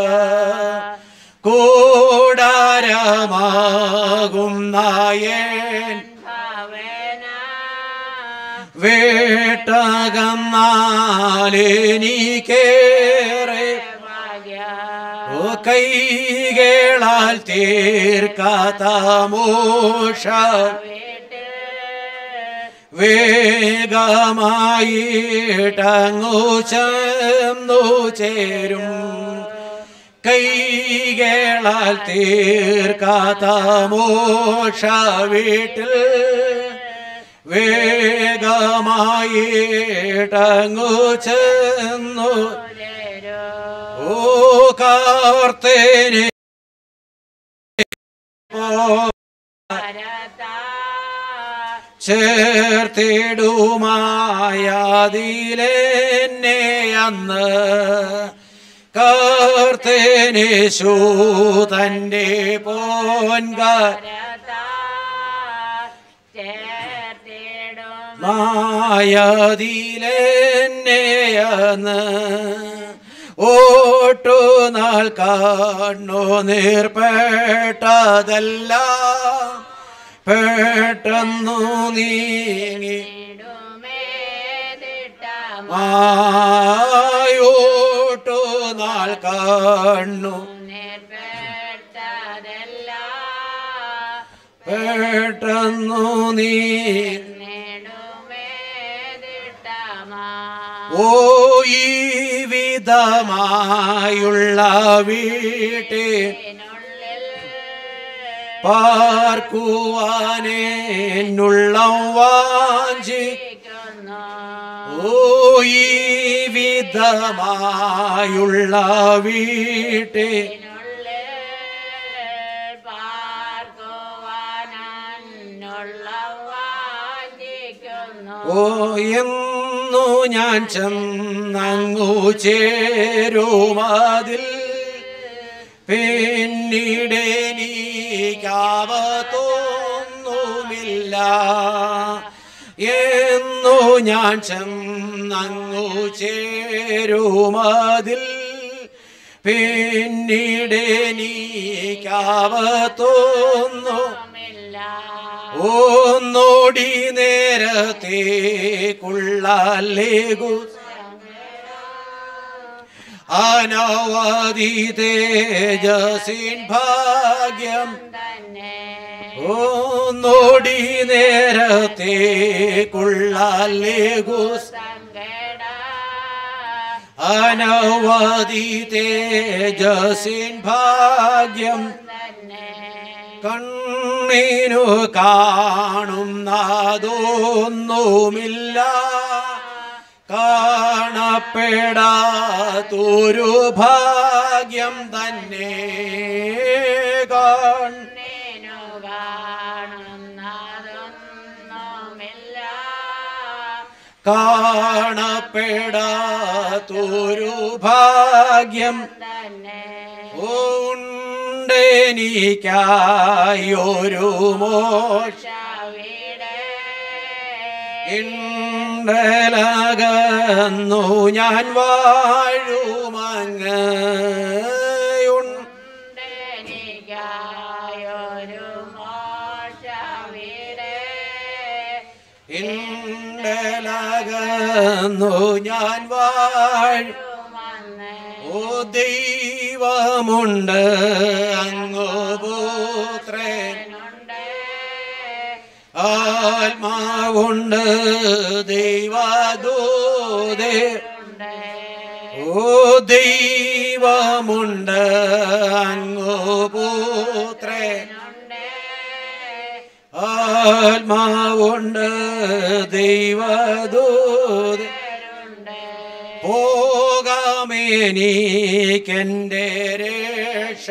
[SPEAKER 1] കൂടാരമാകും നായൻ വേട്ടകം നാലേനിക്കേറെ ഓ കൈകളാൽ തീർക്കാത്ത മോക്ഷ വേഗമായിട്ടങ്ങു ചെന്നു ചേരും, കൈകളാൽ തീർക്കാത്ത മോക്ഷ വീട്ടിൽ വേഗമായിട്ടങ്ങു ചെന്നു ഓ കാർത്തേനെ ചേർത്തിടുമായതിലെന്നെ അന്ന് കാർത്തേനേശു തൻ്റെ പോൻകാര മായതിലെന്നെ അന്ന് ഓട്ടു നാൾ കാണു നീർപ്പെട്ടതല്ല പെട്ടെന്നു നീങ്ങി ആയോട്ടു നാൾ കാണു പെട്ടെന്നു നീ ഓ ഈ വിധമായുള്ള വീട്ടിൽ പാർക്കുവാനുള്ള വാഞ്ചിക്കുന്നു, ഓ ഈ വിധമായുള്ള വീട്ടിൽ ഓ എന്നു ഞാൻ ചെന്നങ്ങു ചേരുമതിൽ പിന്നീടെനിക്കാവത്തൊന്നുമില്ല. എന്നു ഞാൻ ചെന്നങ്ങു ചേരുമതിൽ പിന്നീടെനിക്കാവത്തൊന്നു ഒന്നോടി നേരത്തേക്കുള്ളേകു അനവധി തേജസിൻ ഭാഗ്യം ഒന്നോടി നേരത്തേക്കുള്ളേകു അനവധി തേജസിൻ ഭാഗ്യം കണ്ണിനു കാണുന്നതൊന്നുമില്ല കാണപ്പെടാത്തൊരു ഭാഗ്യം തന്നെ
[SPEAKER 4] കണ്ണിനു കാണുന്നതൊന്നുമില്ല
[SPEAKER 1] കാണപ്പെടാത്തൊരു ഭാഗ്യം
[SPEAKER 4] തന്നെ
[SPEAKER 1] ഉണ്ടെനിക്കായൊരു മോക്ഷ ഇണ്ടലകന്നു ഞാൻ വാഴുമങ്ങ്
[SPEAKER 4] ഉണ്ടെനിക്കായൊരു മോക്ഷവിടെ
[SPEAKER 1] ഇണ്ടലകന്നു ഞാൻ വാഴും ഓ ദൈവമുണ്ട് അങ്ങോ പുത്രൻ ആത്മാവുണ്ട് ദൈവദൂതേ ഓ ദൈവമുണ്ട് അങ്ങോ പുത്രൻ ആത്മാവുണ്ട് ദൈവദൂതേ പോകാമെനിക്കെൻ്റെ രക്ഷ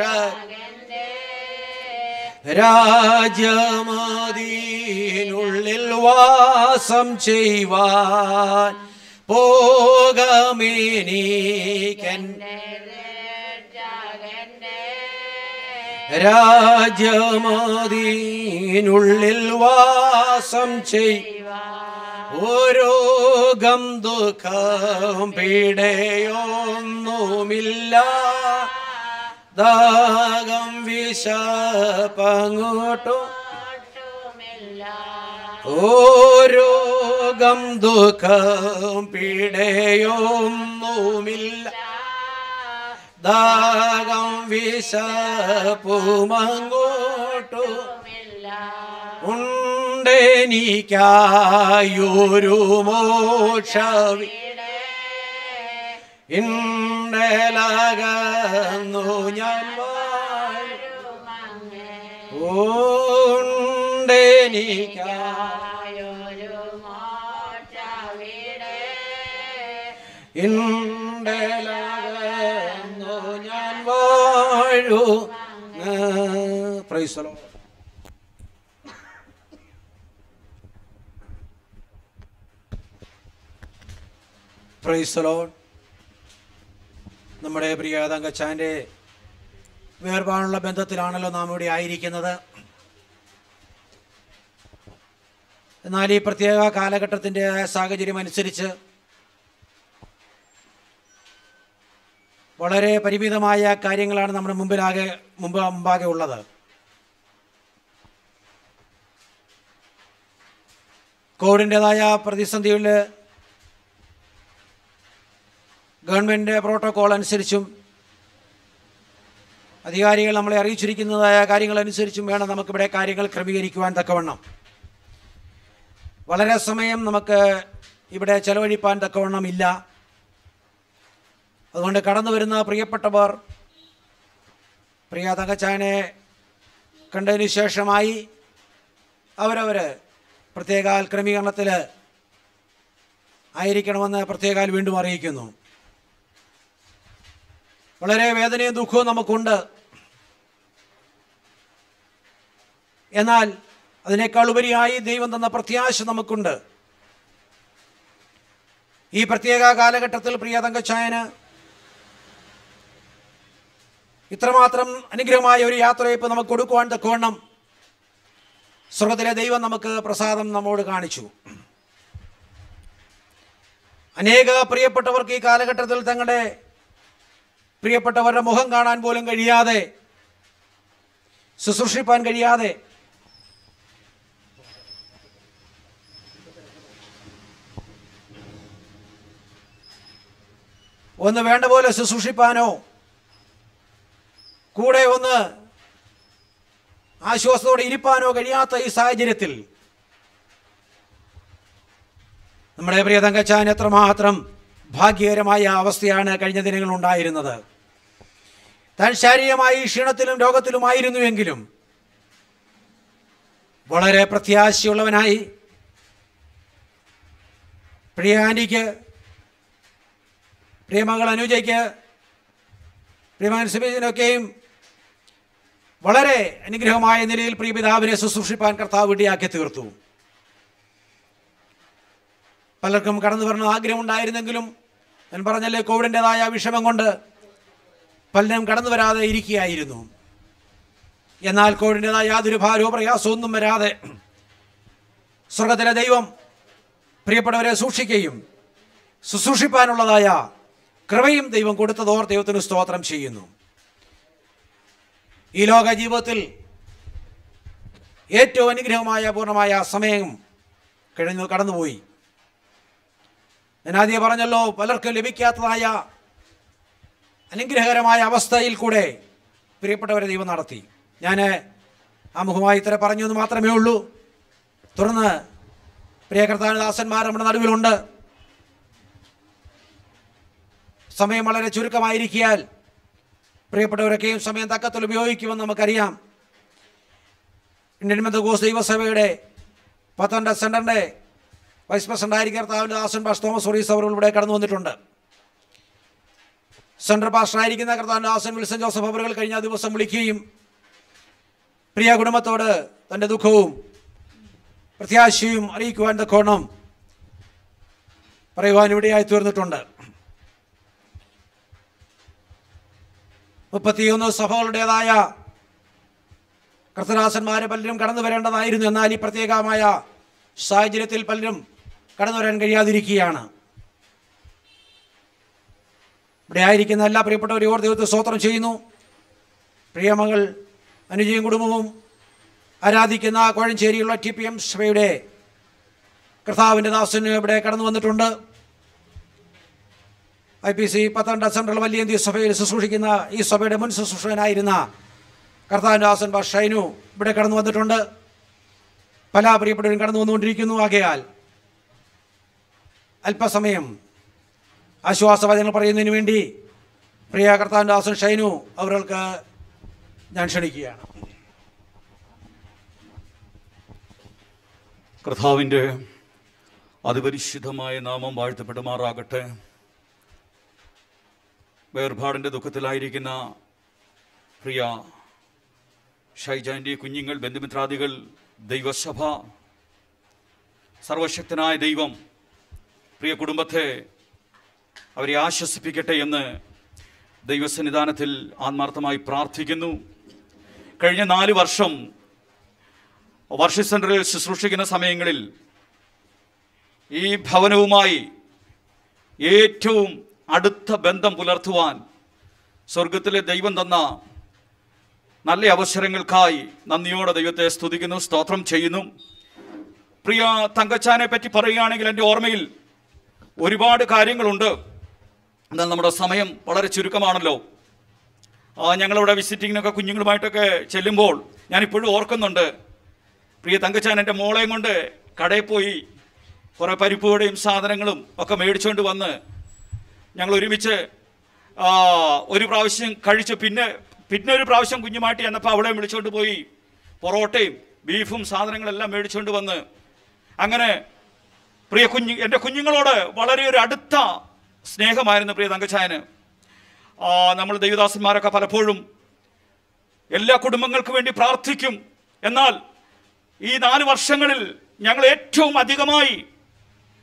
[SPEAKER 1] രാജ്യമതിനുള്ളിൽ വാസം ചെയ്യുവാൻ പോകാമെനിക്കെൻ്റെ രാജ്യമതിനുള്ളിൽ വാസം ചെയ്യുവാൻ ഓരോ ഗം ദുഃഖം പീഡയൊന്നുമില്ല ദാഹം വിശപ്പങ്ങോട്ടും ഓരോ ഗം ദുഃഖം പീഡയൊന്നുമില്ല ദാഹം വിശപ്പുമങ്ങോട്ടുമില്ല ഉണ്ടെനിക്കായൊരു മോക്ഷവി ഇണ്ടലകന്നു ഞാൻ ഉണ്ടെനിക്കായൊരു മോക്ഷവിടെ ഇണ്ടലകന്നു ഞാൻ വാഴു. Praise the lord. Praise the lord. നമ്മുടെ പ്രിയ തങ്കച്ചാൻ്റെ വേർപാടുള്ള ബന്ധത്തിലാണല്ലോ നാം ഇവിടെ ആയിരിക്കുന്നത്. എന്നാൽ ഈ പ്രത്യേക കാലഘട്ടത്തിൻ്റെ സാഹചര്യം അനുസരിച്ച് വളരെ പരിമിതമായ കാര്യങ്ങളാണ് നമ്മുടെ മുമ്പിലാകെ മുമ്പ് മുമ്പാകെ ഉള്ളത്. കോവിഡിൻ്റെതായ പ്രതിസന്ധികളിൽ ഗവൺമെൻറ് പ്രോട്ടോക്കോൾ അനുസരിച്ചും അധികാരികൾ നമ്മളെ അറിയിച്ചിരിക്കുന്നതായ കാര്യങ്ങളനുസരിച്ചും വേണം നമുക്കിവിടെ കാര്യങ്ങൾ ക്രമീകരിക്കുവാൻ തക്കവണ്ണം. വളരെ സമയം നമുക്ക് ഇവിടെ ചെലവഴിപ്പാൻ തക്കവണ്ണം ഇല്ല. അതുകൊണ്ട് കടന്നു വരുന്ന പ്രിയപ്പെട്ടവർ പ്രിയ തങ്കച്ചാനെ കണ്ടതിന് ശേഷമായി അവരവർ പ്രത്യേകാൽ ക്രമീകരണത്തിൽ ആയിരിക്കണമെന്ന് പ്രത്യേകാൽ വീണ്ടും അറിയിക്കുന്നു. വളരെ വേദനയും ദുഃഖവും നമുക്കുണ്ട്. എന്നാൽ അതിനേക്കാൾ ഉപരിയായി ദൈവം തന്ന പ്രത്യാശ നമുക്കുണ്ട്. ഈ പ്രത്യേക കാലഘട്ടത്തിൽ പ്രിയ തങ്കച്ചായന് ഇത്രമാത്രം അനുഗ്രഹമായ ഒരു യാത്രയപ്പ് നമുക്ക് കൊടുക്കുവാൻ തക്കവണ്ണം സ്വർഗത്തിലെ ദൈവം നമുക്ക് പ്രസാദം നമ്മോട് കാണിച്ചു. അനേക പ്രിയപ്പെട്ടവർക്ക് ഈ കാലഘട്ടത്തിൽ തങ്ങളുടെ പ്രിയപ്പെട്ടവരുടെ മുഖം കാണാൻ പോലും കഴിയാതെ, ശുശ്രൂഷിപ്പാൻ കഴിയാതെ ഒന്ന് വേണ്ട പോലെ ശുശ്രൂഷിപ്പാനോ കൂടെ ഒന്ന് ആശ്വാസത്തോടെ ഇരിപ്പാനോ കഴിയാത്ത ഈ സാഹചര്യത്തിൽ നമ്മുടെ പ്രിയ തങ്കച്ചാൻ എത്രമാത്രം ഭാഗ്യകരമായ അവസ്ഥയാണ് കഴിഞ്ഞ ദിനങ്ങളിൽ ഉണ്ടായിരുന്നത്. താൻ ശാരീരികമായി ക്ഷീണത്തിലും രോഗത്തിലുമായിരുന്നുവെങ്കിലും വളരെ പ്രത്യാശയുള്ളവനായി പ്രിയ ആൻറ്റിക്ക്, പ്രിയമകൾ അനുജയ്ക്ക്, പ്രിയമകൻ സുബീജിനൊക്കെയും വളരെ അനുഗ്രഹമായ നിലയിൽ പ്രിയപിതാവിനെ ശുശ്രൂഷിപ്പാൻ കർത്താവ് ഇടയാക്കി തീർത്തു. പലർക്കും കടന്നു വരണ ആഗ്രഹമുണ്ടായിരുന്നെങ്കിലും ഞാൻ പറഞ്ഞല്ലേ, കോവിഡിൻ്റെതായ വിഷമം കൊണ്ട് പലരും കടന്നു വരാതെ ഇരിക്കുകയായിരുന്നു. എന്നാൽ കോവിഡിൻ്റെതായ യാതൊരു ഭാരവും പ്രയാസവും ഒന്നും വരാതെ സ്വർഗത്തിലെ ദൈവം പ്രിയപ്പെട്ടവരെ സൂക്ഷിക്കുകയും ശുശ്രൂഷിപ്പാനുള്ളതായ കൃപയും ദൈവം കൊടുത്തതോർ ദൈവത്തിന് സ്തോത്രം ചെയ്യുന്നു. ഈ ലോക ജീവിതത്തിൽ ഏറ്റവും അനുഗ്രഹമായ പൂർണ്ണമായ സമയം കഴിഞ്ഞു കടന്നുപോയി. ഞാൻ ആദ്യം പറഞ്ഞല്ലോ, പലർക്കും ലഭിക്കാത്തതായ അനുഗ്രഹകരമായ അവസ്ഥയിൽ കൂടെ പ്രിയപ്പെട്ടവരെ ദൈവം നടത്തി. ഞാൻ ആമുഖമായി ഇത്ര പറഞ്ഞു എന്ന് മാത്രമേ ഉള്ളൂ. തുടർന്ന് പ്രിയ കർത്താദാസന്മാർ നമ്മുടെ നടുവിലുണ്ട്. സമയം വളരെ ചുരുക്കമായിരിക്കാൽ പ്രിയപ്പെട്ടവരൊക്കെയും സമയം തക്കത്തിൽ ഉപയോഗിക്കുമെന്ന് നമുക്കറിയാം. ഇന്ത്യൻ പെന്തക്കോസ്ത് ദൈവസഭയുടെ പത്തനംതിട്ട സെൻറ്ററിൻ്റെ വൈസ് പ്രസിഡൻ്റായിരിക്കും കർത്താവിൻ്റെ ദാസൻ പാസ്റ്റർ തോമസ് വർഗീസ് അവർ ഇവിടെ കടന്നു വന്നിട്ടുണ്ട്. സെൻട്രൽ പാസ്റ്ററായിരിക്കുന്ന കർത്താവിൻ്റെ ദാസൻ വിൽസൺ ജോസഫ് അവറുകൾ കഴിഞ്ഞ ദിവസം വിളിക്കുകയും പ്രിയ കുടുംബത്തോട് തൻ്റെ ദുഃഖവും പ്രത്യാശയും അറിയിക്കുവാൻ തക്കോണം പറയുവാൻ ഇവിടെയായി തീർന്നിട്ടുണ്ട്. മുപ്പത്തിയൊന്ന് സഭകളുടേതായ കർത്തദാസന്മാരെ പലരും കടന്നു വരേണ്ടതായിരുന്നു. എന്നാൽ ഈ പ്രത്യേകമായ സാഹചര്യത്തിൽ പലരും കടന്നു വരാൻ കഴിയാതിരിക്കുകയാണ്. ഇവിടെ ആയിരിക്കുന്ന എല്ലാ പ്രിയപ്പെട്ടവരെയും ഓർ ദൈവത്തെ സ്തോത്രം ചെയ്യുന്നു. പ്രിയമകൾ അനുജയും കുടുംബവും ആരാധിക്കുന്ന കോഴഞ്ചേരിയുള്ള ടി പി എം സഭയുടെ കർത്താവിൻ്റെ ദാസന് ഇവിടെ കടന്നു വന്നിട്ടുണ്ട്. I P C Pathanamthitta central വലിയ സഭയിൽ ശുശ്രൂഷിക്കുന്ന ഈ സഭയുടെ മുൻ ശുശ്രൂഷകനായിരുന്ന കർത്താവിൻ്റെ ദാസൻ പാസ്റ്റർ ഷൈനു ഇവിടെ കടന്നു വന്നിട്ടുണ്ട്. പല പ്രിയപ്പെട്ടവരും കടന്നു വന്നുകൊണ്ടിരിക്കുന്നു. ആകയാൽ അല്പസമയം ആശ്വാസവചനങ്ങൾ പറയുന്നതിന് വേണ്ടി പ്രിയ കർത്താവിൻ്റെ ദാസൻ ഷൈനു അവർക്ക് ഞാൻ ക്ഷണിക്കുകയാണ്.
[SPEAKER 10] കർത്താവിൻ്റെ അതിപരിശുദ്ധമായ നാമം വാഴ്ത്തപ്പെടുമാറാകട്ടെ. വേർപാടിൻ്റെ ദുഃഖത്തിലായിരിക്കുന്ന പ്രിയ ഷൈജാൻ്റെ കുഞ്ഞുങ്ങൾ, ബന്ധുമിത്രാദികൾ, ദൈവസഭ, സർവശക്തനായ ദൈവം പ്രിയ കുടുംബത്തെ അവരെ ആശ്വസിപ്പിക്കട്ടെ എന്ന് ദൈവസന്നിധാനത്തിൽ ആത്മാർത്ഥമായി പ്രാർത്ഥിക്കുന്നു. കഴിഞ്ഞ നാല് വർഷം വർഷ സെൻറ്ററിൽ ശുശ്രൂഷിക്കുന്ന സമയങ്ങളിൽ ഈ ഭവനവുമായി ഏറ്റവും അടുത്ത ബന്ധം പുലർത്തുവാൻ സ്വർഗത്തിലെ ദൈവം തന്ന നല്ല അവസരങ്ങൾക്കായി നന്ദിയോടെ ദൈവത്തെ സ്തുതിക്കുന്നു, സ്തോത്രം ചെയ്യുന്നു. പ്രിയ തങ്കച്ചാനെ പറ്റി പറയുകയാണെങ്കിൽ എൻ്റെ ഓർമ്മയിൽ ഒരുപാട് കാര്യങ്ങളുണ്ട്. എന്നാൽ നമ്മുടെ സമയം വളരെ ചുരുക്കമാണല്ലോ. ഞങ്ങളിവിടെ വിസിറ്റിങ്ങിനൊക്കെ കുഞ്ഞുങ്ങളുമായിട്ടൊക്കെ ചെല്ലുമ്പോൾ ഞാനിപ്പോഴും ഓർക്കുന്നുണ്ട്, പ്രിയ തങ്കച്ചാൻ എൻ്റെ മോളെയും കൊണ്ട് കടയിൽ പോയി കുറേ പരിപ്പുകളുടെയും സാധനങ്ങളും ഒക്കെ മേടിച്ചുകൊണ്ട് വന്ന് ഞങ്ങൾ ഒരുമിച്ച് ഒരു പ്രാവശ്യം കഴിച്ച് പിന്നെ പിന്നെ ഒരു പ്രാവശ്യം കുഞ്ഞുമായിട്ട് ചെന്നപ്പോൾ അവളെ വിളിച്ചുകൊണ്ട് പോയി പൊറോട്ടയും ബീഫും സാധനങ്ങളെല്ലാം മേടിച്ചുകൊണ്ട് വന്ന് അങ്ങനെ പ്രിയ കുഞ്ഞു എൻ്റെ കുഞ്ഞുങ്ങളോട് വളരെ ഒരു അടുത്ത സ്നേഹമായിരുന്നു പ്രിയ തങ്കച്ചായന്. നമ്മൾ ദൈവദാസന്മാരൊക്കെ പലപ്പോഴും എല്ലാ കുടുംബങ്ങൾക്ക് വേണ്ടി പ്രാർത്ഥിക്കും. എന്നാൽ ഈ നാല് വർഷങ്ങളിൽ ഞങ്ങൾ ഏറ്റവും അധികമായി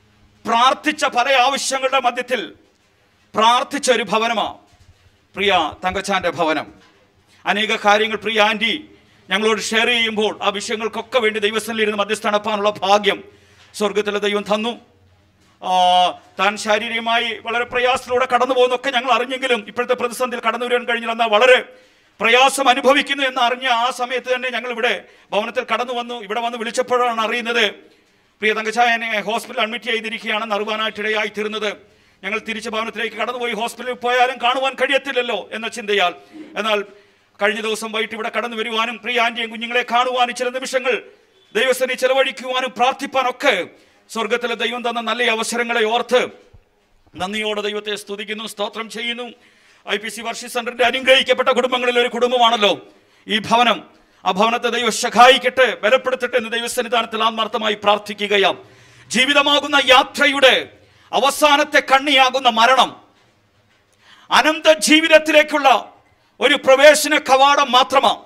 [SPEAKER 10] പ്രാർത്ഥിച്ച പല ആവശ്യങ്ങളുടെ മധ്യത്തിൽ പ്രാർത്ഥിച്ച ഒരു ഭവനമാണ് പ്രിയ തങ്കച്ചാൻ്റെ ഭവനം. അനേക കാര്യങ്ങൾ പ്രിയ ആൻറ്റി ഞങ്ങളോട് ഷെയർ ചെയ്യുമ്പോൾ ആ വിഷയങ്ങൾക്കൊക്കെ വേണ്ടി ദൈവസ്ഥനിലിരുന്ന് മധ്യസ്ഥ നടപ്പാനുള്ള ഭാഗ്യം സ്വർഗത്തിലെ ദൈവം തന്നു. താൻ ശാരീരികമായി വളരെ പ്രയാസത്തിലൂടെ കടന്നു പോകുന്നൊക്കെ ഞങ്ങൾ അറിഞ്ഞെങ്കിലും ഇപ്പോഴത്തെ പ്രതിസന്ധിയിൽ കടന്നു വരാൻ കഴിഞ്ഞില്ല. എന്നാൽ വളരെ പ്രയാസം അനുഭവിക്കുന്നു എന്ന് അറിഞ്ഞ ആ സമയത്ത് തന്നെ ഞങ്ങൾ ഇവിടെ ഭവനത്തിൽ കടന്നു വന്നു. ഇവിടെ വന്ന് വിളിച്ചപ്പോഴാണ് അറിയുന്നത് പ്രിയ തങ്കച്ചായനെ ഹോസ്പിറ്റലിൽ അഡ്മിറ്റ് ചെയ്തിരിക്കുകയാണെന്ന് അറിവാനായിട്ടിടയായി തീർന്നത്. ഞങ്ങൾ തിരിച്ച് ഭവനത്തിലേക്ക് കടന്നുപോയി. ഹോസ്പിറ്റലിൽ പോയാലും കാണുവാൻ കഴിയത്തില്ലല്ലോ എന്ന ചിന്തയാൽ. എന്നാൽ കഴിഞ്ഞ ദിവസം വൈകിട്ട് ഇവിടെ കടന്നു വരുവാനും പ്രിയ ആൻറ്റിയും കുഞ്ഞുങ്ങളെ കാണുവാനും ചില നിമിഷങ്ങൾ ദൈവസ്ഥനെ ചെലവഴിക്കുവാനും പ്രാർത്ഥിപ്പാനൊക്കെ സ്വർഗത്തിലെ ദൈവം തന്ന നല്ല അവസരങ്ങളെ ഓർത്ത് നന്ദിയോടെ ദൈവത്തെ സ്തുതിക്കുന്നു, സ്തോത്രം ചെയ്യുന്നു. ഐ പി സി വർഷി സെന്ററിന്റെ അനുഗ്രഹിക്കപ്പെട്ട കുടുംബങ്ങളിൽ ഒരു കുടുംബമാണല്ലോ ഈ ഭവനം. ആ ഭവനത്തെ ദൈവം സഹായിക്കട്ടെ, ബലപ്പെടുത്തട്ടെ എന്ന് ദൈവസന്നിധാനത്തിൽ ആത്മാർത്ഥമായി പ്രാർത്ഥിക്കുകയാണ്. ജീവിതമാകുന്ന യാത്രയുടെ അവസാനത്തെ കണ്ണിയാകുന്ന മരണം അനന്ത ജീവിതത്തിലേക്കുള്ള ഒരു പ്രവേശന കവാടം മാത്രമാണ്.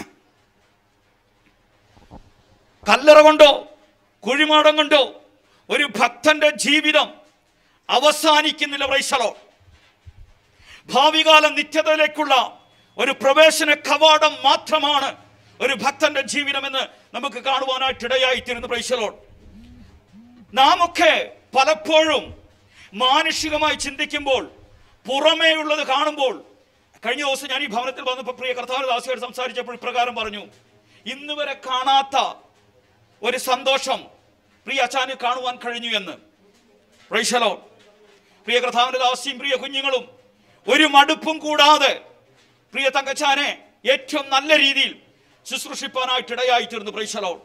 [SPEAKER 10] കല്ലറ കൊണ്ടോ കുഴിമാടം കൊണ്ടോ ഒരു ഭക്തന്റെ ജീവിതം അവസാനിക്കുന്നില്ല. പ്രൈസലോ ഭാവികാല നിത്യതയിലേക്കുള്ള ഒരു പ്രവേശന കവാടം മാത്രമാണ് ഒരു ഭക്തന്റെ ജീവിതമെന്ന് നമുക്ക് കാണുവാനായിട്ടിടയായിത്തീരുന്നു. പ്രൈസലോ നാം ഒക്കെ പലപ്പോഴും മാനുഷികമായി ചിന്തിക്കുമ്പോൾ, പുറമേ ഉള്ളത് കാണുമ്പോൾ, കഴിഞ്ഞ ദിവസം ഞാൻ ഈ ഭവനത്തിൽ വന്നപ്പോൾ പ്രിയ കർത്താവിന്റെ ദാസിയോട് സംസാരിച്ചപ്പോൾ ഇപ്രകാരം പറഞ്ഞു, ഇന്ന് വരെ കാണാത്ത ഒരു സന്തോഷം പ്രിയ അച്ചാന് കാണുവാൻ കഴിഞ്ഞു എന്ന്. Price the Lord. പ്രിയ കർത്താവിന്റെ ദാസിയും പ്രിയ കുഞ്ഞുങ്ങളും ഒരു മടുപ്പും കൂടാതെ പ്രിയ തങ്കച്ചാനെ ഏറ്റവും നല്ല രീതിയിൽ ശുശ്രൂഷിപ്പാനായിട്ടിടയായി തീർന്നു. Praise the Lord.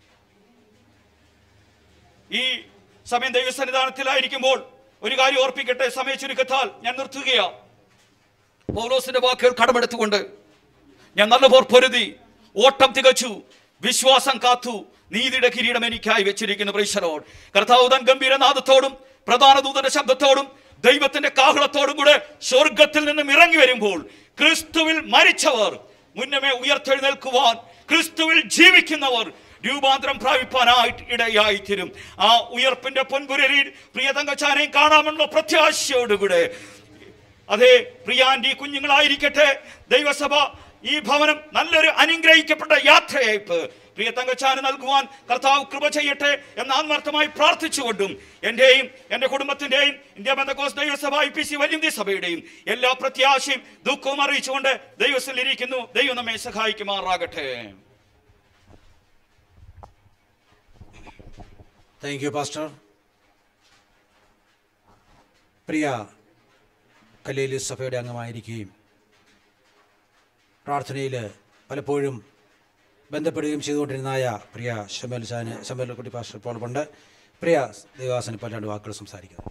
[SPEAKER 10] ഈ സമയം ദൈവസന്നിധാനത്തിലായിരിക്കുമ്പോൾ ഒരു കാര്യം ഓർപ്പിക്കട്ടെ, സമയ ചുരുക്കത്താൽ ഞാൻ നിർത്തുകയാ. പൗലോസിന്റെ വാക്കുകൾ കടമെടുത്തുകൊണ്ട്, ഞാൻ നല്ല പോർ പൊരുതി, ഓട്ടം തികച്ചു, വിശ്വാസം കാത്തു, നീതിയുടെ കിരീടം എനിക്കായി വെച്ചിരിക്കുന്നു. Praise the Lord. കർത്താവ് തൻ ഗംഭീരനാദത്തോടും പ്രധാന ദൂതന്റെ ശബ്ദത്തോടും ദൈവത്തിന്റെ കാഹളത്തോടും കൂടെ സ്വർഗത്തിൽ നിന്നും ഇറങ്ങി വരുമ്പോൾ ക്രിസ്തുവിൽ മരിച്ചവർ മുന്നമേ ഉയർത്തെഴുന്നേൽക്കുവാൻ, ക്രിസ്തുവിൽ ജീവിക്കുന്നവർ രൂപാന്തരം പ്രാപിപ്പാനായിട്ട് ഇടയായി തീരും. ആ ഉയർപ്പിന്റെ പൊൻപുരരിൽ പ്രിയ തങ്കച്ചാനെയും കാണാമെന്നുള്ള പ്രത്യാശയോടുകൂടെ, അതെ പ്രിയ ആൻറ്റി കുഞ്ഞുങ്ങളായിരിക്കട്ടെ, ദൈവസഭ ഈ ഭവനം നല്ലൊരു അനുഗ്രഹിക്കപ്പെട്ട യാത്രയയപ്പ് പ്രിയ തങ്കച്ചാന് നൽകുവാൻ കർത്താവ് കൃപ ചെയ്യട്ടെ എന്ന് ആത്മാർത്ഥമായി പ്രാർത്ഥിച്ചുകൊണ്ടും എന്റെയും എന്റെ കുടുംബത്തിന്റെയും ഇന്ത്യ പെന്തക്കോസ്ത് ദൈവസഭ ഐ പി സി വലിയ സഭയുടെയും എല്ലാ പ്രത്യാശയും ദുഃഖവും അറിയിച്ചുകൊണ്ട് ദൈവത്തിൽ ഇരിക്കുന്നു. ദൈവം നമ്മെ സഹായിക്കുമാറാകട്ടെ.
[SPEAKER 1] Thank you pastor. പ്രിയ കല്ലേലി സഭയുടെ അംഗമായിരിക്കുകയും പ്രാർത്ഥനയിൽ പലപ്പോഴും ബന്ധപ്പെടുകയും ചെയ്തുകൊണ്ടിരുന്നായ പ്രിയ ഷമേൽ ചാന് ഷമേൽ കുട്ടി പാസ്റ്റർ ഇപ്പോൾ പണ്ട് പ്രിയ ദേവാസന ഇപ്പോൾ രണ്ട് വാക്കുകൾ സംസാരിക്കുന്നു.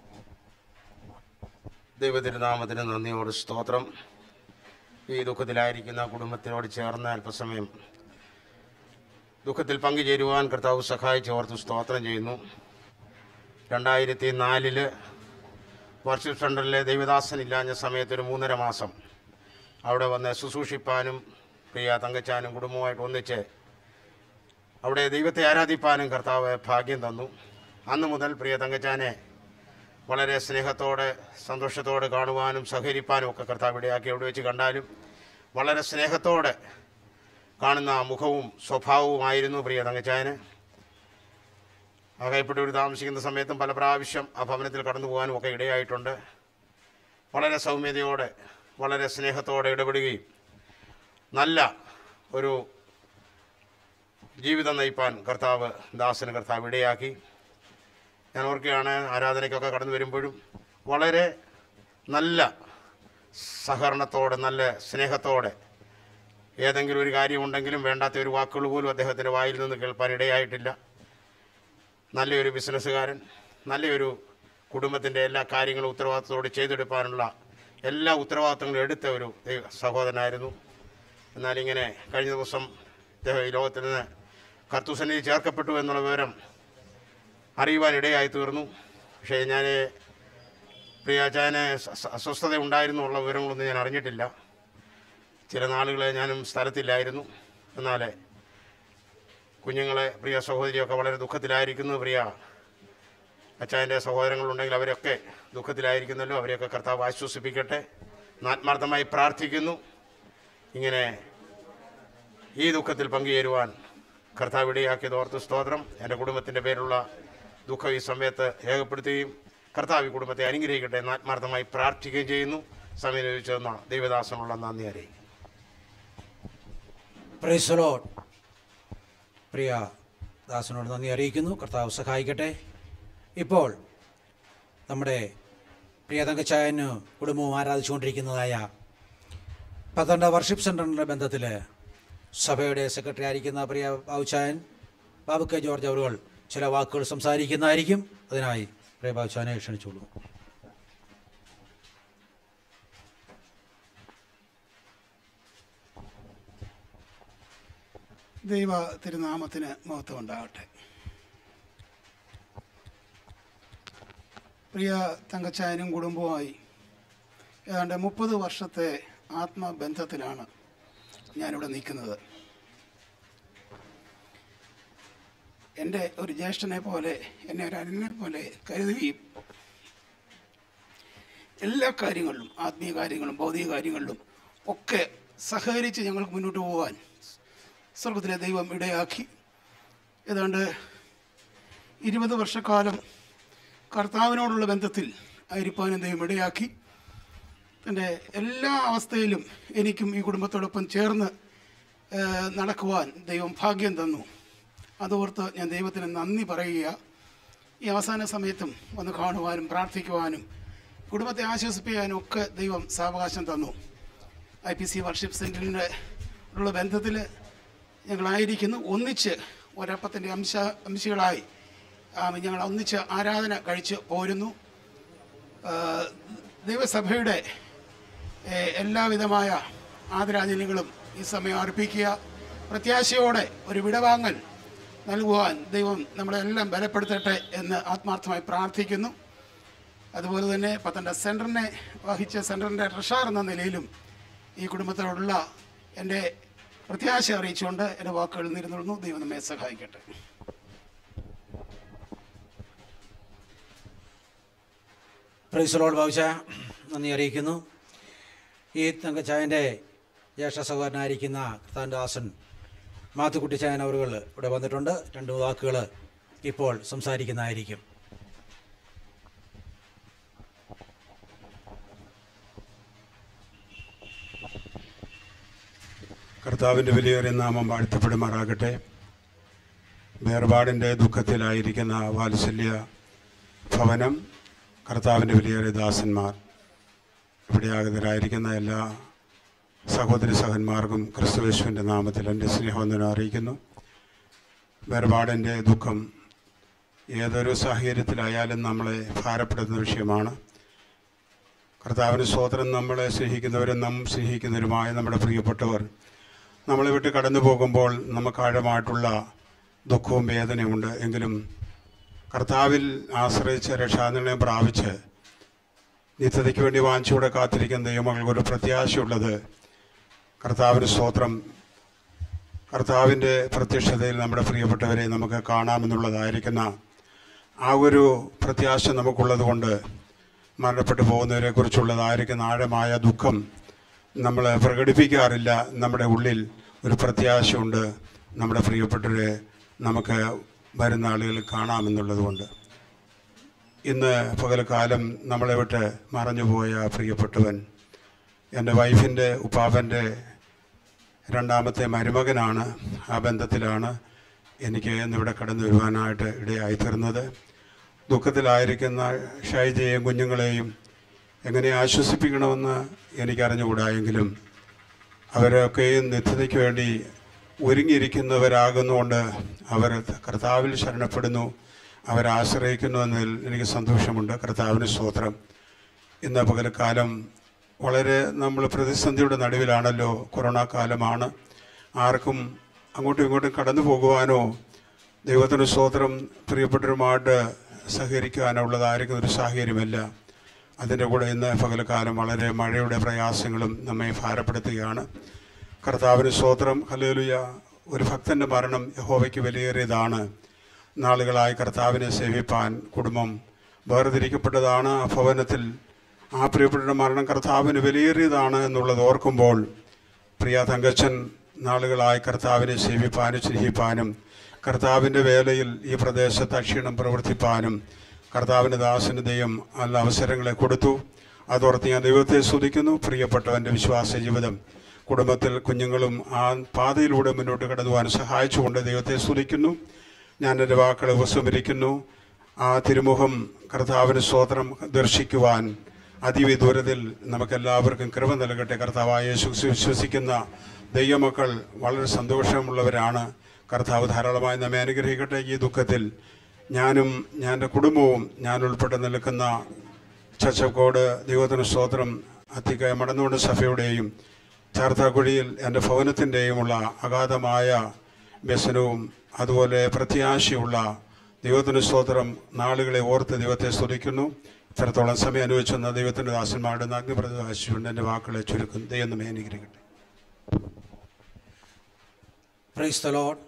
[SPEAKER 11] ദൈവതിരുനാമത്തിന് നന്ദിയോട് സ്തോത്രം. ഈ ദുഃഖത്തിലായിരിക്കുന്ന കുടുംബത്തിനോട് ചേർന്ന് അല്പസമയം ദുഃഖത്തിൽ പങ്കുചേരുവാൻ കർത്താവ് സഹായിച്ച് ഓർത്ത് സ്തോത്രം ചെയ്യുന്നു. രണ്ടായിരത്തി നാലില് വർഷിപ്പ് സെൻ്ററിലെ ദൈവദാസനില്ലാഞ്ഞ സമയത്ത് ഒരു മൂന്നര മാസം അവിടെ വന്ന് ശുശ്രൂഷിപ്പാനും പ്രിയ തങ്കച്ചാനും കുടുംബവുമായിട്ട് ഒന്നിച്ച് അവിടെ ദൈവത്തെ ആരാധിപ്പാനും കർത്താവ് ഭാഗ്യം തന്നു. അന്ന് മുതൽ പ്രിയ തങ്കച്ചാനെ വളരെ സ്നേഹത്തോടെ സന്തോഷത്തോടെ കാണുവാനും സഹകരിപ്പാനും ഒക്കെ കർത്താവ് ഇടയാക്കി. എവിടെ വെച്ച് കണ്ടാലും വളരെ സ്നേഹത്തോടെ കാണുന്ന മുഖവും സ്വഭാവവുമായിരുന്നു പ്രിയ തങ്കച്ചാന്. അകയപ്പെട്ടവർ താമസിക്കുന്ന സമയത്തും പല പ്രാവശ്യം ആ ഭവനത്തിൽ കടന്നു പോകാനും ഒക്കെ ഇടയായിട്ടുണ്ട്. വളരെ സൗമ്യതയോടെ വളരെ സ്നേഹത്തോടെ ഇടപെടുകയും നല്ല ഒരു ജീവിതം നയിപ്പാൻ കർത്താവ് ദാസന് കർത്താവ് ഇടയാക്കി. ഞാൻ ഓർക്കുകയാണ്, ആരാധനയ്ക്കൊക്കെ കടന്നു വരുമ്പോഴും വളരെ നല്ല സഹകരണത്തോടെ നല്ല സ്നേഹത്തോടെ ഏതെങ്കിലും ഒരു കാര്യമുണ്ടെങ്കിലും വേണ്ടാത്ത ഒരു വാക്കുകൾ പോലും അദ്ദേഹത്തിൻ്റെ വായിൽ നിന്ന് കേൾപ്പാൻ ഇടയായിട്ടില്ല. നല്ലൊരു ബിസിനസ്സുകാരൻ, നല്ലൊരു കുടുംബത്തിൻ്റെ എല്ലാ കാര്യങ്ങളും ഉത്തരവാദിത്തത്തോടെ ചെയ്തെടുക്കാനുള്ള എല്ലാ ഉത്തരവാദിത്തങ്ങളും എടുത്ത ഒരു സഹോദരനായിരുന്നു. എന്നാലിങ്ങനെ കഴിഞ്ഞ ദിവസം അദ്ദേഹം ഈ ലോകത്തിൽ നിന്ന് കർത്തൃസന്നിധി ചേർക്കപ്പെട്ടു എന്നുള്ള വിവരം അറിയുവാൻ ഇടയായി തീർന്നു. പക്ഷേ ഞാൻ പ്രിയാച്ചാന് അസ്വസ്ഥത ഉണ്ടായിരുന്നു ഉള്ള വിവരങ്ങളൊന്നും ഞാൻ അറിഞ്ഞിട്ടില്ല. ചില നാളുകൾ ഞാനും സ്ഥലത്തില്ലായിരുന്നു. എന്നാൽ കുഞ്ഞുങ്ങളെ പ്രിയ സഹോദരിയൊക്കെ വളരെ ദുഃഖത്തിലായിരിക്കുന്നു. പ്രിയ അച്ചായൻ്റെ സഹോദരങ്ങളുണ്ടെങ്കിൽ അവരൊക്കെ ദുഃഖത്തിലായിരിക്കുന്നല്ലോ, അവരെയൊക്കെ കർത്താവ് ആശ്വസിപ്പിക്കട്ടെ എന്ന് ആത്മാർത്ഥമായി പ്രാർത്ഥിക്കുന്നു. ഇങ്ങനെ ഈ ദുഃഖത്തിൽ പങ്കുചേരുവാൻ കർത്താവ് ഇടയാക്കിയത് ഓർത്ത് സ്തോത്രം. എൻ്റെ കുടുംബത്തിൻ്റെ പേരുള്ള ദുഃഖം ഈ സമയത്ത് രേഖപ്പെടുത്തുകയും കർത്താവ് ഈ കുടുംബത്തെ അനുഗ്രഹിക്കട്ടെ എന്ന് ആത്മാർത്ഥമായി പ്രാർത്ഥിക്കുകയും ചെയ്യുന്നു. സമയം ലഭിച്ചതെന്ന ദൈവദാസനുള്ള നന്ദി അറിയിക്കും.
[SPEAKER 1] Praise the Lord. പ്രിയ ദാസനോട് നന്ദി അറിയിക്കുന്നു. കർത്താവ് സഹായിക്കട്ടെ. ഇപ്പോൾ നമ്മുടെ പ്രിയ തങ്കച്ചായന് കുടുംബവും ആരാധിച്ചുകൊണ്ടിരിക്കുന്നതായ പന്ത്രണ്ട് വർഷിപ്പ് സെൻ്ററിൻ്റെ ബന്ധത്തിൽ സഭയുടെ സെക്രട്ടറി ആയിരിക്കുന്ന പ്രിയ ബാബുച്ചായൻ ബാബു കെ ജോർജ് അവരുകൾ ചില വാക്കുകൾ സംസാരിക്കുന്നതായിരിക്കും. അതിനായി പ്രിയ ബാബുച്ചായനെ ക്ഷണിച്ചോളൂ.
[SPEAKER 12] ദൈവ തിരുനാമത്തിന് മഹത്വം ഉണ്ടാകട്ടെ. പ്രിയ തങ്കച്ചായനും കുടുംബവുമായി ഏതാണ്ട് മുപ്പത് വർഷത്തെ ആത്മബന്ധത്തിലാണ് ഞാനിവിടെ നിൽക്കുന്നത്. എൻ്റെ ഒരു ജ്യേഷ്ഠനെ പോലെ, എന്നെ ഒരു അനിയനെ പോലെ കരുതുകയും എല്ലാ കാര്യങ്ങളിലും, ആത്മീയ കാര്യങ്ങളും ഭൗതിക കാര്യങ്ങളിലും ഒക്കെ സഹകരിച്ച് ഞങ്ങൾക്ക് മുന്നോട്ട് പോകാൻ സ്വർഗത്തിലെ ദൈവം ഇടയാക്കി. ഏതാണ്ട് ഇരുപത് വർഷക്കാലം കർത്താവിനോടുള്ള ബന്ധത്തിൽ ആയിരിക്കാനും ദൈവം ഇടയാക്കി. തൻ്റെ എല്ലാ അവസ്ഥയിലും എനിക്കും ഈ കുടുംബത്തോടൊപ്പം ചേർന്ന് നടക്കുവാൻ ദൈവം ഭാഗ്യം തന്നു. അതോർത്ത് ഞാൻ ദൈവത്തിന് നന്ദി പറയുക. ഈ അവസാന സമയത്തും വന്ന് കാണുവാനും പ്രാർത്ഥിക്കുവാനും കുടുംബത്തെ ആശ്വസിപ്പിക്കാനും ഒക്കെ ദൈവം സാവകാശം തന്നു. ഐ പി സി വർഷിപ്പ് സെൻറ്ററിൻ്റെ ഉള്ള ബന്ധത്തിൽ ഞങ്ങളായിരിക്കുന്നു. ഒന്നിച്ച് ഒരപ്പത്തിൻ്റെ അംശ അംശികളായി ഞങ്ങൾ ഒന്നിച്ച് ആരാധന കഴിച്ച് പോരുന്നു. ദൈവസഭയുടെ എല്ലാവിധമായ ആദരാഞ്ജലികളും ഈ സമയം അർപ്പിക്കുക. പ്രത്യാശയോടെ ഒരു വിടവാങ്ങൽ നൽകുവാൻ ദൈവം നമ്മളെല്ലാം ബലപ്പെടുത്തട്ടെ എന്ന് ആത്മാർത്ഥമായി പ്രാർത്ഥിക്കുന്നു. അതുപോലെ തന്നെ പത്തനംതിട്ട സെൻറ്ററിനെ വഹിച്ച സെൻറ്ററിൻ്റെ ട്രഷറർ എന്ന നിലയിലും ഈ കുടുംബത്തോടുള്ള എൻ്റെ പ്രത്യാശ അറിയിച്ചുകൊണ്ട് എൻ്റെ വാക്കുകൾ നിരുന്നു. ദൈവം നമ്മെ സഹായിക്കട്ടെ.
[SPEAKER 1] Price the Lord. ബാബുച്ച നന്ദി അറിയിക്കുന്നു. ഈ തങ്കച്ചായൻ്റെ ജ്യേഷ്ഠ സഹോദരനായിരിക്കുന്ന കർത്താവിൻ്റെ ദാസൻ മാത്തുക്കുട്ടിച്ചായൻ അവരുകൾ ഇവിടെ വന്നിട്ടുണ്ട്. രണ്ട് വാക്കുകൾ ഇപ്പോൾ സംസാരിക്കുന്നതായിരിക്കും.
[SPEAKER 13] കർത്താവിൻ്റെ വിലയേറിയ നാമം വാഴ്ത്തപ്പെടുമാറാകട്ടെ. വേർപാടിൻ്റെ ദുഃഖത്തിലായിരിക്കുന്ന വാത്സല്യ ഭവനം, കർത്താവിൻ്റെ വിലയേറിയ ദാസന്മാർ, ഇവിടെ ആഗതരായിരിക്കുന്ന എല്ലാ സഹോദരി സഹന്മാർക്കും ക്രിസ്തുയേശുവിൻ്റെ നാമത്തിൽ എൻ്റെ സ്നേഹവന്ദനം അറിയിക്കുന്നു. വേർപാടിൻ്റെ ദുഃഖം ഏതൊരു സാഹചര്യത്തിലായാലും നമ്മളെ ഭാരപ്പെടുത്തുന്ന വിഷയമാണ്. കർത്താവിന് സ്തോത്രം. നമ്മളെ സ്നേഹിക്കുന്നവരും നാം സ്നേഹിക്കുന്നവരുമായ നമ്മുടെ പ്രിയപ്പെട്ടവർ നമ്മളെ വിട്ട് കടന്നു പോകുമ്പോൾ നമുക്ക് ആഴമായിട്ടുള്ള ദുഃഖവും വേദനയുണ്ട്. എങ്കിലും കർത്താവിൽ ആശ്രയിച്ച് രക്ഷാനിർണയം പ്രാപിച്ച് നിത്യതയ്ക്ക് വേണ്ടി വാഞ്ചിയോടെ കാത്തിരിക്കുന്ന ദൈവമക്കൾക്കൊരു പ്രത്യാശയുള്ളത് കർത്താവിന് സ്തോത്രം. കർത്താവിൻ്റെ പ്രത്യക്ഷതയിൽ നമ്മുടെ പ്രിയപ്പെട്ടവരെ നമുക്ക് കാണാമെന്നുള്ളതായിരിക്കുന്ന ആ ഒരു പ്രത്യാശ നമുക്കുള്ളത് കൊണ്ട് മരണപ്പെട്ടു പോകുന്നവരെക്കുറിച്ചുള്ളതായിരിക്കുന്ന ആഴമായ ദുഃഖം നമ്മൾ പ്രകടിപ്പിക്കാറില്ല. നമ്മുടെ ഉള്ളിൽ ഒരു പ്രത്യാശയുണ്ട്. നമ്മുടെ പ്രിയപ്പെട്ടവരെ നമുക്ക് വരുന്ന ആളുകൾ കാണാമെന്നുള്ളത് കൊണ്ട്. ഇന്ന് പകൽക്കാലം നമ്മളെ വിട്ട് മറഞ്ഞുപോയ പ്രിയപ്പെട്ടവൻ എൻ്റെ വൈഫിൻ്റെ ഉപ്പാപ്പൻ്റെ രണ്ടാമത്തെ മരുമകനാണ്. ആ ബന്ധത്തിലാണ് എനിക്ക് ഇന്നിവിടെ കടന്നു വരുവാനായിട്ട് ഇടയായിത്തീർന്നത്. ദുഃഖത്തിലായിരിക്കുന്ന ഷൈജയെയും കുഞ്ഞുങ്ങളെയും എങ്ങനെ ആശ്വസിപ്പിക്കണമെന്ന് എനിക്കറിഞ്ഞുകൂടായെങ്കിലും അവരൊക്കെയും നിത്യതയ്ക്ക് വേണ്ടി ഒരുങ്ങിയിരിക്കുന്നവരാകുന്നുകൊണ്ട് അവർ കർത്താവിൽ ശരണപ്പെടുന്നു, അവരാശ്രയിക്കുന്നു എന്നതിൽ എനിക്ക് സന്തോഷമുണ്ട്. കർത്താവിന് സ്തോത്രം. ഇന്ന് പകൽക്കാലം വളരെ നമ്മൾ പ്രതിസന്ധിയുടെ നടുവിലാണല്ലോ. കൊറോണ കാലമാണ്. ആർക്കും അങ്ങോട്ടും ഇങ്ങോട്ടും കടന്നു പോകുവാനോ ദൈവത്തിന് സ്തോത്രം പ്രിയപ്പെട്ടവരുമായിട്ട് സഹകരിക്കാനുള്ളതായിരിക്കുന്ന ഒരു സാഹചര്യമല്ല. അതിൻ്റെ കൂടെ ഇന്ന് പകൽക്കാലം വളരെ മഴയുടെ പ്രയാസങ്ങളും നമ്മെ ഭാരപ്പെടുത്തുകയാണ്. കർത്താവിന് സ്തോത്രം. ഹല്ലേലൂയ. ഒരു ഭക്തൻ്റെ മരണം യഹോവയ്ക്ക് വിലയേറിയതാണ്. നാളുകളായി കർത്താവിനെ സേവിപ്പാൻ കുടുംബം വേർതിരിക്കപ്പെട്ടതാണ്. ആ ഭവനത്തിൽ ആ പ്രിയപ്പെട്ട മരണം കർത്താവിന് വിലയേറിയതാണ് എന്നുള്ളത് ഓർക്കുമ്പോൾ പ്രിയ തങ്കച്ചൻ നാളുകളായി കർത്താവിനെ സേവിപ്പാനും സ്നേഹിപ്പാനും കർത്താവിൻ്റെ വേലയിൽ ഈ പ്രദേശത്ത് അക്ഷീണം പ്രവർത്തിപ്പാനും കർത്താവിൻ്റെ ദാസന് ദൈവം നല്ല അവസരങ്ങളെ കൊടുത്തു. അതോർത്ത് ഞാൻ ദൈവത്തെ സ്തുതിക്കുന്നു. പ്രിയപ്പെട്ടവൻ്റെ വിശ്വാസ ജീവിതം കുടുംബത്തിൽ കുഞ്ഞുങ്ങളും ആ പാതയിലൂടെ മുന്നോട്ട് കടന്നുവാൻ സഹായിച്ചുകൊണ്ട് ദൈവത്തെ സ്തുതിക്കുന്നു. ഞാൻ എൻ്റെ വാക്കുകളെ ഉപസംഹരിക്കുന്നു. ആ തിരുമുഖം കർത്താവിന് സ്തോത്രം ദർശിക്കുവാൻ അതിവിദൂരത്തിൽ നമുക്കെല്ലാവർക്കും കൃപ നൽകട്ടെ. കർത്താവായ യേശു വിശ്വസിക്കുന്ന ദൈവമക്കൾ വളരെ സന്തോഷമുള്ളവരാണ്. കർത്താവ് ധാരാളമായി നമ്മെ അനുഗ്രഹിക്കട്ടെ. ഈ ദുഃഖത്തിൽ ഞാനും ഞാൻ എൻ്റെ കുടുംബവും ഞാൻ ഉൾപ്പെട്ട് നിൽക്കുന്ന ചച്ചക്കോട് ദൈവത്തിന് സ്തോത്രം അത്തിക്ക മടന്നുകൊണ്ട് സഭയുടെയും ചാർത്താക്കുഴിയിൽ എൻ്റെ ഭവനത്തിൻ്റെയുമുള്ള അഗാധമായ വ്യസനവും അതുപോലെ പ്രത്യാശയുള്ള ദൈവത്തിന് സ്തോത്രം നാളുകളെ ഓർത്ത് ദൈവത്തെ സ്തുതിക്കുന്നു. ഇത്രത്തോളം സമയം അനുവദിച്ചെന്ന ദൈവത്തിൻ്റെ ദാസന്മാരുടെ നഗ്നപ്രകാശിച്ചുകൊണ്ട് എൻ്റെ വാക്കുകളെ ചുരുക്കുന്നു. ദൈവം നമ്മെ അനുഗ്രഹിക്കട്ടെ.
[SPEAKER 1] Praise the Lord.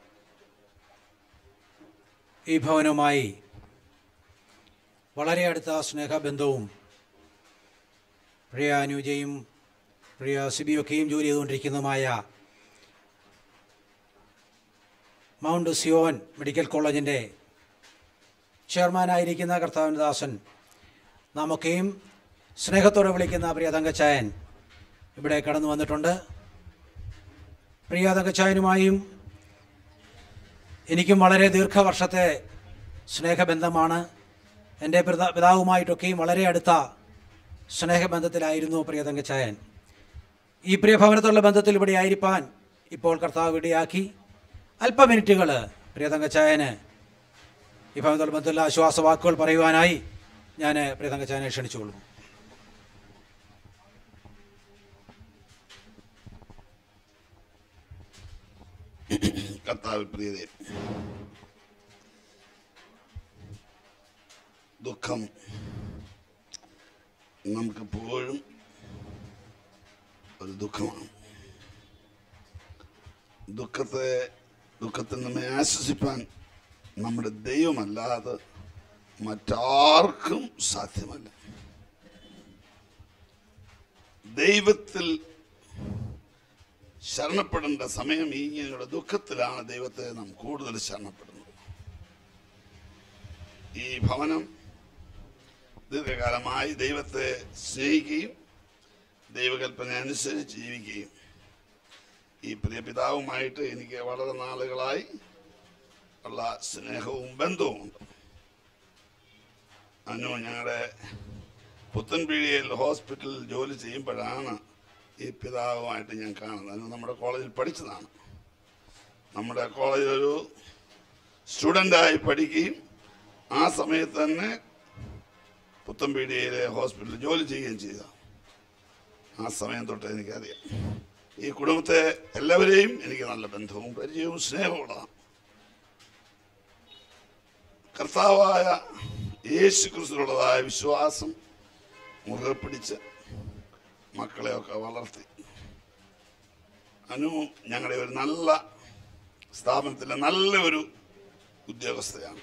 [SPEAKER 1] ഈ ഭവനവുമായി വളരെ അടുത്ത സ്നേഹബന്ധവും പ്രിയ അനുജയും പ്രിയ സിബിയൊക്കെയും ജോലി ചെയ്തുകൊണ്ടിരിക്കുന്നതുമായ മൗണ്ട് സിയോൻ മെഡിക്കൽ കോളേജിൻ്റെ ചെയർമാനായിരിക്കുന്ന കർത്താവിൻ്റെ ദാസൻ നാമൊക്കെയും സ്നേഹത്തോടെ വിളിക്കുന്ന പ്രിയ തങ്കച്ചായൻ ഇവിടെ കടന്നു വന്നിട്ടുണ്ട്. പ്രിയ തങ്കച്ചായനുമായും എനിക്കും വളരെ ദീർഘവർഷത്തെ സ്നേഹബന്ധമാണ്. എൻ്റെ പിതാ പിതാവുമായിട്ടൊക്കെയും വളരെ അടുത്ത സ്നേഹബന്ധത്തിലായിരുന്നു പ്രിയ തങ്കച്ചായൻ. ഈ പ്രിയ ഭവനത്തുള്ള ബന്ധത്തിൽ ഇവിടെ ആയിരിക്കാൻ ഇപ്പോൾ കർത്താവ് ഇടയാക്കി. അല്പ മിനിറ്റുകൾ പ്രിയ തങ്കച്ചായന് ഈ ഭവനത്തുള്ള ബന്ധത്തിലുള്ള ആശ്വാസവാക്കുകൾ പറയുവാനായി ഞാൻ പ്രിയ തങ്കച്ചായനെ ക്ഷണിച്ചുകൊള്ളുന്നു.
[SPEAKER 14] കർത്താവിൽ പ്രിയതേ, ദുഃഖം നമുക്കെപ്പോഴും ഒരു ദുഃഖമാണ്. ദുഃഖത്തെ ദുഃഖത്തിൽ നമ്മെ ആശ്വസിപ്പാൻ നമ്മുടെ ദൈവമല്ലാതെ മറ്റാർക്കും സാധ്യമല്ല. ദൈവത്തിൽ ശരണപ്പെടേണ്ട സമയം ഇങ്ങനെയുള്ള ദുഃഖത്തിലാണ് ദൈവത്തെ നാം കൂടുതൽ ശരണപ്പെടുന്നത്. ഈ ഭവനം ദീർഘകാലമായി ദൈവത്തെ സ്നേഹിക്കുകയും ദൈവകൽപ്പന അനുസരിച്ച് ജീവിക്കുകയും ഈ പ്രിയ പിതാവുമായിട്ട് എനിക്ക് വളരെ നാളുകളായി ഉള്ള സ്നേഹവും ബന്ധവുമുണ്ട്. അനു ഞങ്ങളുടെ പുത്തൻപീടികയിൽ ഹോസ്പിറ്റലിൽ ജോലി ചെയ്യുമ്പോഴാണ് ഈ പിതാവുമായിട്ട് ഞാൻ കാണുന്നത്. അനു നമ്മുടെ കോളേജിൽ പഠിച്ചതാണ്. നമ്മുടെ കോളേജിലൊരു സ്റ്റുഡൻ്റായി പഠിക്കുകയും ആ സമയത്ത് തന്നെ പുത്തൻപീടികയിലെ ഹോസ്പിറ്റലിൽ ജോലി ചെയ്യുകയും ചെയ്ത ആ സമയം തൊട്ട് എനിക്കറിയാം. ഈ കുടുംബത്തെ എല്ലാവരെയും എനിക്ക് നല്ല ബന്ധവും പരിചയവും സ്നേഹമുള്ളതാണ്. കർത്താവായ യേശു ക്രിസ്തുവിനുള്ളതായ വിശ്വാസം മുറുകെ പിടിച്ച് മക്കളെയൊക്കെ വളർത്തി. അനു ഞങ്ങളുടെ ഒരു നല്ല സ്ഥാപനത്തിലെ നല്ല ഒരു ഉദ്യോഗസ്ഥയാണ്.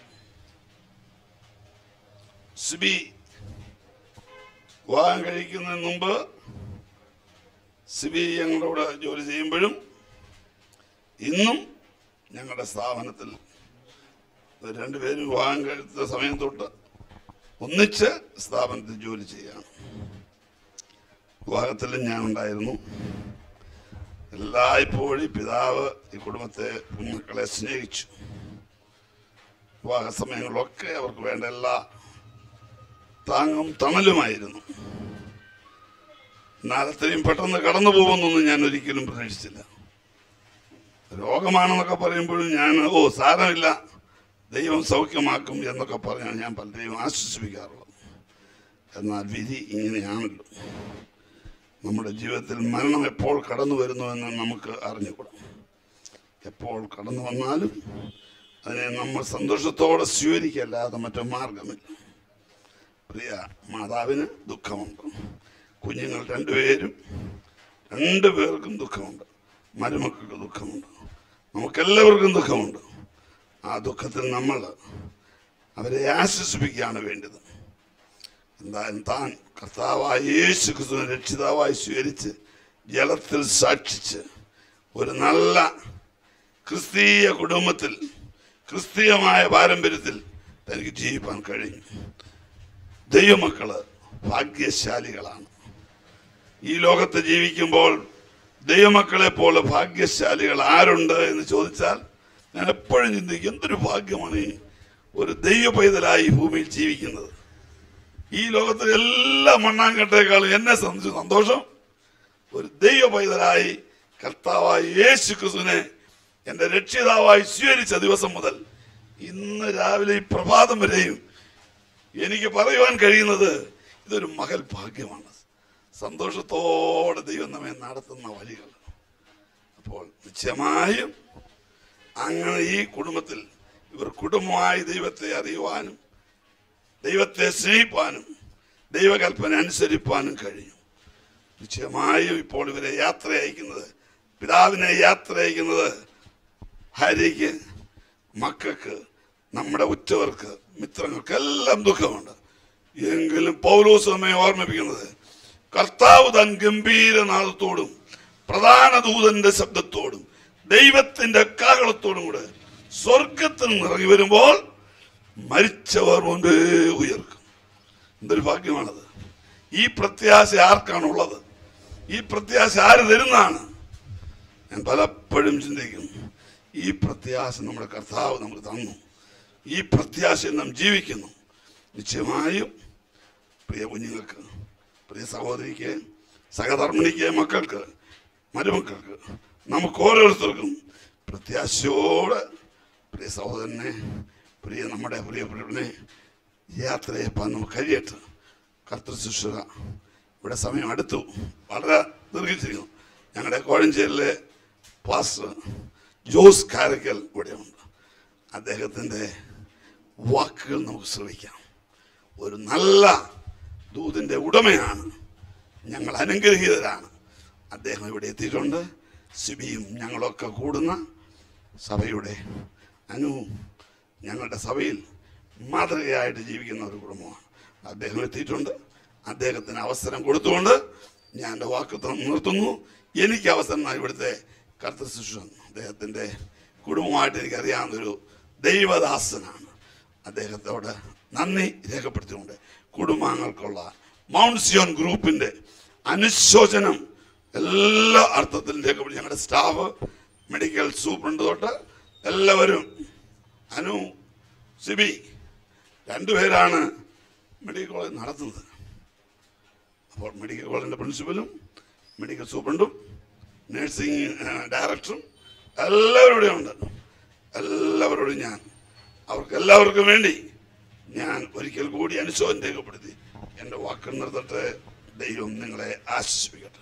[SPEAKER 14] സിബി വിവാഹം കഴിക്കുന്നതിന് മുമ്പ് സിബി ഞങ്ങളുടെ കൂടെ ജോലി ചെയ്യുമ്പോഴും ഇന്നും ഞങ്ങളുടെ സ്ഥാപനത്തിൽ രണ്ടുപേരും വിവാഹം കഴിച്ച സമയം തൊട്ട് ഒന്നിച്ച് സ്ഥാപനത്തിൽ ജോലി ചെയ്യുകയാണ്. വിവാഹത്തിലും ഞാൻ ഉണ്ടായിരുന്നു. എല്ലായ്പ്പോഴും പിതാവ് ഈ കുടുംബത്തെ മക്കളെ സ്നേഹിച്ചു. വിവാഹ സമയങ്ങളിലൊക്കെ അവർക്ക് വേണ്ട എല്ലാ താങ്ങും തണലുമായിരുന്നു. എന്നാൽ അത്രയും പെട്ടെന്ന് കടന്നു പോകുമെന്നൊന്നും ഞാൻ ഒരിക്കലും പ്രതീക്ഷിച്ചില്ല. രോഗമാണെന്നൊക്കെ പറയുമ്പോഴും ഞാൻ ഓ സാരമില്ല ദൈവം സൗഖ്യമാക്കും എന്നൊക്കെ പറഞ്ഞാണ് ഞാൻ പലരെയും ആശ്വസിപ്പിക്കാറുള്ളത്. എന്നാൽ വിധി ഇങ്ങനെയാണല്ലോ. നമ്മുടെ ജീവിതത്തിൽ മരണം എപ്പോൾ കടന്നു വരുന്നുവെന്ന് നമുക്ക് അറിഞ്ഞുകൂടാ. എപ്പോൾ കടന്നു വന്നാലും അതിനെ നമ്മൾ സന്തോഷത്തോടെ സ്വീകരിക്കല്ലാതെ മറ്റു മാർഗമില്ല. പ്രിയ മാതാവിന് ദുഃഖമുണ്ട്. കുഞ്ഞുങ്ങൾ രണ്ടുപേരും രണ്ടു പേർക്കും ദുഃഖമുണ്ട്. മരുമക്കൾക്ക് ദുഃഖമുണ്ട്. നമുക്കെല്ലാവർക്കും ദുഃഖമുണ്ട്. ആ ദുഃഖത്തിൽ നമ്മൾ അവരെ ആശ്വസിപ്പിക്കുകയാണ് വേണ്ടത്. എന്തായാലും താൻ കർത്താവായ യേശു ക്രിസ്തുവിനെ രക്ഷിതാവായി സ്വീകരിച്ച് ജലത്തിൽ സാക്ഷിച്ച് ഒരു നല്ല ക്രിസ്തീയ കുടുംബത്തിൽ ക്രിസ്തീയമായ പാരമ്പര്യത്തിൽ തനിക്ക് ജീവിക്കാൻ കഴിഞ്ഞു. ദൈവമക്കള് ഭാഗ്യശാലികളാണ്. ഈ ലോകത്ത് ജീവിക്കുമ്പോൾ ദൈവമക്കളെ പോലെ ഭാഗ്യശാലികൾ ആരുണ്ട് എന്ന് ചോദിച്ചാൽ ഞാൻ എപ്പോഴും ചിന്തിക്കും, എന്തൊരു ഭാഗ്യമാണ് ഈ ഒരു ദൈവ പൈതലായി ഭൂമിയിൽ ജീവിക്കുന്നത്. ഈ ലോകത്തിലെ എല്ലാ മണ്ണാങ്കട്ടേക്കാളും എന്നെ സംബന്ധിച്ച് സന്തോഷം ഒരു ദൈവ പൈതലായി കർത്താവായി യേശു ക്രിസ്തുവിനെ എൻ്റെ രക്ഷിതാവായി സ്വീകരിച്ച ദിവസം മുതൽ ഇന്ന് രാവിലെ ഈ പ്രഭാതം വരെയും എനിക്ക് പറയുവാൻ കഴിയുന്നത് ഇതൊരു മഹൽ ഭാഗ്യമാണ്. സന്തോഷത്തോടെ ദൈവം നമ്മെ നടത്തുന്ന വഴികൾ. അപ്പോൾ നിശ്ചയമായും അങ്ങനെ ഈ കുടുംബത്തിൽ ഇവർ കുടുംബമായി ദൈവത്തെ അറിയുവാനും ദൈവത്തെ സ്നേഹിപ്പാനും ദൈവകൽപ്പന അനുസരിപ്പാനും കഴിയും. നിശ്ചയമായും ഇപ്പോൾ ഇവരെ യാത്ര അയക്കുന്നത്, പിതാവിനെ യാത്ര അയക്കുന്നത് ഭാര്യയ്ക്ക്, മക്കൾക്ക്, നമ്മുടെ ഉറ്റവർക്ക്, മിത്രങ്ങൾക്കെല്ലാം ദുഃഖമുണ്ട്. എങ്കിലും പൗലോസ് നമ്മെ ഓർമ്മിപ്പിക്കുന്നത് കർത്താവ് താൻ ഗംഭീരനാദത്തോടും പ്രധാന ദൂതന്റെ ശബ്ദത്തോടും ദൈവത്തിന്റെ കാഹളത്തോടും കൂടെ സ്വർഗത്തിൽ നിറങ്ങി വരുമ്പോൾ മരിച്ചവർ മുൻപേ ഉയർക്കും. എന്തൊരു ഭാഗ്യമാണത്! ഈ പ്രത്യാശ ആർക്കാണുള്ളത്? ഈ പ്രത്യാശ ആര് തരുന്നതാണ്? ഞാൻ പലപ്പോഴും ചിന്തിക്കുന്നു, ഈ പ്രത്യാശ നമ്മുടെ കർത്താവ് നമുക്ക് തന്നു. ഈ പ്രത്യാശയിൽ നാം ജീവിക്കുന്നു. നിശ്ചയമായും പ്രിയ കുഞ്ഞുങ്ങൾക്ക്, പ്രിയ സഹോദരിക്ക്, സഹധർമ്മിണിക്ക്, മക്കൾക്ക്, മരുമക്കൾക്ക്, നമുക്ക് ഓരോരുത്തർക്കും പ്രത്യാശയോടെ പ്രിയ സഹോദരനെ, പ്രിയ നമ്മുടെ പ്രിയപ്പെട്ടവനെ യാത്രയപ്പാൻ നമുക്ക് കഴിയട്ടെ. കർത്തൃ ശുശ്രൂഷ ഇവിടെ സമയം അടുത്തു, വളരെ ദീർഘിച്ചിരിക്കുന്നു. ഞങ്ങളുടെ കോഴഞ്ചേരിയിലെ പാസ്റ്റർ ജോസ് കാരക്കൽ ഇവിടെയുണ്ട്. അദ്ദേഹത്തിൻ്റെ വാക്കുകൾ നമുക്ക് ശ്രവിക്കാം. ഒരു നല്ല ദൂതിൻ്റെ ഉടമയാണ്. ഞങ്ങൾ അനുഗ്രഹീതരാണ്. അദ്ദേഹം ഇവിടെ എത്തിയിട്ടുണ്ട്. സിബിയും ഞങ്ങളൊക്കെ കൂടുന്ന സഭയുടെ അനു ഞങ്ങളുടെ സഭയിൽ മാതൃകയായിട്ട് ജീവിക്കുന്ന ഒരു കുടുംബമാണ്. അദ്ദേഹം എത്തിയിട്ടുണ്ട്. അദ്ദേഹത്തിന് അവസരം കൊടുത്തുകൊണ്ട് ഞാൻ എൻ്റെ വാക്ക് നിർത്തുന്നു. എനിക്ക് അവസരം ഇവിടുത്തെ കർത്തൃ ശുശ്രൂഷ അദ്ദേഹത്തിൻ്റെ കുടുംബമായിട്ട് എനിക്കറിയാവുന്നൊരു ദൈവദാസനാണ്. അദ്ദേഹത്തോട് നന്ദി രേഖപ്പെടുത്തിക്കൊണ്ട് കുടുംബാംഗങ്ങൾക്കുള്ള മൗണ്ട് സിയോൺ ഗ്രൂപ്പിൻ്റെ അനുശോചനം എല്ലാ അർത്ഥത്തിലും രേഖപ്പെടുത്തി ഞങ്ങളുടെ സ്റ്റാഫ്, മെഡിക്കൽ സൂപ്രണ്ട് തൊട്ട് എല്ലാവരും, അനു, സിബി രണ്ടുപേരാണ് മെഡിക്കൽ കോളേജ് നടത്തുന്നത്. അപ്പോൾ മെഡിക്കൽ കോളേജിൻ്റെ പ്രിൻസിപ്പലും മെഡിക്കൽ സൂപ്രണ്ടും നഴ്സിംഗ് ഡയറക്ടറും എല്ലാവരും ഇവിടെ ഉണ്ട്. എല്ലാവരോടും ഞാൻ അവർക്ക് എല്ലാവർക്കും വേണ്ടി ഞാൻ ഒരിക്കൽ കൂടി അനുശോചനം രേഖപ്പെടുത്തി എൻ്റെ വാക്കുകൾ നിർത്തട്ടെ. ദൈവം നിങ്ങളെ ആശീർവദിക്കട്ടെ.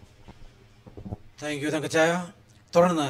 [SPEAKER 1] Thank you തങ്കച്ചായ. തുടർന്ന്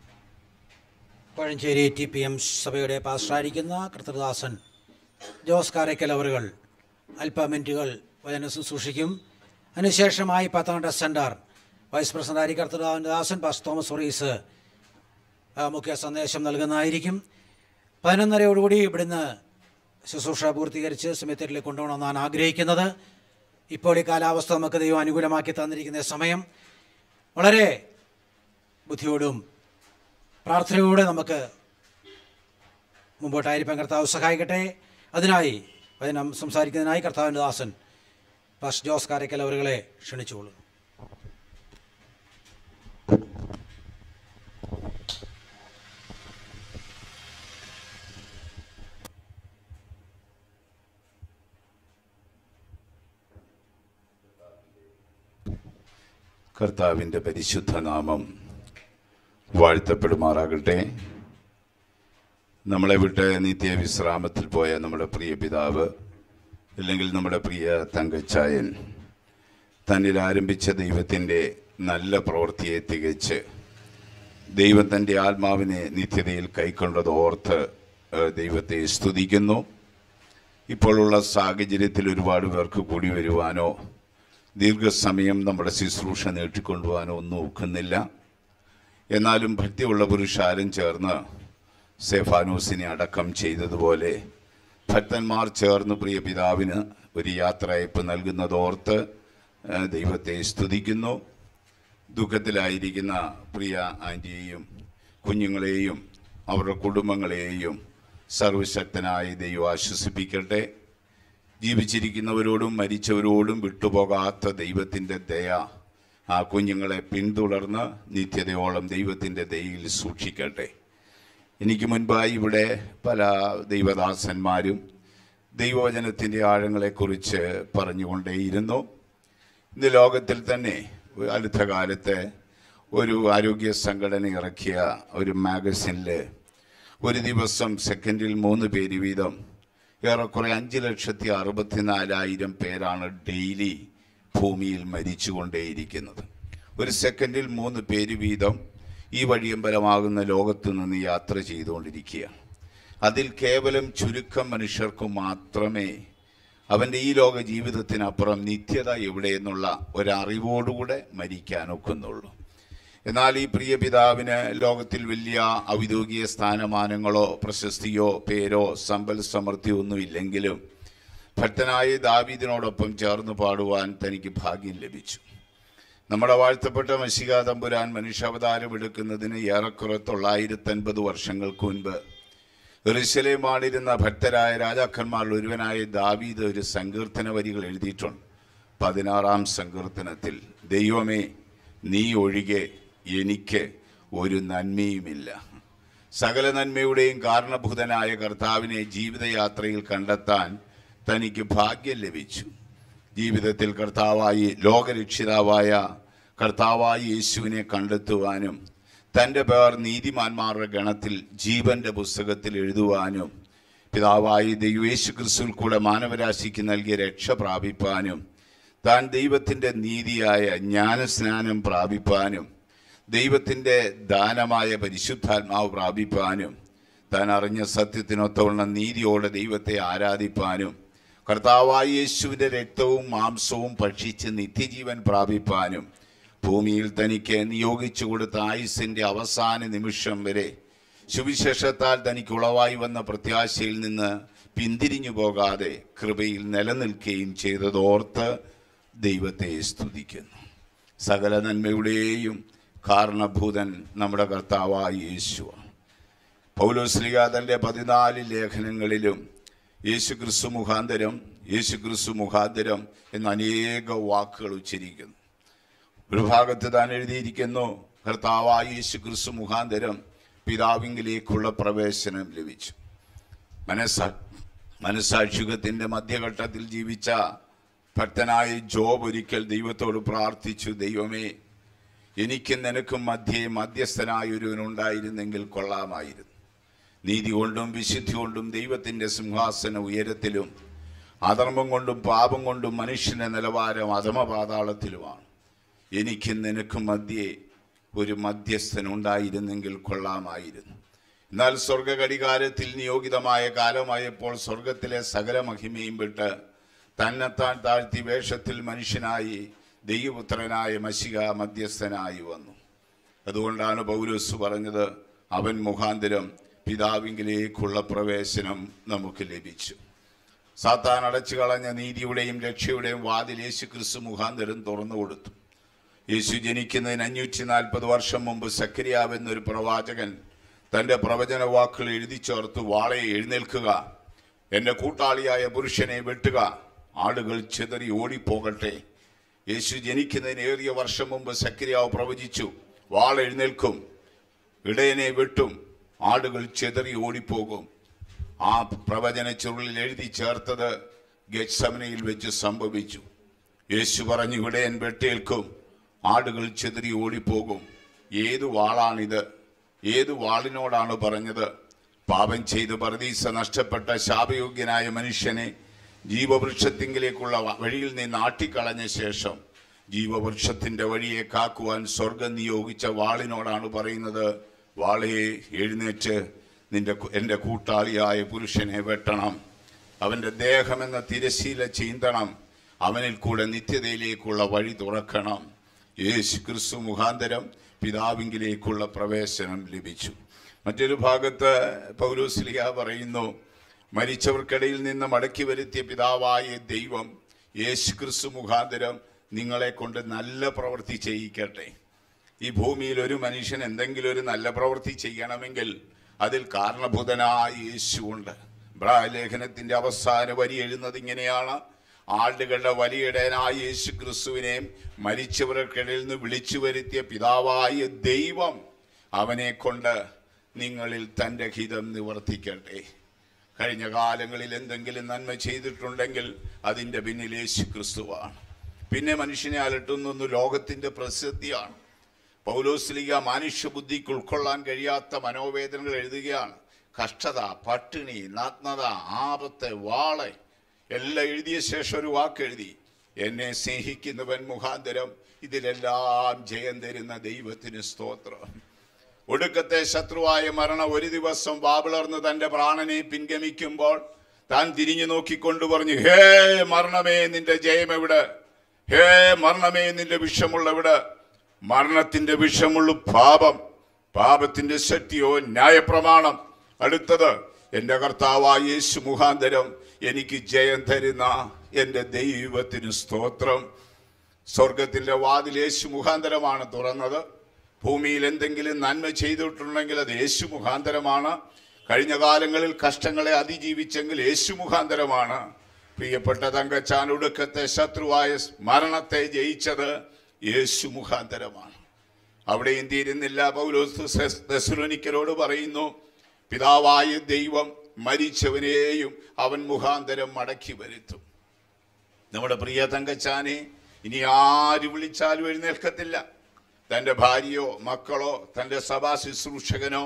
[SPEAKER 1] പഴഞ്ചേരി ടി പി എം സഭയുടെ പാസ്റ്ററായിരിക്കുന്ന കർത്തൃദാസൻ ജോസ് കാരക്കൽ അവറുകൾ അല്പ മിനിറ്റുകൾ വചനം ശുശ്രൂഷിക്കും. അതിനുശേഷമായി പത്തനംതിട്ട സെൻറ്റർ വൈസ് പ്രസിഡന്റായി കർത്തൃദാസൻ പാസ്റ്റർ തോമസ് ഒറീസ് മുഖ്യ സന്ദേശം നൽകുന്നതായിരിക്കും. പതിനൊന്നരയോടുകൂടി ഇവിടുന്ന് ശുശ്രൂഷ പൂർത്തീകരിച്ച് സെമിത്തേരിലേക്ക് കൊണ്ടുപോകണമെന്നാണ് ആഗ്രഹിക്കുന്നത്. ഇപ്പോൾ ഈ കാലാവസ്ഥ നമുക്ക് ദൈവം അനുകൂലമാക്കി തന്നിരിക്കുന്ന സമയം വളരെ ബുദ്ധിയോടും പ്രാർത്ഥനയോടെ നമുക്ക് മുമ്പോട്ടായിരിക്കാൻ കർത്താവ് സഹായിക്കട്ടെ. അതിനായി വചനം സംസാരിക്കുന്നതിനായി കർത്താവിൻ്റെ ദാസൻ പാസ്റ്റർ ജോസ് കാരക്കൽ അവരുകളെ ക്ഷണിച്ചുകൊള്ളുന്നു.
[SPEAKER 15] കർത്താവിൻ്റെ പരിശുദ്ധ നാമം വാഴ്ത്തപ്പെടുമാറാകട്ടെ. നമ്മളെ വിട്ട് നിത്യവിശ്രാമത്തിൽ പോയ നമ്മുടെ പ്രിയ പിതാവ്, അല്ലെങ്കിൽ നമ്മുടെ പ്രിയ തങ്കച്ചായൻ, തന്നിൽ ആരംഭിച്ച ദൈവത്തിൻ്റെ നല്ല പ്രവൃത്തിയെ തികച്ച് ദൈവം തൻ്റെ ആത്മാവിനെ നിത്യതയിൽ കൈക്കൊണ്ടത് ഓർത്ത് ദൈവത്തെ സ്തുതിക്കുന്നു. ഇപ്പോഴുള്ള സാഹചര്യത്തിൽ ഒരുപാട് പേർക്ക് കൂടി വരുവാനോ ദീർഘസമയം നമ്മുടെ ശുശ്രൂഷ നീട്ടിക്കൊണ്ടുപോകാനോ ഒന്നും ഒക്കുന്നില്ല. എന്നാലും ഭക്തിയുള്ള പുരുഷാരും ചേർന്ന് സെഫാനോസിനെ അടക്കം ചെയ്തതുപോലെ ഭക്തന്മാർ ചേർന്ന് പ്രിയ പിതാവിന് ഒരു യാത്രയയപ്പ് നൽകുന്നതോർത്ത് ദൈവത്തെ സ്തുതിക്കുന്നു. ദുഃഖത്തിലായിരിക്കുന്ന പ്രിയ ആൻറ്റിയെയും കുഞ്ഞുങ്ങളെയും അവരുടെ കുടുംബങ്ങളെയും സർവശക്തനായ ദൈവം ആശ്വസിപ്പിക്കട്ടെ. ജീവിച്ചിരിക്കുന്നവരോടും മരിച്ചവരോടും വിട്ടുപോകാത്ത ദൈവത്തിൻ്റെ ദയ ആ കുഞ്ഞുങ്ങളെ പിന്തുടർന്ന് നിത്യതയോളം ദൈവത്തിൻ്റെ ദയയിൽ സൂക്ഷിക്കട്ടെ. എനിക്ക് മുൻപായി ഇവിടെ പല ദൈവദാസന്മാരും ദൈവവചനത്തിൻ്റെ ആഴങ്ങളെക്കുറിച്ച് പറഞ്ഞുകൊണ്ടേയിരുന്നു. ഇന്ന് ലോകത്തിൽ തന്നെ അടുത്ത കാലത്ത് ഒരു ആരോഗ്യ സംഘടന ഇറക്കിയ ഒരു മാഗസിനിൽ ഒരു ദിവസം സെക്കൻഡിൽ മൂന്ന് പേര് വീതം ഏറെക്കുറെ അഞ്ച് ലക്ഷത്തി അറുപത്തിനാലായിരം പേരാണ് ഡെയിലി ഭൂമിയിൽ മരിച്ചുകൊണ്ടേയിരിക്കുന്നത്. ഒരു സെക്കൻഡിൽ മൂന്ന് പേര് വീതം ഈ വഴിയമ്പലമാകുന്ന ലോകത്തു നിന്ന് യാത്ര ചെയ്തുകൊണ്ടിരിക്കുകയാണ്. അതിൽ കേവലം ചുരുക്കം മനുഷ്യർക്ക് മാത്രമേ അവൻ്റെ ഈ ലോക ജീവിതത്തിനപ്പുറം നിത്യത എവിടെയെന്നുള്ള ഒരറിവോടുകൂടെ മരിക്കാനൊക്കുന്നുള്ളൂ. എന്നാൽ ഈ പ്രിയ പിതാവിന് ലോകത്തിൽ വലിയ ഔദ്യോഗിക സ്ഥാനമാനങ്ങളോ പ്രശസ്തിയോ പേരോ സമ്പൽ സമൃദ്ധിയോ ഒന്നും ഇല്ലെങ്കിലും ഭക്തനായ ദാവീദിനോടൊപ്പം ചേർന്ന് പാടുവാൻ തനിക്ക് ഭാഗ്യം ലഭിച്ചു. നമ്മുടെ വാഴ്ത്തപ്പെട്ട മശിഹാ തമ്പുരാൻ മനുഷ്യാവതാരം എടുക്കുന്നതിന് ഏറെക്കുറെ തൊള്ളായിരത്തി അൻപത് വർഷങ്ങൾക്ക് മുൻപ് യെരൂശലേമിലിരുന്ന ഭക്തരായ രാജാക്കന്മാരിൽ ഒരുവനായ ദാവീദ് ഒരു സങ്കീർത്തന വരികൾ എഴുതിയിട്ടുണ്ട്. പതിനാറാം സങ്കീർത്തനത്തിൽ, ദൈവമേ നീ ഒഴികെ എനിക്ക് ഒരു നന്മയുമില്ല. സകല നന്മയുടെയും കാരണഭൂതനായ കർത്താവിനെ ജീവിതയാത്രയിൽ കണ്ടെത്താൻ തനിക്ക് ഭാഗ്യം ലഭിച്ചു. ജീവിതത്തിൽ കർത്താവായി ലോകരക്ഷിതാവായ കർത്താവായ യേശുവിനെ കണ്ടെത്തുവാനും തൻ്റെ പേർ നീതിമാന്മാരുടെ ഗണത്തിൽ ജീവൻ്റെ പുസ്തകത്തിൽ എഴുതുവാനും പിതാവായി ദൈവേശു ക്രിസ്തുവിൽ കൂടെ മാനവരാശിക്ക് നൽകിയ രക്ഷ പ്രാപിപ്പാനും താൻ ദൈവത്തിൻ്റെ നീതിയായ ജ്ഞാനസ്നാനം പ്രാപിപ്പാനും ദൈവത്തിൻ്റെ ദാനമായ പരിശുദ്ധാത്മാവ് പ്രാപിപ്പാനും താൻ അറിഞ്ഞ സത്യത്തിനൊത്തവണ്ണം നീതിയോടെ ദൈവത്തെ ആരാധിപ്പാനും കർത്താവായ യേശുവിൻ്റെ രക്തവും മാംസവും ഭക്ഷിച്ച് നിത്യജീവൻ പ്രാപിപ്പാനും ഭൂമിയിൽ തനിക്ക് നിയോഗിച്ചു കൊടുത്ത ആയുസ്സിൻ്റെ അവസാന നിമിഷം വരെ സുവിശേഷത്താൽ തനിക്ക് ഉളവായി വന്ന പ്രത്യാശയിൽ നിന്ന് പിന്തിരിഞ്ഞു പോകാതെ കൃപയിൽ നിലനിൽക്കുകയും ചെയ്തതോർത്ത് ദൈവത്തെ സ്തുതിക്കുന്നു. സകല നന്മയുടെയും കാരണഭൂതൻ നമ്മുടെ കർത്താവായ യേശുവാണ്. പൗലോസ്ലീഹ തൻ്റെ പതിനാല് ലേഖനങ്ങളിലും യേശു ക്രിസ്തു മുഖാന്തരം യേശു ക്രിസ്തു മുഖാന്തരം എന്ന അനേക വാക്കുകൾ ഉച്ചരിക്കുന്നു. ഒരു ഭാഗത്ത് താൻ എഴുതിയിരിക്കുന്നു, കർത്താവായ യേശു ക്രിസ്തു മുഖാന്തരം പിതാവിങ്കിലേക്കുള്ള പ്രവേശനം ലഭിച്ചു. മനസ്സാ മനസ്സാക്ഷികത്തിൻ്റെ മധ്യഘട്ടത്തിൽ ജീവിച്ച ഭക്തനായ ജോബ് ഒരിക്കൽ ദൈവത്തോട് പ്രാർത്ഥിച്ചു, ദൈവമേ എനിക്ക് നിനക്കും മധ്യേ മധ്യസ്ഥനായ ഒരുവനുണ്ടായിരുന്നെങ്കിൽ കൊള്ളാമായിരുന്നു. നീതി കൊണ്ടും വിശുദ്ധി കൊണ്ടും ദൈവത്തിൻ്റെ സിംഹാസന ഉയരത്തിലും അധർമ്മം കൊണ്ടും പാപം കൊണ്ടും മനുഷ്യൻ്റെ നിലവാരം അധമപാതാളത്തിലുമാണ്. എനിക്ക് നിനക്കും മധ്യേ ഒരു മധ്യസ്ഥനുണ്ടായിരുന്നെങ്കിൽ കൊള്ളാമായിരുന്നു. എന്നാൽ സ്വർഗഘടികാരത്തിൽ നിയോഗിതമായ കാലമായപ്പോൾ സ്വർഗത്തിലെ സകല മഹിമയും വിട്ട് തന്നെത്താൻ താഴ്ത്തി വേഷത്തിൽ മനുഷ്യനായി ദൈവപുത്രനായ മശിഹ മധ്യസ്ഥനായി വന്നു. അതുകൊണ്ടാണ് പൗലോസ് പറഞ്ഞത്, അവൻ മുഖാന്തരം പിതാവിങ്കിലേക്കുള്ള പ്രവേശനം നമുക്ക് ലഭിച്ചു. സാത്താൻ അടച്ചു കളഞ്ഞ നീതിയുടെയും രക്ഷയുടെയും വാതിൽ യേശു ക്രിസ്തു മുഖാന്തരം തുറന്നു കൊടുത്തു. യേശു ജനിക്കുന്നതിന് അഞ്ഞൂറ്റി നാൽപ്പത് വർഷം മുമ്പ് സക്കരിയാവ് എന്നൊരു പ്രവാചകൻ തൻ്റെ പ്രവചന വാക്കുകൾ എഴുതി ചേർത്തു, വാളെ എഴുന്നേൽക്കുക, എൻ്റെ കൂട്ടാളിയായ പുരുഷനെ വെട്ടുക, ആടുകൾ ചിതറി ഓടിപ്പോകട്ടെ. യേശു ജനിക്കുന്നതിന് ഏറിയ വർഷം മുമ്പ് സക്കരിയാവ് പ്രവചിച്ചു, വാൾ എഴുന്നേൽക്കും, ഇടയനെ വെട്ടും, ആടുകൾ ചിതറി ഓടിപ്പോകും. ആ പ്രവചന ചുരുളിൽ എഴുതി ചേർത്തത് ഗെത്സമനയിൽ വെച്ച് സംഭവിച്ചു. യേശു പറഞ്ഞു, ഇടയൻ വെട്ടേൽക്കും, ആടുകൾ ചിതറി ഓടിപ്പോകും. ഏതു വാളാണിത്? ഏതു വാളിനോടാണ് പറഞ്ഞത്? പാപം ചെയ്ത് പരദീസ നഷ്ടപ്പെട്ട ശാപയോഗ്യനായ മനുഷ്യനെ ജീവവൃക്ഷത്തിങ്കിലേക്കുള്ള വഴിയിൽ നിന്ന് ആട്ടിക്കളഞ്ഞ ശേഷം ജീവവൃക്ഷത്തിൻ്റെ വഴിയെ കാക്കുവാൻ സ്വർഗം നിയോഗിച്ച വാളിനോടാണ് പറയുന്നത്, വാളെ എഴുന്നേറ്റ് നിന്റെ എൻ്റെ കൂട്ടാളിയായ പുരുഷനെ വെട്ടണം, അവൻ്റെ ദേഹമെന്ന തിരശീല ചീന്തണം, അവനിൽ കൂടെ നിത്യതയിലേക്കുള്ള വഴി തുറക്കണം. യേശു ക്രിസ്തു മുഖാന്തരം പിതാവിങ്കിലേക്കുള്ള പ്രവേശനം ലഭിച്ചു. മറ്റൊരു ഭാഗത്ത് പൗലോസ്ലീഹ പറയുന്നു, മരിച്ചവർക്കിടയിൽ നിന്ന് മടക്കി വരുത്തിയ പിതാവായ ദൈവം യേശു ക്രിസ്തു മുഖാന്തരം നിങ്ങളെ കൊണ്ട് നല്ല പ്രവൃത്തി ചെയ്യിക്കട്ടെ. ഈ ഭൂമിയിൽ ഒരു മനുഷ്യൻ എന്തെങ്കിലും ഒരു നല്ല പ്രവൃത്തി ചെയ്യണമെങ്കിൽ അതിൽ കാരണഭൂതനായ യേശുവുണ്ട്. ലേഖനത്തിന്റെ അവസാന വരി എഴുതുന്നത് ഇങ്ങനെയാണ്: ആളുകളുടെ വലിയിടയനായ യേശു ക്രിസ്തുവിനെ മരിച്ചവർക്കിടയിൽ നിന്ന് വിളിച്ചു വരുത്തിയ പിതാവായ ദൈവം അവനെ കൊണ്ട് നിങ്ങളിൽ തൻ്റെ ഹിതം നിവർത്തിക്കട്ടെ. കഴിഞ്ഞ കാലങ്ങളിൽ എന്തെങ്കിലും നന്മ ചെയ്തിട്ടുണ്ടെങ്കിൽ അതിൻ്റെ പിന്നിൽ യേശു ക്രിസ്തുവാണ്. പിന്നെ മനുഷ്യനെ അലട്ടുന്നൊന്ന് ലോകത്തിൻ്റെ പ്രസിദ്ധിയാണ്. പൗലോസ്ലീഗ മനുഷ്യബുദ്ധിക്ക് ഉൾക്കൊള്ളാൻ കഴിയാത്ത മനോവേദനകൾ എഴുതുകയാണ്. കഷ്ടത, പട്ടിണി, നഗ്നത, ആപത്ത്, വാള് എല്ലാം എഴുതിയ ശേഷം ഒരു വാക്കെഴുതി: എന്നെ സ്നേഹിക്കുന്നവൻ മുഖാന്തരം ഇതിലെല്ലാം ജയം തരുന്ന ദൈവത്തിന് സ്തോത്രം. ഒടുക്കത്തെ ശത്രുവായ മരണം ഒരു ദിവസം വാവിളർന്ന് തൻ്റെ പ്രാണനെ പിൻഗമിക്കുമ്പോൾ താൻ തിരിഞ്ഞു നോക്കിക്കൊണ്ട് പറഞ്ഞു: ഹേ മരണമേ, നിന്റെ ജയം എവിടെ? ഹേ മരണമേ, നിന്റെ വിഷമുള്ള എവിടെ? മരണത്തിന്റെ വിഷമുള്ള പാപം, പാപത്തിന്റെ ശക്തിയോ ന്യായപ്രമാണം. അടുത്തത്, എൻ്റെ കർത്താവായ യേശു മുഖാന്തരം എനിക്ക് ജയം തരുന്ന എൻ്റെ ദൈവത്തിന് സ്തോത്രം. സ്വർഗത്തിൻ്റെ വാതിൽ യേശു മുഖാന്തരമാണ് തുറന്നത്. ഭൂമിയിൽ എന്തെങ്കിലും നന്മ ചെയ്തിട്ടുണ്ടെങ്കിൽ അത് യേശു മുഖാന്തരമാണ്. കഴിഞ്ഞ കാലങ്ങളിൽ കഷ്ടങ്ങളെ അതിജീവിച്ചെങ്കിൽ യേശു മുഖാന്തരമാണ്. പ്രിയപ്പെട്ട തങ്കച്ചാൻ, ഒടുക്കത്തെ ശത്രുവായ മരണത്തെ ജയിച്ചത് യേശു മുഖാന്തരമാണ്. അവിടെയും തീരുന്നില്ല. പൗലോസ് തെസ്സലോനിക്കരോട് പറയുന്നു: പിതാവായ ദൈവം മരിച്ചവനെയും അവൻ മുഖാന്തരം മടക്കി വരുത്തും. നമ്മുടെ പ്രിയ തങ്കച്ചാനെ ഇനി ആര് വിളിച്ചാലും എഴുന്നേൽക്കത്തില്ല. തൻ്റെ ഭാര്യയോ മക്കളോ തൻ്റെ സഭാ ശുശ്രൂഷകനോ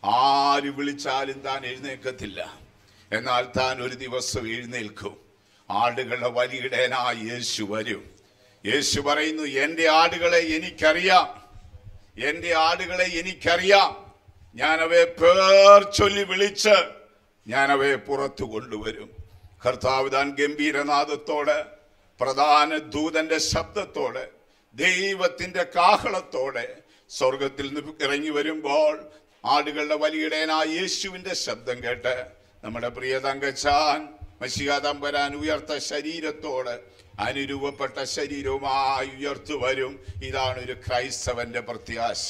[SPEAKER 15] ആര് വിളിച്ചാലും താൻ എഴുന്നേൽക്കത്തില്ല. എന്നാൽ താൻ ഒരു ദിവസം എഴുന്നേൽക്കും. ആടുകളുടെ വലിയിടയനായ യേശു വരും. യേശു പറയുന്നു: എൻ്റെ ആടുകളെ എനിക്കറിയാം, എൻ്റെ ആടുകളെ എനിക്കറിയാം. ഞാനവയെ പേർ ചൊല്ലി വിളിച്ച് ഞാനവയെ പുറത്തു കൊണ്ടുവരും. കർത്താവ് താൻ ഗംഭീരനാദത്തോടെ, പ്രധാന ദൂതന്റെ ശബ്ദത്തോടെ, ദൈവത്തിന്റെ കാഹളത്തോടെ സ്വർഗത്തിൽ നിന്ന് ഇറങ്ങി വരുമ്പോൾ ആടുകളുടെ വലിയിടയനായ യേശുവിന്റെ ശബ്ദം കേട്ട് നമ്മുടെ പ്രിയ തങ്കച്ചാൻ മശിഹാ തമ്പുരാൻ ഉയർത്ത ശരീരത്തോട് അനുരൂപപ്പെട്ട ശരീരവുമായി ഉയർത്തു വരും. ഇതാണ് ഒരു ക്രൈസ്തവന്റെ പ്രത്യാശ.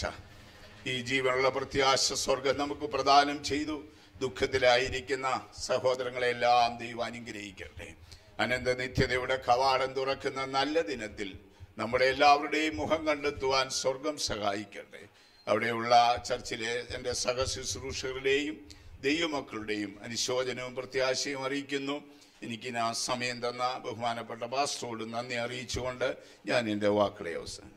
[SPEAKER 15] ഈ ജീവനുള്ള പ്രത്യാശ സ്വർഗം നമുക്ക് പ്രദാനം ചെയ്തു. ദുഃഖത്തിലായിരിക്കുന്ന സഹോദരങ്ങളെല്ലാം ദൈവം അനുഗ്രഹിക്കട്ടെ. അനന്ത നിത്യതയുടെ കവാടം തുറക്കുന്ന നല്ല ദിനത്തിൽ നമ്മുടെ എല്ലാവരുടെയും മുഖം കണ്ടെത്തുവാൻ സ്വർഗം സഹായിക്കട്ടെ. അവിടെയുള്ള ചർച്ചിലെ എൻ്റെ സഹശുശ്രൂഷകരുടെയും ദൈവമക്കളുടെയും അനുശോചനവും പ്രത്യാശയും അറിയിക്കുന്നു. എനിക്ക് ആ സമയം തന്ന ബഹുമാനപ്പെട്ട പാസ്റ്ററോട് നന്ദി അറിയിച്ചുകൊണ്ട് ഞാൻ എൻ്റെ വാക്കുകളെ അവസാനം.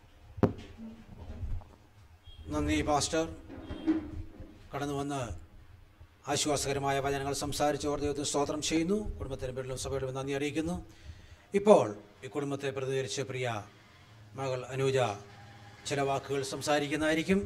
[SPEAKER 1] നന്ദി പാസ്റ്റർ. കടന്നു വന്ന് ആശ്വാസകരമായ വചനങ്ങൾ സംസാരിച്ചവർ ദൈവത്തിന് സ്തോത്രം ചെയ്യുന്നു. കുടുംബത്തിനും വീട്ടിലും സഭയോടും നന്ദി അറിയിക്കുന്നു. ഇപ്പോൾ ഈ കുടുംബത്തെ പ്രതികരിച്ച് പ്രിയ മകൾ അനുജ ചില വാക്കുകൾ സംസാരിക്കുന്നതായിരിക്കും.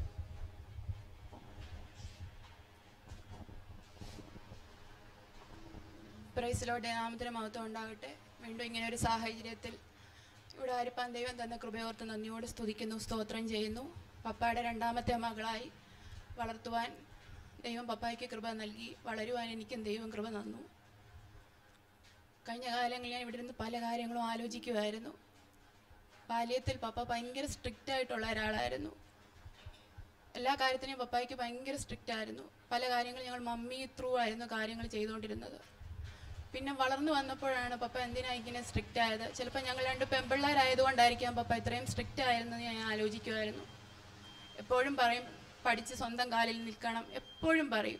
[SPEAKER 16] പ്രൈസിലോട്ട് നാമത്തിന് മഹത്വം ഉണ്ടാകട്ടെ. വീണ്ടും ഇങ്ങനെ ഒരു സാഹചര്യത്തിൽ ഇവിടെ ആരിപ്പാൻ ദൈവം തന്ന കൃപയോർത്ത് നന്ദിയോട് സ്തുതിക്കുന്നു, സ്തോത്രം ചെയ്യുന്നു. പപ്പായുടെ രണ്ടാമത്തെ മകളായി വളർത്തുവാൻ ദൈവം പപ്പായ്ക്ക് കൃപ നൽകി. വളരുവാൻ എനിക്കും ദൈവം കൃപ തന്നു. കഴിഞ്ഞ കാലങ്ങളിൽ ഞാൻ ഇവിടെ നിന്ന് പല കാര്യങ്ങളും ആലോചിക്കുമായിരുന്നു. ബാല്യത്തിൽ പപ്പ ഭയങ്കര സ്ട്രിക്റ്റ് ആയിട്ടുള്ള ഒരാളായിരുന്നു. എല്ലാ കാര്യത്തിനും പപ്പായ്ക്ക് ഭയങ്കര സ്ട്രിക്റ്റ് ആയിരുന്നു. പല കാര്യങ്ങളും ഞങ്ങൾ മമ്മി ത്രൂ ആയിരുന്നു കാര്യങ്ങൾ ചെയ്തുകൊണ്ടിരുന്നത്. പിന്നെ വളർന്നു വന്നപ്പോഴാണ് പപ്പ എന്തിനാ ഇങ്ങനെ സ്ട്രിക്റ്റ് ആയത്. ചിലപ്പോൾ ഞങ്ങൾ രണ്ട് പെൺപിള്ളേരായതുകൊണ്ടായിരിക്കാം പപ്പ ഇത്രയും സ്ട്രിക്റ്റ് ആയിരുന്നെന്ന് ഞാൻ ആലോചിക്കുമായിരുന്നു. എപ്പോഴും പറയും പഠിച്ച് സ്വന്തം കാലിൽ നിൽക്കണം, എപ്പോഴും പറയും.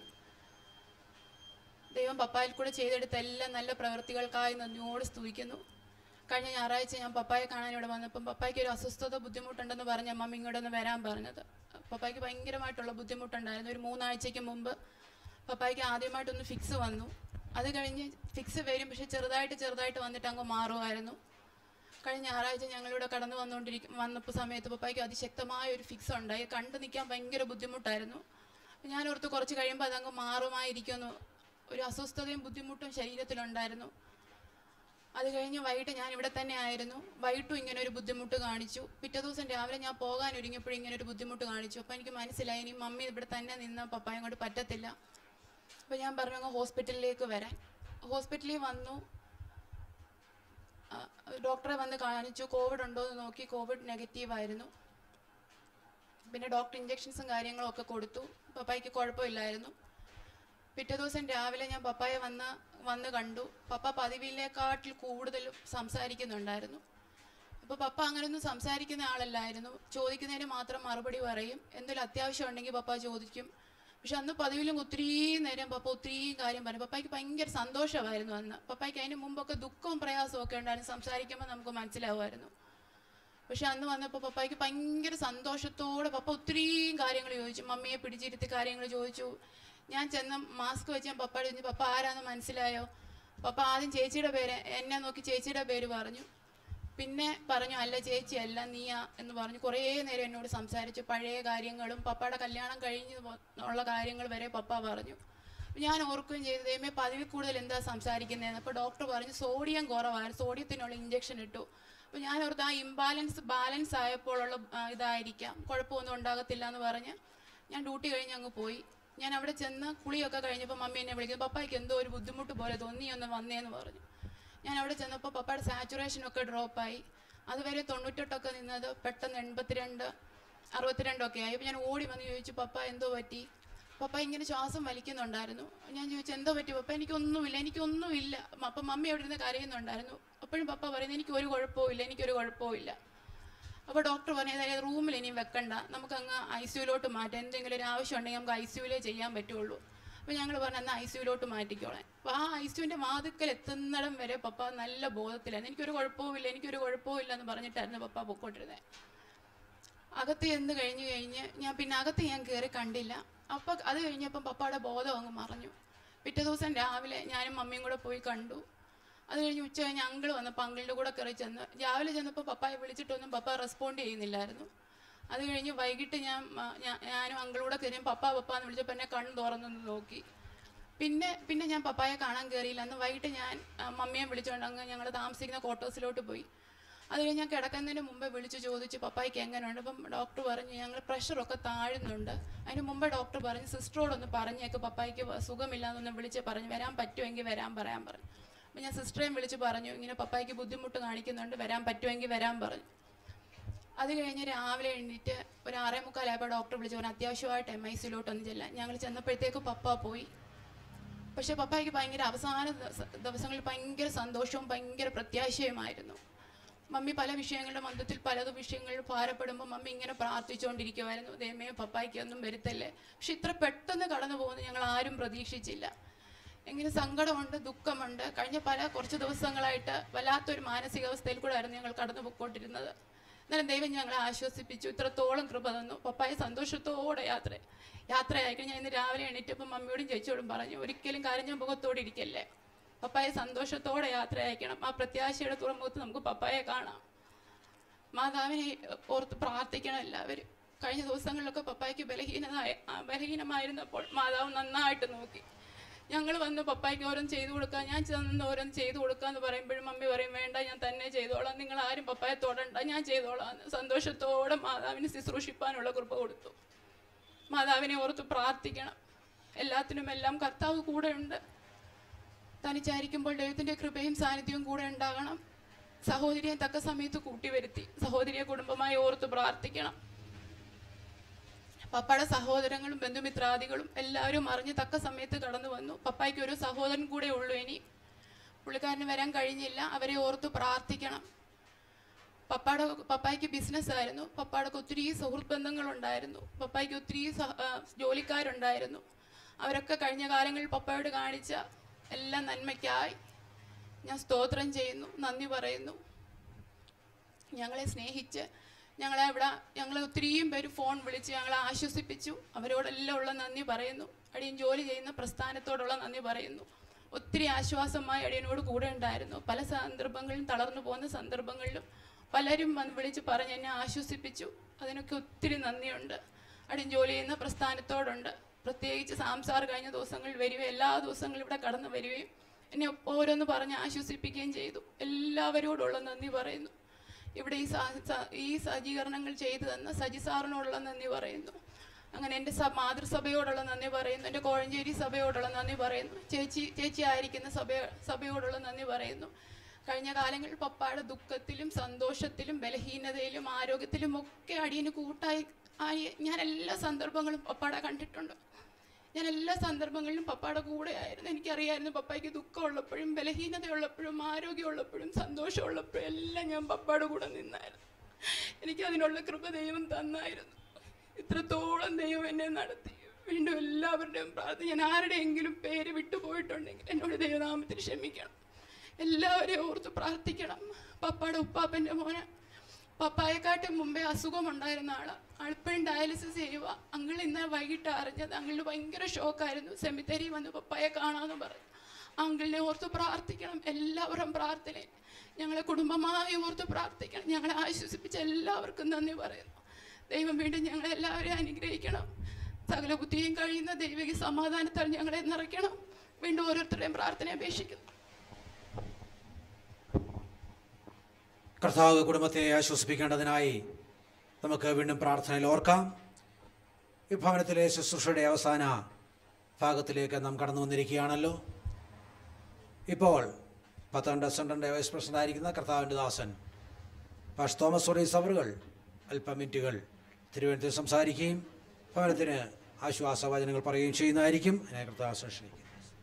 [SPEAKER 16] ദൈവം പപ്പായിൽ കൂടെ ചെയ്തെടുത്ത എല്ലാ നല്ല പ്രവൃത്തികൾക്കായി നന്ദിയോട് സ്തുതിക്കുന്നു. കഴിഞ്ഞ ഞായറാഴ്ച ഞാൻ പപ്പായെ കാണാൻ ഇവിടെ വന്നപ്പം പപ്പായ്ക്ക് ഒരു അസ്വസ്ഥത ബുദ്ധിമുട്ടുണ്ടെന്ന് പറഞ്ഞ അമ്മ ഇങ്ങോട്ടൊന്ന് വരാൻ പറഞ്ഞത്. പപ്പായ്ക്ക് ഭയങ്കരമായിട്ടുള്ള ബുദ്ധിമുട്ടുണ്ടായിരുന്നു. ഒരു മൂന്നാഴ്ചയ്ക്ക് മുമ്പ് പപ്പായ്ക്ക് ആദ്യമായിട്ടൊന്ന് ഫിക്സ് വന്നു. അത് കഴിഞ്ഞ് ഫിക്സ് വരും, പക്ഷെ ചെറുതായിട്ട് ചെറുതായിട്ട് വന്നിട്ട് അങ്ങ് മാറുമായിരുന്നു. കഴിഞ്ഞ ഞായറാഴ്ച ഞങ്ങളിവിടെ കടന്നു വന്നുകൊണ്ടിരിക്കും വന്നപ്പോൾ സമയത്ത് പപ്പായ്ക്ക് അതിശക്തമായ ഒരു ഫിക്സ് ഉണ്ടായി. കണ്ടു നിൽക്കാൻ ഭയങ്കര ബുദ്ധിമുട്ടായിരുന്നു. ഞാൻ ഓർത്ത് കുറച്ച് കഴിയുമ്പോൾ അതങ്ങ് മാറുമായിരിക്കുമെന്ന്. ഒരു അസ്വസ്ഥതയും ബുദ്ധിമുട്ടും ശരീരത്തിലുണ്ടായിരുന്നു. അത് കഴിഞ്ഞ് വൈകിട്ട് ഞാൻ ഇവിടെ തന്നെ ആയിരുന്നു. വൈകിട്ടും ഇങ്ങനെ ഒരു ബുദ്ധിമുട്ട് കാണിച്ചു. പിറ്റേ ദിവസം രാവിലെ ഞാൻ പോകാൻ ഒരുങ്ങിയപ്പോഴും ഇങ്ങനെ ഒരു ബുദ്ധിമുട്ട് കാണിച്ചു. അപ്പോൾ എനിക്ക് മനസ്സിലായി ഇനി മമ്മി ഇവിടെ തന്നെ നിന്ന് പപ്പായും കൊണ്ട് പറ്റത്തില്ല. അപ്പോൾ ഞാൻ പറഞ്ഞു അങ്ങ് ഹോസ്പിറ്റലിലേക്ക് വരാൻ. ഹോസ്പിറ്റലിൽ വന്നു, ഡോക്ടറെ വന്ന് കാണിച്ചു. കോവിഡ് ഉണ്ടോ എന്ന് നോക്കി, കോവിഡ് നെഗറ്റീവായിരുന്നു. പിന്നെ ഡോക്ടർ ഇഞ്ചക്ഷൻസും കാര്യങ്ങളും ഒക്കെ കൊടുത്തു. പപ്പായ്ക്ക് കുഴപ്പമില്ലായിരുന്നു. പിറ്റേ ദിവസം രാവിലെ ഞാൻ പപ്പായെ വന്ന് വന്ന് കണ്ടു. പപ്പ പതിവിലേക്കാട്ടിൽ കൂടുതലും സംസാരിക്കുന്നുണ്ടായിരുന്നു. അപ്പോൾ പപ്പ അങ്ങനെയൊന്നും സംസാരിക്കുന്ന ആളല്ലായിരുന്നു. ചോദിക്കുന്നതിന് മാത്രം മറുപടി പറയും. എന്തെങ്കിലും അത്യാവശ്യം ഉണ്ടെങ്കിൽ പപ്പ ചോദിക്കും. പക്ഷെ അന്ന് പതിവിലും ഒത്തിരി നേരം പപ്പ ഒത്തിരി കാര്യം പറയും. പപ്പായ്ക്ക് ഭയങ്കര സന്തോഷമായിരുന്നു അന്ന്. പപ്പായ്ക്ക് അതിന് മുമ്പൊക്കെ ദുഃഖവും പ്രയാസവും ഒക്കെ ഉണ്ടായിരുന്നു. സംസാരിക്കുമ്പോൾ നമുക്ക് മനസ്സിലാവുമായിരുന്നു. പക്ഷെ അന്ന് വന്നപ്പോൾ പപ്പായ്ക്ക് ഭയങ്കര സന്തോഷത്തോടെ പപ്പ ഒത്തിരിയും കാര്യങ്ങൾ ചോദിച്ചു. മമ്മിയെ പിടിച്ചിരുത്തി കാര്യങ്ങൾ ചോദിച്ചു. ഞാൻ ചെന്ന് മാസ്ക് വെച്ച് ഞാൻ പപ്പയോട് ചോദിച്ചു, പപ്പ ആരാന്ന് മനസ്സിലായോ? പപ്പ ആദ്യം ചേച്ചിയുടെ പേര്, എന്നെ നോക്കി ചേച്ചിയുടെ പേര് പറഞ്ഞു. പിന്നെ പറഞ്ഞു അല്ല ചേച്ചി അല്ല നീയാ എന്ന് പറഞ്ഞു. കുറേ നേരം എന്നോട് സംസാരിച്ചു. പഴയ കാര്യങ്ങളും പപ്പയുടെ കല്യാണം കഴിഞ്ഞ് ഉള്ള കാര്യങ്ങൾ വരെ പപ്പ പറഞ്ഞു. ഞാൻ ഓർക്കുകയും ചെയ്തു, ദൈവമേ പതിവിൽ കൂടുതൽ എന്താ സംസാരിക്കുന്നതെന്ന്. അപ്പോൾ ഡോക്ടർ പറഞ്ഞു സോഡിയം കുറവായിരുന്നു, സോഡിയത്തിനുള്ള ഇഞ്ചക്ഷൻ ഇട്ടു. അപ്പോൾ ഞാൻ ഓർത്ത് ആ ഇംബാലൻസ് ബാലൻസ് ആയപ്പോഴുള്ള ഇതായിരിക്കാം, കുഴപ്പമൊന്നും ഉണ്ടാകത്തില്ല എന്ന് പറഞ്ഞ് ഞാൻ ഡ്യൂട്ടി കഴിഞ്ഞ് അങ്ങ് പോയി. ഞാൻ അവിടെ ചെന്ന് കുളിയൊക്കെ കഴിഞ്ഞപ്പോൾ മമ്മി എന്നെ വിളിക്കുന്നു, പപ്പായ്ക്ക് എന്തോ ഒരു ബുദ്ധിമുട്ട് പോലെ തോന്നി ഒന്ന് വന്നേന്ന് പറഞ്ഞു. ഞാൻ അവിടെ ചെന്നപ്പോൾ പപ്പയുടെ സാച്ചുറേഷനൊക്കെ ഡ്രോപ്പായി. അതുവരെ തൊണ്ണൂറ്റെട്ടൊക്കെ നിന്നത് പെട്ടെന്ന് എൺപത്തിരണ്ട് അറുപത്തിരണ്ടൊക്കെ ആയി. അപ്പോൾ ഞാൻ ഓടി വന്ന് ചോദിച്ചു, പപ്പ എന്തോ പറ്റി? പപ്പ ഇങ്ങനെ ശ്വാസം വലിക്കുന്നുണ്ടായിരുന്നു. ഞാൻ ചോദിച്ചു എന്തോ പറ്റി പപ്പ? എനിക്കൊന്നുമില്ല എനിക്കൊന്നുമില്ല അപ്പം മമ്മി അവിടെ നിന്ന് കരയുന്നുണ്ടായിരുന്നു. അപ്പോഴും പപ്പ പറയുന്നത് എനിക്കൊരു കുഴപ്പവും ഇല്ല എനിക്കൊരു കുഴപ്പവും ഇല്ല. അപ്പോൾ ഡോക്ടർ പറഞ്ഞു അതായത് റൂമിൽ ഇനിയും വെക്കണ്ട, നമുക്കങ്ങ് ഐ സിയുലോട്ട് മാറ്റാം, എന്തെങ്കിലും ഒരു ആവശ്യം ഉണ്ടെങ്കിൽ നമുക്ക് ഐ സിയുലേ ചെയ്യാൻ പറ്റുള്ളൂ. അപ്പോൾ ഞങ്ങൾ പറഞ്ഞു എന്നാൽ ഐ സിയുലോട്ട് മാറ്റിക്കോളാം. അപ്പോൾ ആ ഐ സിയുവിൻ്റെ വാതുക്കൽ എത്തുന്നിടം വരെ പപ്പ നല്ല ബോധത്തിലായിരുന്നു. എനിക്കൊരു കുഴപ്പവും ഇല്ല എനിക്കൊരു കുഴപ്പവും ഇല്ല എന്ന് പറഞ്ഞിട്ടായിരുന്നു പപ്പ പൊക്കോട്ടിരുന്നത്. അകത്ത് ചെന്ന് കഴിഞ്ഞ് കഴിഞ്ഞ് ഞാൻ പിന്നെ അകത്ത് ഞാൻ കയറി കണ്ടില്ല. അപ്പം അത് കഴിഞ്ഞപ്പം പപ്പയുടെ ബോധം അങ്ങ് മറഞ്ഞു. പിറ്റേ ദിവസം രാവിലെ ഞാനും മമ്മിയും കൂടെ പോയി കണ്ടു. അത് കഴിഞ്ഞ് ഉച്ച കഴിഞ്ഞ് അങ്കിൾ വന്നപ്പോൾ അങ്കിളിൻ്റെ കൂടെ കയറി ചെന്ന് രാവിലെ ചെന്നപ്പോൾ പപ്പായെ വിളിച്ചിട്ടൊന്നും പപ്പ റെസ്പോണ്ട് ചെയ്യുന്നില്ലായിരുന്നു. അത് കഴിഞ്ഞ് വൈകിട്ട് ഞാൻ ഞാനും അങ്കിളൂടെ കയറി പപ്പ പപ്പ എന്ന് വിളിച്ചപ്പോൾ എന്നെ കണ്ണ് തുറന്നൊന്ന് നോക്കി. പിന്നെ പിന്നെ ഞാൻ പപ്പായെ കാണാൻ കയറിയില്ല. അന്ന് വൈകിട്ട് ഞാൻ മമ്മിയെ വിളിച്ചുകൊണ്ട് അങ്ങ് ഞങ്ങൾ താമസിക്കുന്ന ക്വാർട്ടേഴ്സിലോട്ട് പോയി. അത് കഴിഞ്ഞ് ഞാൻ കിടക്കുന്നതിന് മുമ്പേ വിളിച്ച് ചോദിച്ചു പപ്പായ്ക്ക് എങ്ങനെയുണ്ട്. അപ്പം ഡോക്ടർ പറഞ്ഞു ഞങ്ങൾ പ്രഷറൊക്കെ താഴുന്നുണ്ട്. അതിന് മുമ്പേ ഡോക്ടർ പറഞ്ഞു സിസ്റ്ററോടൊന്ന് പറഞ്ഞേക്ക് പപ്പായ്ക്ക് സുഖമില്ലാന്നൊന്ന് വിളിച്ച് പറഞ്ഞു വരാൻ പറ്റുമെങ്കിൽ വരാൻ പറയാൻ പറഞ്ഞു. അപ്പം ഞാൻ സിസ്റ്ററേയും വിളിച്ച് പറഞ്ഞു ഇങ്ങനെ പപ്പായ്ക്ക് ബുദ്ധിമുട്ട് കാണിക്കുന്നുണ്ട് വരാൻ പറ്റുമെങ്കിൽ വരാൻ പറഞ്ഞു. അത് കഴിഞ്ഞ് രാവിലെ എഴുന്നേറ്റ് ഒരു ആറേ മുക്കാലായപ്പോൾ ഡോക്ടർ വിളിച്ച് പറഞ്ഞു അത്യാവശ്യമായിട്ട് എം ഐ സിയിലോട്ടൊന്ന് ചെല്ലാൻ. ഞങ്ങൾ ചെന്നപ്പോഴത്തേക്ക് പപ്പ പോയി. പക്ഷേ പപ്പായ്ക്ക് ഭയങ്കര അവസാന ദിവസങ്ങളിൽ ഭയങ്കര സന്തോഷവും ഭയങ്കര പ്രത്യാശയുമായിരുന്നു. മമ്മി പല വിഷയങ്ങളുടെ മധ്യത്തിൽ പലത് വിഷയങ്ങളിൽ ഭാരപ്പെടുമ്പോൾ മമ്മി ഇങ്ങനെ പ്രാർത്ഥിച്ചുകൊണ്ടിരിക്കുമായിരുന്നു, ദൈവമേ പപ്പായ്ക്ക് ഒന്നും വരുത്തല്ലേ. പക്ഷെ ഇത്ര പെട്ടെന്ന് കടന്നു പോകുന്നത് ഞങ്ങൾ ആരും പ്രതീക്ഷിച്ചില്ല. എങ്ങനെ സങ്കടമുണ്ട്, ദുഃഖമുണ്ട്. കഴിഞ്ഞ പല കുറച്ച് ദിവസങ്ങളായിട്ട് വല്ലാത്തൊരു മാനസികാവസ്ഥയിൽ കൂടെ ആയിരുന്നു ഞങ്ങൾ കടന്നു പോയിക്കൊണ്ടിരുന്നത്. എന്നാലും ദൈവം ഞങ്ങളെ ആശ്വസിപ്പിച്ചു, ഇത്രത്തോളം കൃപ തന്നു. പപ്പായ സന്തോഷത്തോടെ യാത്ര യാത്രയായിരിക്കും. ഞാൻ ഇന്ന് രാവിലെ എണീറ്റപ്പം മമ്മിയോടും ചേച്ചിയോടും പറഞ്ഞു ഒരിക്കലും കരഞ്ഞ മുഖത്തോടെ ഇരിക്കല്ലേ, പപ്പായെ സന്തോഷത്തോടെ യാത്ര അയക്കണം. ആ പ്രത്യാശയുടെ തുറമുഖത്ത് നമുക്ക് പപ്പായെ കാണാം. മാതാവിനെ ഓർത്ത് പ്രാർത്ഥിക്കണം എല്ലാവരും. കഴിഞ്ഞ ദിവസങ്ങളിലൊക്കെ പപ്പായ്ക്ക് ബലഹീനതായ ബലഹീനമായിരുന്നപ്പോൾ മാതാവ് നന്നായിട്ട് നോക്കി. ഞങ്ങൾ വന്ന് പപ്പായ്ക്ക് ഓരോന്ന് ചെയ്തു കൊടുക്കുക, ഞാൻ ചെന്ന് ഓരോന്ന് ചെയ്തു കൊടുക്കുക എന്ന് പറയുമ്പോഴും മമ്മി പറയും വേണ്ട ഞാൻ തന്നെ ചെയ്തോളാം, നിങ്ങൾ ആരും പപ്പായെ തൊടണ്ട ഞാൻ ചെയ്തോളാം എന്ന് സന്തോഷത്തോടെ മാതാവിനെ ശുശ്രൂഷിപ്പാനുള്ള കൃപ കൊടുത്തു. മാതാവിനെ ഓർത്ത് പ്രാർത്ഥിക്കണം. എല്ലാത്തിനും എല്ലാം കർത്താവ് കൂടെ ഉണ്ട്. തനിച്ചായിരിക്കുമ്പോൾ ദൈവത്തിൻ്റെ കൃപയും സാന്നിധ്യവും കൂടെ ഉണ്ടാകണം. സഹോദരിയെ തക്ക സമയത്ത് കൂട്ടിവരുത്തി സഹോദരിയെ കുടുംബമായി ഓർത്ത് പ്രാർത്ഥിക്കണം. പപ്പയുടെ സഹോദരങ്ങളും ബന്ധുമിത്രാദികളും എല്ലാവരും അറിഞ്ഞ് തക്ക സമയത്ത് കടന്നു വന്നു. പപ്പായ്ക്ക് ഒരു സഹോദരൻ കൂടെ ഉള്ളൂ, ഇനി പുള്ളിക്കാരന് വരാൻ കഴിഞ്ഞില്ല. അവരെ ഓർത്ത് പ്രാർത്ഥിക്കണം. പപ്പായുടെ പപ്പായ്ക്ക് ബിസിനസ് ആയിരുന്നു. പപ്പായുടെ ഒത്തിരി സുഹൃത്ത് ബന്ധങ്ങളുണ്ടായിരുന്നു. പപ്പായ്ക്ക് ഒത്തിരി ജോലിക്കാരുണ്ടായിരുന്നു. അവരൊക്കെ കഴിഞ്ഞ കാലങ്ങളിൽ പപ്പായോട് കാണിച്ച എല്ലാ നന്മയ്ക്കായി ഞാൻ സ്തോത്രം ചെയ്യുന്നു, നന്ദി പറയുന്നു. ഞങ്ങളെ സ്നേഹിച്ച് ഞങ്ങളെ ഇവിടെ ഞങ്ങളെ ഒത്തിരിയും പേര് ഫോൺ വിളിച്ച് ഞങ്ങളെ ആശ്വസിപ്പിച്ചു. അവരോടെല്ലാം ഉള്ള നന്ദി പറയുന്നു. അടിയൻ ജോലി ചെയ്യുന്ന പ്രസ്ഥാനത്തോടുള്ള നന്ദി പറയുന്നു. ഒത്തിരി ആശ്വാസമായി അടിയനോട് കൂടെ ഉണ്ടായിരുന്നു. പല സന്ദർഭങ്ങളിലും തളർന്നു പോകുന്ന സന്ദർഭങ്ങളിലും പലരും വന്ന് വിളിച്ച് പറഞ്ഞ് എന്നെ ആശ്വസിപ്പിച്ചു. അതിനൊക്കെ ഒത്തിരി നന്ദിയുണ്ട്. അടിയൻ ജോലി ചെയ്യുന്ന പ്രസ്ഥാനത്തോടുണ്ട്. പ്രത്യേകിച്ച് സാംസാർ കഴിഞ്ഞ ദിവസങ്ങളിൽ വരികയും എല്ലാ ദിവസങ്ങളും ഇവിടെ കടന്നു വരികയും എന്നെ ഓരോന്ന് പറഞ്ഞ് ആശ്വസിപ്പിക്കുകയും ചെയ്തു. എല്ലാവരോടുള്ള നന്ദി പറയുന്നു. ഇവിടെ ഈ ഈ സജ്ജീകരണങ്ങൾ ചെയ്തു തന്ന സജി സാറിനോടുള്ള നന്ദി പറയുന്നു. അങ്ങനെ എൻ്റെ സ മാതൃസഭയോടുള്ള നന്ദി പറയുന്നു, എൻ്റെ കോഴഞ്ചേരി സഭയോടുള്ള നന്ദി പറയുന്നു, ചേച്ചി ചേച്ചി ആയിരിക്കുന്ന സഭ സഭയോടുള്ള നന്ദി പറയുന്നു. കഴിഞ്ഞ കാലങ്ങളിൽ പപ്പായുടെ ദുഃഖത്തിലും സന്തോഷത്തിലും ബലഹീനതയിലും ആരോഗ്യത്തിലും ഒക്കെ അടിയന് കൂട്ടായി ആയി ഞാൻ എല്ലാ സന്ദർഭങ്ങളും പപ്പാടെ കണ്ടിട്ടുണ്ട്. ഞാൻ എല്ലാ സന്ദർഭങ്ങളിലും പപ്പായുടെ കൂടെ ആയിരുന്നു. എനിക്കറിയായിരുന്നു പപ്പായ്ക്ക് ദുഃഖമുള്ളപ്പോഴും ബലഹീനതയുള്ളപ്പോഴും ആരോഗ്യമുള്ളപ്പോഴും സന്തോഷമുള്ളപ്പോഴും എല്ലാം ഞാൻ പപ്പായുടെ കൂടെ നിന്നായിരുന്നു. എനിക്കതിനുള്ള കൃപ ദൈവം തന്നായിരുന്നു. ഇത്രത്തോളം ദൈവം എന്നെ നടത്തി. വീണ്ടും എല്ലാവരുടെയും പ്രാർത്ഥന, ഞാൻ ആരുടെയെങ്കിലും പേര് വിട്ടുപോയിട്ടുണ്ടെങ്കിൽ എന്നോട് ദൈവനാമത്തിൽ ക്ഷമിക്കണം. എല്ലാവരെയും ഓർത്ത് പ്രാർത്ഥിക്കണം. പപ്പായുടെ ഉപ്പാപ്പൻ്റെ മോനെ പപ്പായെക്കാട്ടും മുമ്പേ അസുഖമുണ്ടായിരുന്ന ആളാണ്. ആളിപ്പോഴും ഡയാലിസിസ് ചെയ്യുക. അങ്കിൾ ഇന്നലെ വൈകിട്ട് അറിഞ്ഞത്. അങ്കിളിന് ഭയങ്കര ഷോക്കായിരുന്നു. സെമിത്തേരി വന്ന് പപ്പായെ കാണാമെന്ന് പറഞ്ഞു. അങ്കിളിനെ ഓർത്ത് പ്രാർത്ഥിക്കണം. എല്ലാവരും പ്രാർത്ഥനയും ഞങ്ങളെ കുടുംബമായി ഓർത്ത് പ്രാർത്ഥിക്കണം. ഞങ്ങളെ ആശ്വസിപ്പിച്ച എല്ലാവർക്കും നന്ദി പറയുന്നു. ദൈവം വീണ്ടും ഞങ്ങളെല്ലാവരെയും അനുഗ്രഹിക്കണം. സകല ബുദ്ധിയും കഴിയുന്ന ദൈവിക സമാധാനത്താൽ ഞങ്ങളെ നിറയ്ക്കണം. വീണ്ടും ഓരോരുത്തരുടെയും പ്രാർത്ഥന അപേക്ഷിക്കുന്നു.
[SPEAKER 1] കർത്താവ് കുടുംബത്തെ ആശ്വസിപ്പിക്കേണ്ടതിനായി നമുക്ക് വീണ്ടും പ്രാർത്ഥനയിൽ ഓർക്കാം. ഈ ഭവനത്തിലെ ശുശ്രൂഷയുടെ അവസാന ഭാഗത്തിലേക്ക് നാം കടന്നു വന്നിരിക്കുകയാണല്ലോ. ഇപ്പോൾ പത്തനംതിട്ട സെൻറ്ററിൻ്റെ വൈസ് പ്രസിഡന്റ് ആയിരിക്കുന്ന കർത്താവിൻ്റെ ദാസൻ പാസ്റ്റർ തോമസ് വർഗീസ് അവറുകൾ അല്പം മിനിറ്റുകൾ തിരുവനന്തപുരത്ത് സംസാരിക്കുകയും ഭവനത്തിന് ആശ്വാസവചനങ്ങൾ പറയുകയും ചെയ്യുന്നതായിരിക്കും. അതിനെ കർത്താവ് ക്ഷണിക്കുന്നു.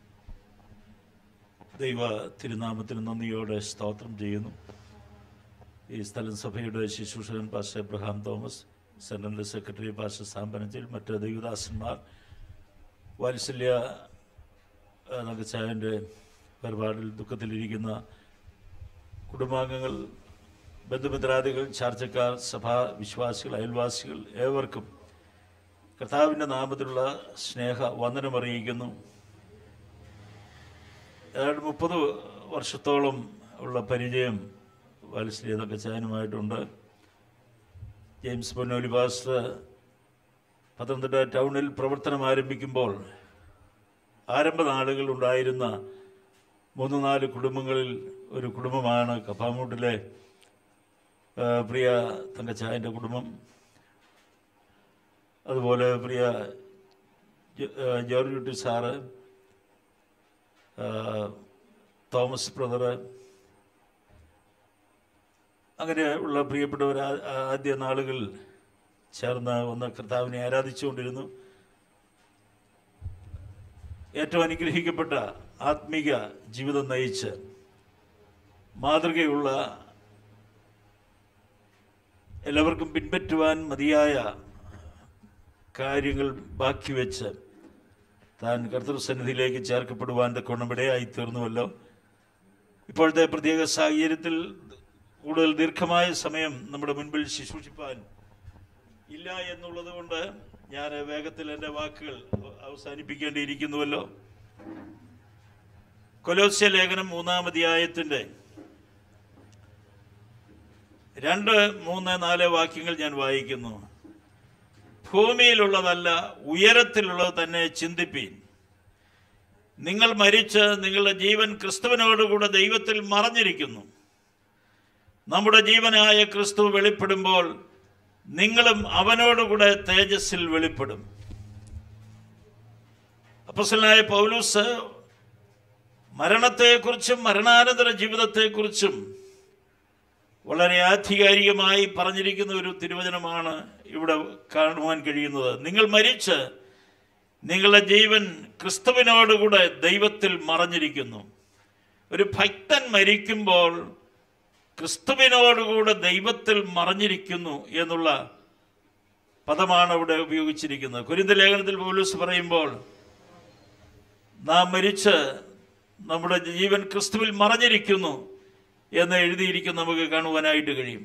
[SPEAKER 17] ദൈവ തിരുനാമത്തിന് നന്ദിയോടെ സ്തോത്രം ചെയ്യുന്നു. ഈ സ്ഥലം സഭയുടെ ശുശ്രൂഷകൻ pastor Abraham Thomas, central secretary pastor സാമ്പനത്തിൽ, മറ്റ് ദൈവദാസന്മാർ, വാത്സല്യ നഗച്ചായൻ്റെ വേർപാടിൽ ദുഃഖത്തിലിരിക്കുന്ന കുടുംബാംഗങ്ങൾ, ബന്ധുമിത്രാദികൾ, ചാർച്ചക്കാർ, സഭാ വിശ്വാസികൾ, അയൽവാസികൾ ഏവർക്കും കർത്താവിൻ്റെ നാമത്തിലുള്ള സ്നേഹ വന്ദനമറിയിക്കുന്നു. ഏതാണ്ട് മുപ്പത് വർഷത്തോളം ഉള്ള പരിചയം വാത്സല്യ നഗച്ചായനുമായിട്ടുണ്ട്. ജെയിംസ് പൊന്നോലി പാസ്റ്റർ പത്തനംതിട്ട ടൗണിൽ പ്രവർത്തനം ആരംഭിക്കുമ്പോൾ ആരംഭ നാളുകൾ ഉണ്ടായിരുന്ന മൂന്ന് നാല് കുടുംബങ്ങളിൽ ഒരു കുടുംബമാണ് കപ്പാമൂട്ടിലെ പ്രിയ തങ്കച്ചായൻ്റെ കുടുംബം. അതുപോലെ പ്രിയ George Kutty sir, Thomas brother, അങ്ങനെ ഉള്ള പ്രിയപ്പെട്ടവർ ആദ്യ നാളുകൾ ചേർന്ന് വന്ന കർത്താവിനെ ആരാധിച്ചുകൊണ്ടിരുന്നു. ഏറ്റവും അനുഗ്രഹിക്കപ്പെട്ട ആത്മീക ജീവിതം നയിച്ച് മാതൃകയുള്ള എല്ലാവർക്കും പിൻപറ്റുവാൻ മതിയായ കാര്യങ്ങൾ ബാക്കി വെച്ച് താൻ കർത്തൃസന്നിധിയിലേക്ക് ചേർക്കപ്പെടുവാൻ തക്കവണ്ണം ഇടയായി തീർന്നുവല്ലോ. ഇപ്പോഴത്തെ പ്രത്യേക സാഹചര്യത്തിൽ കൂടുതൽ ദീർഘമായ സമയം നമ്മുടെ മുൻപിൽ ശുശ്രൂഷിപ്പാൻ ഇല്ല എന്നുള്ളത് കൊണ്ട് ഞാൻ വേഗത്തിൽ എൻ്റെ വാക്കുകൾ അവസാനിപ്പിക്കേണ്ടിയിരിക്കുന്നുവല്ലോ. കൊലോസ്യ ലേഖനം മൂന്നാം അധ്യായത്തിൻ്റെ രണ്ട് മൂന്ന് നാല് വാക്യങ്ങൾ ഞാൻ വായിക്കുന്നു. ഭൂമിയിലുള്ളതല്ല ഉയരത്തിലുള്ളത് തന്നെ ചിന്തിപ്പീൻ. നിങ്ങൾ മരിച്ച് നിങ്ങളുടെ ജീവൻ ക്രിസ്തുവിനോടുകൂടെ ദൈവത്തിൽ മറഞ്ഞിരിക്കുന്നു. നമ്മുടെ ജീവനായ ക്രിസ്തു വെളിപ്പെടുമ്പോൾ നിങ്ങളും അവനോടുകൂടെ തേജസ്സിൽ വെളിപ്പെടും. അപ്പോസ്തലനായ പൗലോസ് മരണത്തെക്കുറിച്ചും മരണാനന്തര ജീവിതത്തെക്കുറിച്ചും വളരെ ആധികാരികമായി പറഞ്ഞിരിക്കുന്ന ഒരു തിരുവചനമാണ് ഇവിടെ കാണുവാൻ കഴിയുന്നത്. നിങ്ങൾ മരിച്ച് നിങ്ങളുടെ ജീവൻ ക്രിസ്തുവിനോടുകൂടെ ദൈവത്തിൽ മറഞ്ഞിരിക്കുന്നു. ഒരു ഭക്തൻ മരിക്കുമ്പോൾ ക്രിസ്തുവിനോടുകൂടെ ദൈവത്തിൽ മറഞ്ഞിരിക്കുന്നു എന്നുള്ള പദമാണ് ഇവിടെ ഉപയോഗിച്ചിരിക്കുന്നത്. കൊരിന്ത്യർ ലേഖനത്തിൽ പൗലോസ് പറയുമ്പോൾ നാം മരിച്ച് നമ്മുടെ ജീവൻ ക്രിസ്തുവിൽ മറഞ്ഞിരിക്കുന്നു എന്ന് എഴുതിയിരിക്കും നമുക്ക് കാണുവാനായിട്ട് കഴിയും.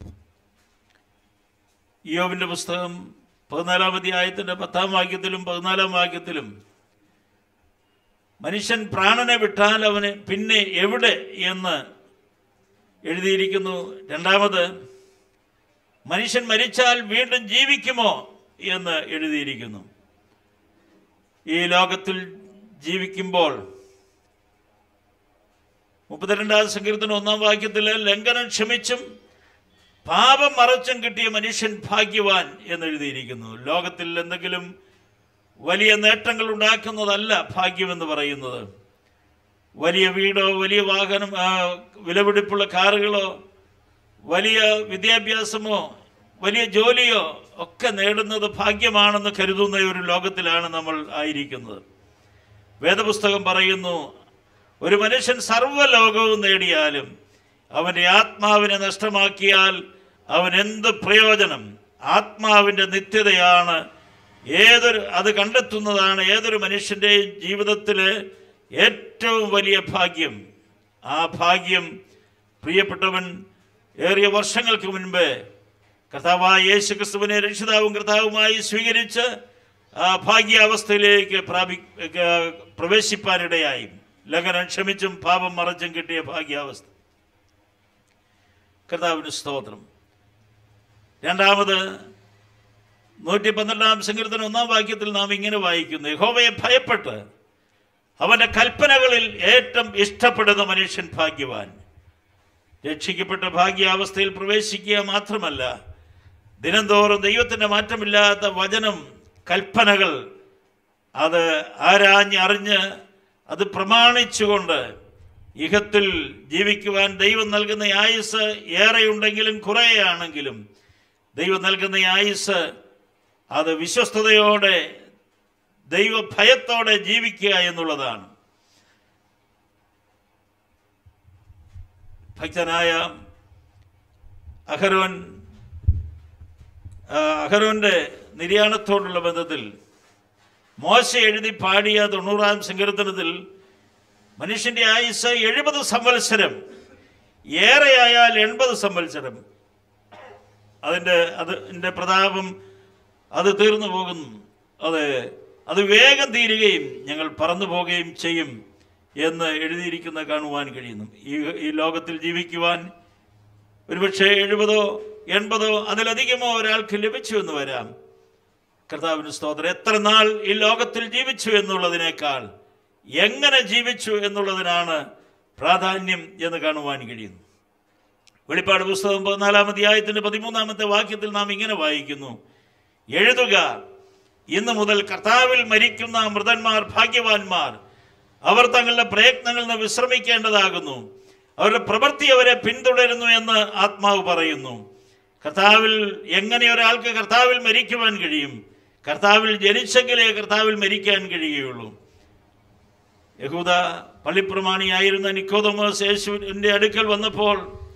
[SPEAKER 17] ഇയ്യോബിൻ്റെ പുസ്തകം പതിനാലാം അധ്യായത്തിൻ്റെ പത്താം വാക്യത്തിലും പതിനാലാം വാക്യത്തിലും മനുഷ്യൻ പ്രാണനെ വിട്ടാൽ അവന് പിന്നെ എവിടെ എന്ന് എഴുതിയിരിക്കുന്നു. രണ്ടാമത് മനുഷ്യൻ മരിച്ചാൽ വീണ്ടും ജീവിക്കുമോ എന്ന് എഴുതിയിരിക്കുന്നു. ഈ ലോകത്തിൽ ജീവിക്കുമ്പോൾ മുപ്പത്തിരണ്ടാം സങ്കീർത്തനം ഒന്നാം വാക്യത്തിൽ ലംഘനം ക്ഷമിച്ചും പാപം മറച്ചും കിട്ടിയ മനുഷ്യൻ ഭാഗ്യവാൻ എന്നെഴുതിയിരിക്കുന്നു. ലോകത്തിൽ എന്തെങ്കിലും വലിയ നേട്ടങ്ങൾ ഉണ്ടാക്കുന്നതല്ല ഭാഗ്യമെന്ന് പറയുന്നത്. വലിയ വീടോ വലിയ വാഹനം, വിലപിടിപ്പുള്ള കാറുകളോ വലിയ വിദ്യാഭ്യാസമോ വലിയ ജോലിയോ ഒക്കെ നേടുന്നത് ഭാഗ്യമാണെന്ന് കരുതുന്ന ഒരു ലോകത്തിലാണ് നമ്മൾ ആയിരിക്കുന്നത്. വേദപുസ്തകം പറയുന്നു, ഒരു മനുഷ്യൻ സർവ്വലോകവും നേടിയാലും അവൻ്റെ ആത്മാവിനെ നഷ്ടമാക്കിയാൽ അവൻ എന്ത് പ്രയോജനം? ആത്മാവിൻ്റെ നിത്യതയാണ് ഏതൊരു അത് കണ്ടെത്തുന്നതാണ് ഏതൊരു മനുഷ്യൻ്റെയും ജീവിതത്തിലെ ഏറ്റവും വലിയ ഭാഗ്യം. ആ ഭാഗ്യം പ്രിയപ്പെട്ടവൻ ഏറിയ വർഷങ്ങൾക്ക് മുൻപ് കർത്താവായ യേശു ക്രിസ്തുവിനെ രക്ഷിതാവും കർത്താവുമായി സ്വീകരിച്ച് ആ ഭാഗ്യാവസ്ഥയിലേക്ക് പ്രാപി പ്രവേശിപ്പാനിടയായി. ലംഘനം ക്ഷമിച്ചും പാപം മറച്ചും കിട്ടിയ ഭാഗ്യാവസ്ഥ. കർത്താവിന് സ്തോത്രം. രണ്ടാമത് നൂറ്റി പന്ത്രണ്ടാം സങ്കീർത്തനം ഒന്നാം വാക്യത്തിൽ നാം ഇങ്ങനെ വായിക്കുന്നു, യഹോവയെ ഭയപ്പെട്ട് അവൻ്റെ കൽപ്പനകളിൽ ഏറ്റവും ഇഷ്ടപ്പെടുന്ന മനുഷ്യൻ ഭാഗ്യവാൻ. രക്ഷിക്കപ്പെട്ട ഭാഗ്യാവസ്ഥയിൽ പ്രവേശിക്കുക മാത്രമല്ല, ദിനംതോറും ദൈവത്തിൻ്റെ മാറ്റമില്ലാത്ത വചനം, കൽപ്പനകൾ അത് ആരാഞ്ഞ് അറിഞ്ഞ് അത് പ്രമാണിച്ചുകൊണ്ട് ഇഹത്തിൽ ജീവിക്കുവാൻ ദൈവം നൽകുന്ന ആയുസ് ഏറെയുണ്ടെങ്കിലും കുറേയാണെങ്കിലും ദൈവം നൽകുന്ന ആയുസ് അത് വിശ്വസ്തയോടെ ദൈവഭയത്തോടെ ജീവിക്കുക എന്നുള്ളതാണ്. ഭക്തനായ അഹരോൻ അഹരോന്റെ നിര്യാണത്തോടുള്ള ബന്ധത്തിൽ മോശ എഴുതി പാടിയ തൊണ്ണൂറാം സങ്കീർത്തനത്തിൽ മനുഷ്യന്റെ ആയുസ് എഴുപത് സംവത്സരം, ഏറെയായാൽ എൺപത് സംവത്സരം, അതിൻ്റെ അതിൻ്റെ പ്രതാപം അത് തീർന്നു പോകുന്നു. അത് അത് വേഗം തീരുകയും ഞങ്ങൾ പറന്നു പോവുകയും ചെയ്യും എന്ന് എഴുതിയിരിക്കുന്ന കാണുവാൻ കഴിയുന്നു. ഈ ഈ ലോകത്തിൽ ജീവിക്കുവാൻ ഒരുപക്ഷെ എഴുപതോ എൺപതോ അതിലധികമോ ഒരാൾക്ക് ലഭിച്ചു എന്ന് വരാം. കർത്താവിന് സ്തോത്രം. എത്ര നാൾ ഈ ലോകത്തിൽ ജീവിച്ചു എന്നുള്ളതിനേക്കാൾ എങ്ങനെ ജീവിച്ചു എന്നുള്ളതിനാണ് പ്രാധാന്യം എന്ന് കാണുവാൻ കഴിയുന്നു. വെളിപ്പാട് പുസ്തകം പതിനാലാം അധ്യായത്തിന്റെ പതിമൂന്നാമത്തെ വാക്യത്തിൽ നാം ഇങ്ങനെ വായിക്കുന്നു, എഴുതുക, ഇന്നു മുതൽ കർത്താവിൽ മരിക്കുന്ന മൃതന്മാർ ഭാഗ്യവാന്മാർ, അവർ തങ്ങളുടെ പ്രയത്നങ്ങളിൽ നിന്ന് വിശ്രമിക്കേണ്ടതാകുന്നു, അവരുടെ പ്രവൃത്തി അവരെ പിന്തുടരുന്നു എന്ന് ആത്മാവ് പറയുന്നു. കർത്താവിൽ എങ്ങനെ ഒരാൾക്ക് കർത്താവിൽ മരിക്കുവാൻ കഴിയും? കർത്താവിൽ ജനിച്ചെങ്കിലേ കർത്താവിൽ മരിക്കാൻ കഴിയുകയുള്ളൂ. യഹൂദ പള്ളിപ്രമാണിയായിരുന്ന നിക്കോദമോസ് യേശുവിൻ്റെ അടുക്കൽ വന്നപ്പോൾ,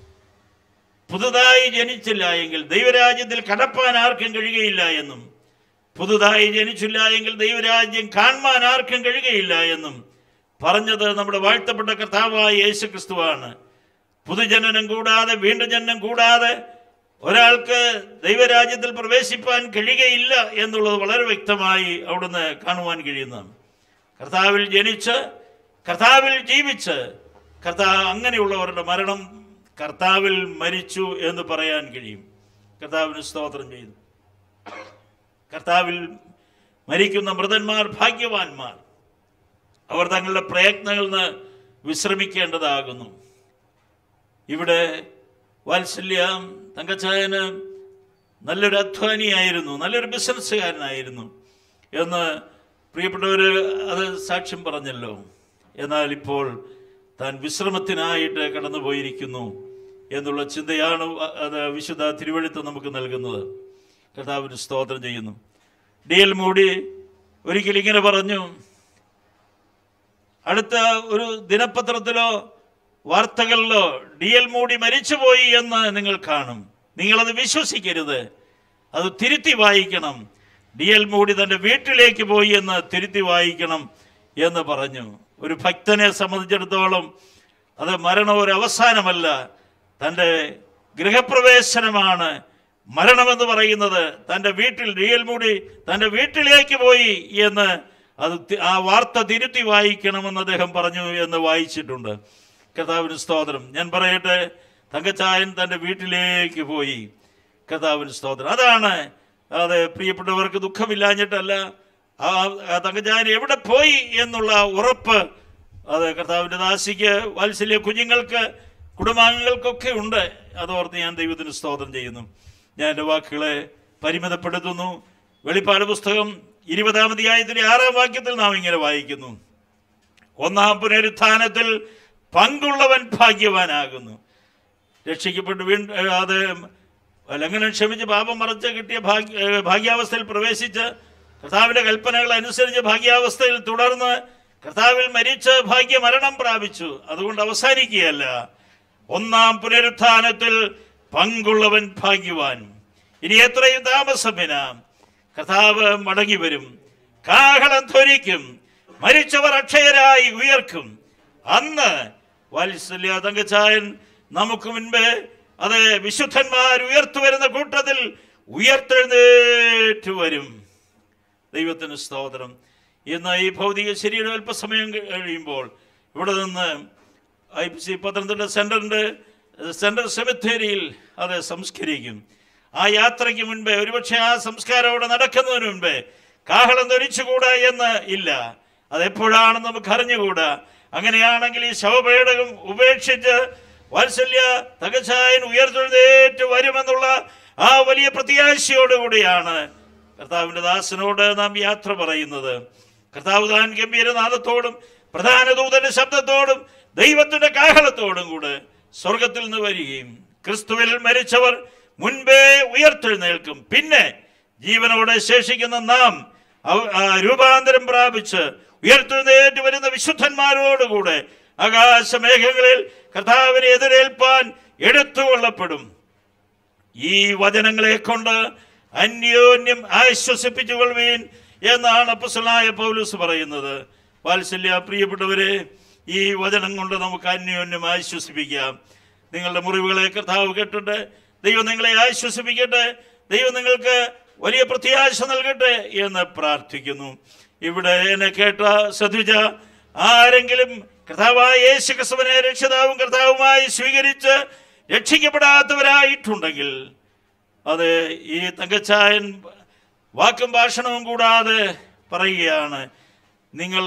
[SPEAKER 17] പുതുതായി ജനിച്ചില്ല എങ്കിൽ ദൈവരാജ്യത്തിൽ കടപ്പാൻ ആർക്കും കഴിയുകയില്ല എന്നും, പുതുതായി ജനിച്ചില്ല എങ്കിൽ ദൈവരാജ്യം കാണുവാൻ ആർക്കും കഴിയുകയില്ല എന്നും പറഞ്ഞത് നമ്മുടെ വാഴ്ത്തപ്പെട്ട കർത്താവായ യേശു ക്രിസ്തുവാണ്. പുതുജനനം കൂടാതെ വീണ്ടും ജനനം കൂടാതെ ഒരാൾക്ക് ദൈവരാജ്യത്തിൽ പ്രവേശിപ്പാൻ കഴിയുകയില്ല എന്നുള്ളത് വളരെ വ്യക്തമായി അവിടുന്ന് കാണുവാൻ കഴിയുന്നതാണ്. കർത്താവിൽ ജനിച്ച് കർത്താവിൽ ജീവിച്ച് കർത്താവ് അങ്ങനെയുള്ളവരുടെ മരണം കർത്താവിൽ മരിച്ചു എന്ന് പറയാൻ കഴിയും. കർത്താവിന് സ്തോത്രം ചെയ്യുന്നു. കർത്താവിൽ മരിക്കുന്ന മൃതന്മാർ ഭാഗ്യവാന്മാർ, അവർ തങ്ങളുടെ പ്രയത്നങ്ങളിൽ നിന്ന് വിശ്രമിക്കേണ്ടതാകുന്നു. ഇവിടെ വാത്സല്യ തങ്കച്ചായന് നല്ലൊരു അധ്വാനിയായിരുന്നു, നല്ലൊരു ബിസിനസ്സുകാരനായിരുന്നു എന്ന് പ്രിയപ്പെട്ടവർ അത് സാക്ഷ്യം പറഞ്ഞല്ലോ. എന്നാൽ ഇപ്പോൾ താൻ വിശ്രമത്തിനായിട്ട് കടന്നു പോയിരിക്കുന്നു എന്നുള്ള ചിന്തയാണ് അത് വിശുദ്ധ തിരുവെഴുത്ത് നമുക്ക് നൽകുന്നത്. കർത്താവിന് സ്തോത്രം ചെയ്യുന്നു. ഡി എൽ മൂടി ഒരിക്കൽ ഇങ്ങനെ പറഞ്ഞു, അടുത്ത ഒരു ദിനപത്രത്തിലോ വാർത്തകളിലോ ഡി എൽ മൂടി മരിച്ചുപോയി എന്ന് നിങ്ങൾ കാണും. നിങ്ങളത് വിശ്വസിക്കരുത്, അത് തിരുത്തി വായിക്കണം. ഡി എൽ മൂടി തൻ്റെ വീട്ടിലേക്ക് പോയി എന്ന് തിരുത്തി വായിക്കണം എന്ന് പറഞ്ഞു. ഒരു ഭക്തനെ സംബന്ധിച്ചിടത്തോളം അത് മരണം ഒരു അവസാനമല്ല, തൻ്റെ ഗൃഹപ്രവേശനമാണ് മരണമെന്ന് പറയുന്നത്. തൻ്റെ വീട്ടിൽ ഡി എൽ മൂടി തൻ്റെ വീട്ടിലേക്ക് പോയി എന്ന് അത് ആ വാർത്ത തിരുത്തി വായിക്കണമെന്ന് അദ്ദേഹം പറഞ്ഞു എന്ന് വായിച്ചിട്ടുണ്ട്. കർത്താവിന് സ്തോത്രം. ഞാൻ പറയട്ടെ, തങ്കച്ചായൻ തൻ്റെ വീട്ടിലേക്ക് പോയി. കർത്താവിന് സ്തോത്രം. അതാണ് അത് പ്രിയപ്പെട്ടവർക്ക് ദുഃഖമില്ലാഞ്ഞിട്ടല്ല, ആ തങ്കച്ചായൻ എവിടെ പോയി എന്നുള്ള ഉറപ്പ് അത് കർത്താവിൻ്റെ ദാസിക്ക് വാത്സല്യ കുഞ്ഞുങ്ങൾക്ക് കുടുംബാംഗങ്ങൾക്കൊക്കെ ഉണ്ട്. അതോർത്ത് ഞാൻ ദൈവത്തിന് സ്തോത്രം ചെയ്യുന്നു. ഞാൻ എൻ്റെ വാക്കുകളെ പരിമിതപ്പെടുത്തുന്നു. വെളിപ്പാട് പുസ്തകം ഇരുപതാം അധ്യായത്തിലെ ആറാം വാക്യത്തിൽ നാം ഇങ്ങനെ വായിക്കുന്നു, ഒന്നാം പുനരുത്ഥാനത്തിൽ പങ്കുള്ളവൻ ഭാഗ്യവാനാകുന്നു. രക്ഷിക്കപ്പെട്ട് വീണ്ടും അത് ലംഘനം ക്ഷമിച്ച് പാപം മറച്ച് കിട്ടിയ ഭാഗ്യ ഭാഗ്യാവസ്ഥയിൽ പ്രവേശിച്ച് കർത്താവിൻ്റെ കൽപ്പനകൾ അനുസരിച്ച് ഭാഗ്യാവസ്ഥയിൽ തുടർന്ന് കർത്താവിൽ മരിച്ച് ഭാഗ്യമരണം പ്രാപിച്ചു. അതുകൊണ്ട് അവസാനിക്കുകയല്ല, ഒന്നാം പുനരുത്ഥാനത്തിൽ പങ്കുള്ളവൻ ഭാഗ്യവാൻ. ഇനി എത്രയും താമസമിന കർത്താവ് മടങ്ങി വരും, കാഹളം ധ്വനിക്കും, മരിച്ചവർ അക്ഷയരായി ഉയർക്കും. അന്ന് വാത്സല്യ തങ്കച്ചായൻ നമുക്ക് മുൻപേ അത് വിശുദ്ധന്മാർ ഉയർത്തു വരുന്ന കൂട്ടത്തിൽ ഉയർത്തെഴുന്നേറ്റ് വരും. ദൈവത്തിന് സ്തോത്രം. ഇന്ന് ഈ ഭൗതിക ശരീരം അല്പസമയം കഴിയുമ്പോൾ ഇവിടെ നിന്ന് ഐ പി സി പത്തനംതിട്ട സെൻറ്ററിൻ്റെ സെൻട്രൽ സെമിത്തേരിയിൽ അത് സംസ്കരിക്കും. ആ യാത്രയ്ക്ക് മുൻപേ, ഒരുപക്ഷെ ആ സംസ്കാരം അവിടെ നടക്കുന്നതിന് മുൻപേ കാഹളം ധരിച്ചുകൂടാ എന്ന് ഇല്ല. അതെപ്പോഴാണെന്ന് നമുക്ക് അറിഞ്ഞുകൂടാ. അങ്ങനെയാണെങ്കിൽ ഈ ശവപേടകം ഉപേക്ഷിച്ച് വാത്സല്യ തകച്ചായൻ ഉയർത്തെഴുന്നേറ്റ് വരുമെന്നുള്ള ആ വലിയ പ്രത്യാശയോടുകൂടിയാണ് കർത്താവിൻ്റെ ദാസനോട് നാം യാത്ര പറയുന്നത്. കർത്താവ് താൻ ഗംഭീരനാദത്തോടും പ്രധാന ദൂതന്റെ ശബ്ദത്തോടും ദൈവത്തിന്റെ കാഹളത്തോടും കൂടെ സ്വർഗത്തിൽ നിന്ന് വരികയും ക്രിസ്തുവിൽ മരിച്ചവർ മുൻപേ ഉയർത്തെഴുന്നേൽക്കും. പിന്നെ ജീവനോടെ ശേഷിക്കുന്ന നാം രൂപാന്തരം പ്രാപിച്ച് ഉയർത്തെഴുന്നേറ്റ് വരുന്ന വിശുദ്ധന്മാരോടുകൂടെ ആകാശമേഘങ്ങളിൽ കർത്താവിനെ എതിരേൽപ്പാൻ എടുത്തുകൊള്ളപ്പെടും. ഈ വചനങ്ങളെ കൊണ്ട് അന്യോന്യം ആശ്വസിപ്പിച്ചുകൊള്ളുവീൻ എന്നാണ് അപ്പോസ്തലനായ പൗലോസ് പറയുന്നത്. വാത്സല്യ പ്രിയപ്പെട്ടവരെ, ഈ വചനം കൊണ്ട് നമുക്ക് അന്യോന്യം ആശ്വസിപ്പിക്കാം. നിങ്ങളുടെ മുറിവുകളെ കർത്താവ് കേട്ടിട്ട് ദൈവം നിങ്ങളെ ആശ്വസിപ്പിക്കട്ടെ, ദൈവം നിങ്ങൾക്ക് വലിയ പ്രത്യാശ നൽകട്ടെ എന്ന് പ്രാർത്ഥിക്കുന്നു. ഇവിടെ എന്നെ കേട്ട ശ്രദ്ധിച്ച ആരെങ്കിലും കർത്താവായ യേശു ക്രിസ്തുവിനെ രക്ഷിതാവും കർത്താവുമായി സ്വീകരിച്ച് രക്ഷിക്കപ്പെടാത്തവരായിട്ടുണ്ടെങ്കിൽ അത് ഈ തങ്കച്ചായൻ വാക്കും ഭാഷണവും കൂടാതെ പറയുകയാണ്, നിങ്ങൾ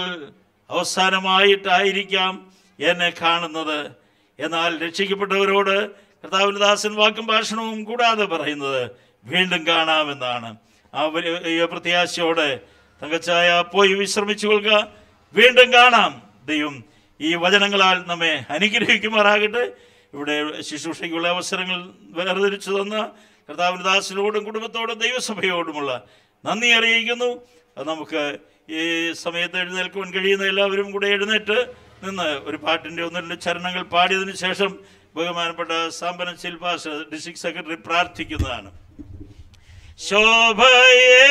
[SPEAKER 17] അവസാനമായിട്ടായിരിക്കാം എന്നെ കാണുന്നത്. എന്നാൽ രക്ഷിക്കപ്പെട്ടവരോട് കർത്താവിൻ്റെ ദാസൻ വാക്കും ഭാഷണവും കൂടാതെ പറയുന്നത് വീണ്ടും കാണാമെന്നാണ്. ആ വലിയ പ്രത്യാശയോടെ തങ്കച്ചായ പോയി വിശ്രമിച്ചു കൊള്ളുക. വീണ്ടും കാണാം. ദൈവം ഈ വചനങ്ങളാൽ നമ്മെ അനുഗ്രഹിക്കുമാറാകട്ടെ. ഇവിടെ ശുശ്രൂഷയ്ക്കുള്ള അവസരങ്ങൾ വേർതിരിച്ചു തന്ന കർത്താവിൻ്റെ ദാസനോടും കുടുംബത്തോടും ദൈവസഭയോടുമുള്ള നന്ദി അറിയിക്കുന്നു. അത് നമുക്ക് ഈ സമയത്ത് എഴുന്നേൽക്കുവാൻ കഴിയുന്ന എല്ലാവരും കൂടെ എഴുന്നേറ്റ് നിന്ന് ഒരു പാട്ടിൻ്റെ ഒന്ന് രണ്ട് ചരണങ്ങൾ പാടിയതിനു ശേഷം ബഹുമാനപ്പെട്ട സാമ്പന ശിൽപാസ് ഡിസ്ട്രിക്ട് സെക്രട്ടറി പ്രാർത്ഥിക്കുന്നതാണ്. ശോഭയെ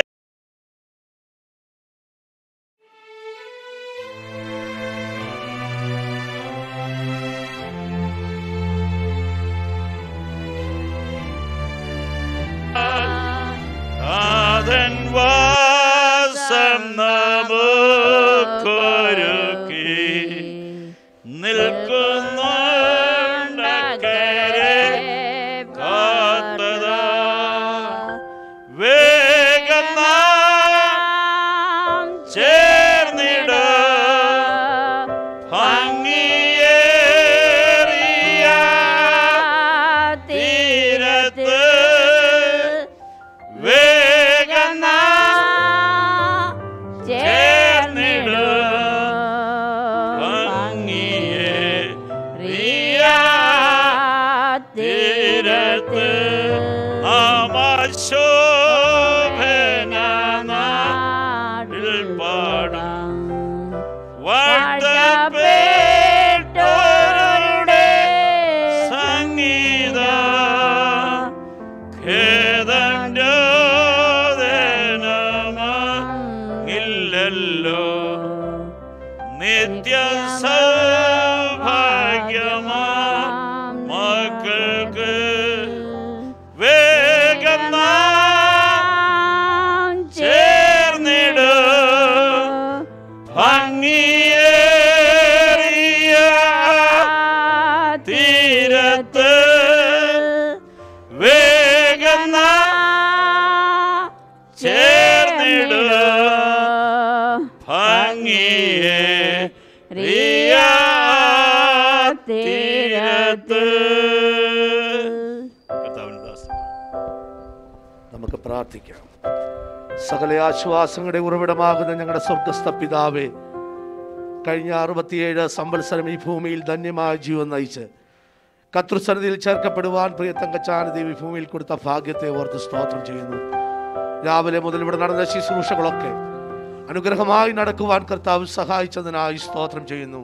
[SPEAKER 17] ആദൻ വാസം നമുക്കൊരുക്കി നിൽക്കുന്നുണ്ടക്കരെ കാത്തതാ വേഗം നാം ചേർന്നിട ഭംഗിയേറിയ തീരത്ത് വേഗം നാം ചേർന്നിട ഭംഗിയേറിയ തീരത്ത് നാമശോഭന നാട്ടിൽ പാടും വാഴ്ത്തപ്പെട്ടോരുടെ സംഗീത ഖേദനമില്ലല്ലോ നിത്യ സൗഭാഗ്യമാ മക്കൾക്ക് വേഗം നാം ചേർന്നിട ഭംഗിയേറിയ തീരത്ത് വേഗം നാം ചേർന്നിട ഭംഗിയേറിയ തീരത്ത്
[SPEAKER 18] കാലത്ത്.
[SPEAKER 19] നമുക്ക് പ്രാർത്ഥിക്കാം. സകല ആശ്വാസങ്ങളുടെ ഉറവിടമാകുന്ന ഞങ്ങളുടെ സ്വർഗസ്ഥ പിതാവേ, കഴിഞ്ഞ അറുപത്തിയേഴ് സംവത്സരം ഈ ഭൂമിയിൽ ധന്യമായ ജീവൻ നയിച്ച് കർത്തൃസന്നിധിയിൽ ചേർക്കപ്പെടുവാൻ പ്രിയ തങ്കച്ചാന് ദേവി ഭൂമിയിൽ കൊടുത്ത ഭാഗ്യത്തെ ഓർത്ത് സ്തോത്രം ചെയ്യുന്നു. രാവിലെ മുതൽ ഇവിടെ നടന്ന ശുശ്രൂഷകളൊക്കെ അനുഗ്രഹമായി നടക്കുവാൻ കർത്താവ് സഹായിച്ചതിനായി സ്തോത്രം ചെയ്യുന്നു.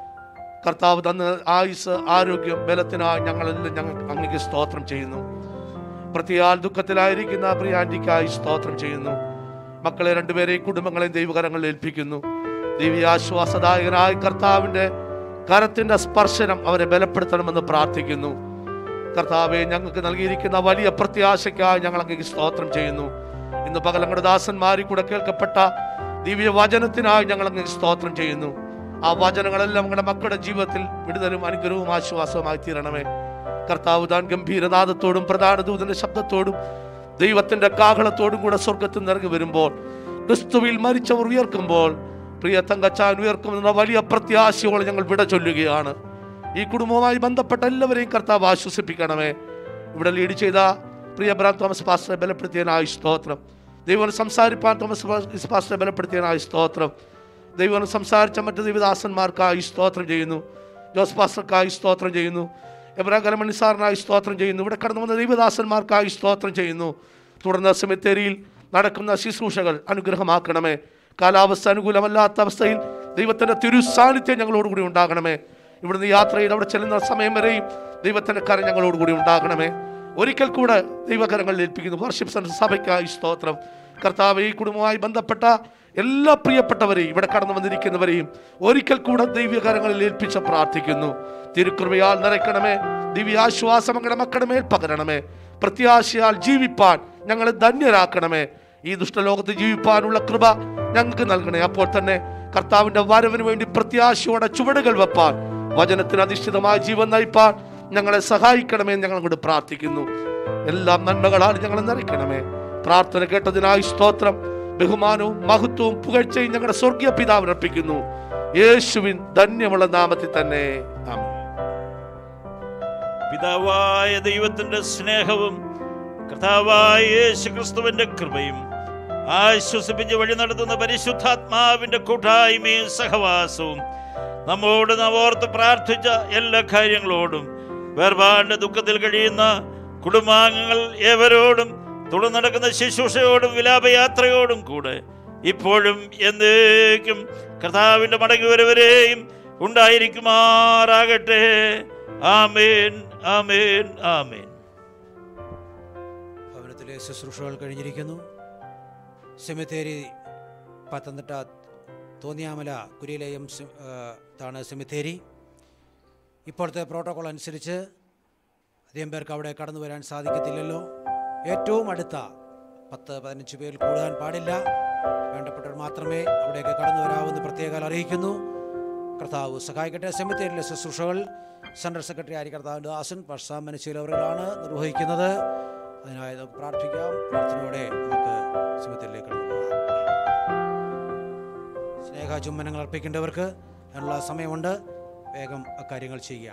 [SPEAKER 19] കർത്താവ് തന്ന ആയുസ്, ആരോഗ്യം, ബലത്തിനായി ഞങ്ങളെല്ലാം ഞങ്ങൾ അങ്ങേക്ക് സ്തോത്രം ചെയ്യുന്നു. പ്രതിയാൽ ദുഃഖത്തിലായിരിക്കുന്ന പ്രിയ ആന്റിക്കായി സ്തോത്രം ചെയ്യുന്നു. മക്കളെ രണ്ടുപേരെയും കുടുംബങ്ങളെയും ദൈവകരങ്ങളിൽ ഏൽപ്പിക്കുന്നു. ദിവ്യാശ്വാസദായകനായ കർത്താവിൻ്റെ കരത്തിൻ്റെ സ്പർശനം അവരെ ബലപ്പെടുത്തണമെന്ന് പ്രാർത്ഥിക്കുന്നു. കർത്താവെ, ഞങ്ങൾക്ക് നൽകിയിരിക്കുന്ന വലിയ പ്രത്യാശയ്ക്കായി ഞങ്ങൾ അങ്ങേക്ക് സ്തോത്രം ചെയ്യുന്നു. ഇന്ന് പകൽ ഞങ്ങളുടെ ദാസന്മാരിൽ കൂടെ കേൾക്കപ്പെട്ട ദിവ്യവചനത്തിനായി ഞങ്ങൾ അങ്ങേക്ക് സ്തോത്രം ചെയ്യുന്നു. ആ വചനങ്ങളെല്ലാം ഞങ്ങളുടെ മക്കളുടെ ജീവിതത്തിൽ വിടുതലും അനുഗ്രഹവും ആശ്വാസവുമായി തീരണമേ. കർത്താവ് താൻ ഗംഭീരനാദത്തോടും പ്രധാന ദൂതന്റെ ശബ്ദത്തോടും ദൈവത്തിന്റെ കാഹളത്തോടും കൂടെ സ്വർഗത്തിൽ നിറങ്ങി വരുമ്പോൾ, ക്രിസ്തുവിൽ മരിച്ചവർ ഉയർക്കുമ്പോൾ, പ്രിയ തങ്കച്ചാൻ ഉയർക്കുമെന്ന വലിയ പ്രത്യാശയോടെ ഞങ്ങൾ വിട ചൊല്ലുകയാണ്. ഈ കുടുംബവുമായി ബന്ധപ്പെട്ട എല്ലാവരെയും കർത്താവ് ആശ്വസിപ്പിക്കണമേ. ഇവിടെ ലീഡ് ചെയ്ത പ്രിയ ബ്രാം തോമസ് പാസ്റ്ററെ ബലപ്പെടുത്തിയതിനായി സ്തോത്രം. ദൈവം സംസാരിപ്പാൻ തോമസ് പാസ്റ്ററെ ബലപ്പെടുത്തിയതിനായി സ്തോത്രം. ദൈവം സംസാരിച്ച മറ്റ് ദൈവദാസന്മാർക്കായി സ്തോത്രം ചെയ്യുന്നു. ജോസ് പാസ്റ്റർക്കായി സ്തോത്രം ചെയ്യുന്നു. എബ്രാം കലമണി സാറിനായി സ്തോത്രം ചെയ്യുന്നു. ഇവിടെ കടന്നു വന്ന ദൈവദാസന്മാർക്കായി സ്തോത്രം ചെയ്യുന്നു. തുടർന്ന് സെമിത്തേരിയിൽ നടക്കുന്ന ശുശ്രൂഷകൾ അനുഗ്രഹമാക്കണമേ. കാലാവസ്ഥ അനുകൂലമല്ലാത്ത അവസ്ഥയിൽ ദൈവത്തിൻ്റെ തിരുസാന്നിധ്യം ഞങ്ങളോടുകൂടി ഉണ്ടാകണമേ. ഇവിടുന്ന് യാത്രയിൽ അവിടെ ചെല്ലുന്ന സമയം വരെയും ദൈവത്തിൻ്റെ കരം ഞങ്ങളോടുകൂടി ഉണ്ടാകണമേ. ഒരിക്കൽ കൂടെ ദൈവകരങ്ങളിൽ ഏൽപ്പിക്കുന്നു. വർഷിപ്പ് സെന്റർ സഭയ്ക്കായി സ്തോത്രം. കർത്താവ്, ഈ കുടുംബവുമായി ബന്ധപ്പെട്ട എല്ലാ പ്രിയപ്പെട്ടവരെയും ഇവിടെ കടന്നു വന്നിരിക്കുന്നവരെയും ഒരിക്കൽ കൂടെ ദൈവകരങ്ങളിൽ ഏൽപ്പിച്ച് പ്രാർത്ഥിക്കുന്നു. തിരുകൃപയാൽ നിറയ്ക്കണമേ. ദിവ്യാശ്വാസം ഞങ്ങളുടെ മക്കളുടെ മേൽ പകരണമേ. പ്രത്യാശയാൽ ജീവിപ്പാൻ ഞങ്ങളെ ധന്യരാക്കണമേ. ഈ ദുഷ്ടലോകത്ത് ജീവിപ്പാനുള്ള കൃപ ഞങ്ങൾക്ക് നൽകണേ. അപ്പോൾ തന്നെ കർത്താവിൻ്റെ വരവിന് വേണ്ടി പ്രത്യാശയോടെ ചുവടുകൾ വെപ്പാൻ, വചനത്തിന് അധിഷ്ഠിതമായ ജീവൻ നയിപ്പാൻ ഞങ്ങളെ സഹായിക്കണമേ. ഞങ്ങളോട് പ്രാർത്ഥിക്കുന്നു. എല്ലാം നന്മകളാൽ ഞങ്ങളെ നിറയ്ക്കണമേ. പ്രാർത്ഥന കേട്ടതിനായി സ്തോത്രം. ബഹുമാനവും മഹത്വവും പുകഴ്ചയും ഞങ്ങളുടെ സ്വർഗീയ പിതാവിന് അർപ്പിക്കുന്നു. യേശുവിൻ ധന്യമുള്ള നാമത്തിൽ തന്നെ ആമേൻ.
[SPEAKER 17] പിതാവായ ദൈവത്തിന്റെ സ്നേഹവും കർത്താവായ യേശു ക്രിസ്തുവിന്റെ കൃപയും ആശ്വസിപ്പിച്ച് വഴി നടത്തുന്ന പരിശുദ്ധാത്മാവിന്റെ കൂട്ടായ്മയും സഹവാസവും നമ്മോട് നാം ഓർത്ത് പ്രാർത്ഥിച്ച എല്ലാ കാര്യങ്ങളോടും വേർപാടിന്റെ ദുഃഖത്തിൽ കഴിയുന്ന കുടുംബാംഗങ്ങൾ ഏവരോടും തുടർന്ന് നടക്കുന്ന ശുശ്രൂഷയോടും വിലാപയാത്രയോടും കൂടെ ഇപ്പോഴും എന്നേക്കും കർത്താവിന്റെ മടങ്ങി വരവരെയും ഉണ്ടായിരിക്കുമാറാകട്ടെ. ആമേൻ, ആമേൻ, ആമേൻ.
[SPEAKER 1] ഭവനത്തിലെ ശുശ്രൂഷകൾ കഴിഞ്ഞിരിക്കുന്നു. സെമിത്തേരി പത്തനംതിട്ട തോന്നിയാമല കുരിയിലെയും താണ് സെമിത്തേരി. ഇപ്പോഴത്തെ പ്രോട്ടോകോൾ അനുസരിച്ച് അധികം പേർക്ക് അവിടെ കടന്നു വരാൻ സാധിക്കത്തില്ലല്ലോ. ഏറ്റവും അടുത്ത പത്ത് പതിനഞ്ച് പേരിൽ കൂടാൻ പാടില്ല. വേണ്ടപ്പെട്ടവർ മാത്രമേ അവിടേക്ക് കടന്നു വരാമെന്ന് പ്രത്യേകം അറിയിക്കുന്നു. കർത്താവ് സഹായിക്കട്ടെ. സെമിത്തേരിയിലെ ശുശ്രൂഷകൾ സെൻട്രൽ സെക്രട്ടറി ആയി കർത്താവിൻ്റെ ദാസൻ പർസാം മനശീലവர்களാണ് നിർവഹിക്കുന്നത്. അതിനായി നമുക്ക് പ്രാർത്ഥിക്കാം. പ്രാർത്ഥനയോടെ നമുക്ക് സെമിത്തേരിയിലേക്ക് കടന്നു പോകാം. സ്നേഹ ചുംബനങ്ങൾ അർപ്പിക്കേണ്ടവർക്ക് അതിനുള്ള സമയമുണ്ട്. വേഗം അക്കാര്യങ്ങൾ ചെയ്യുക.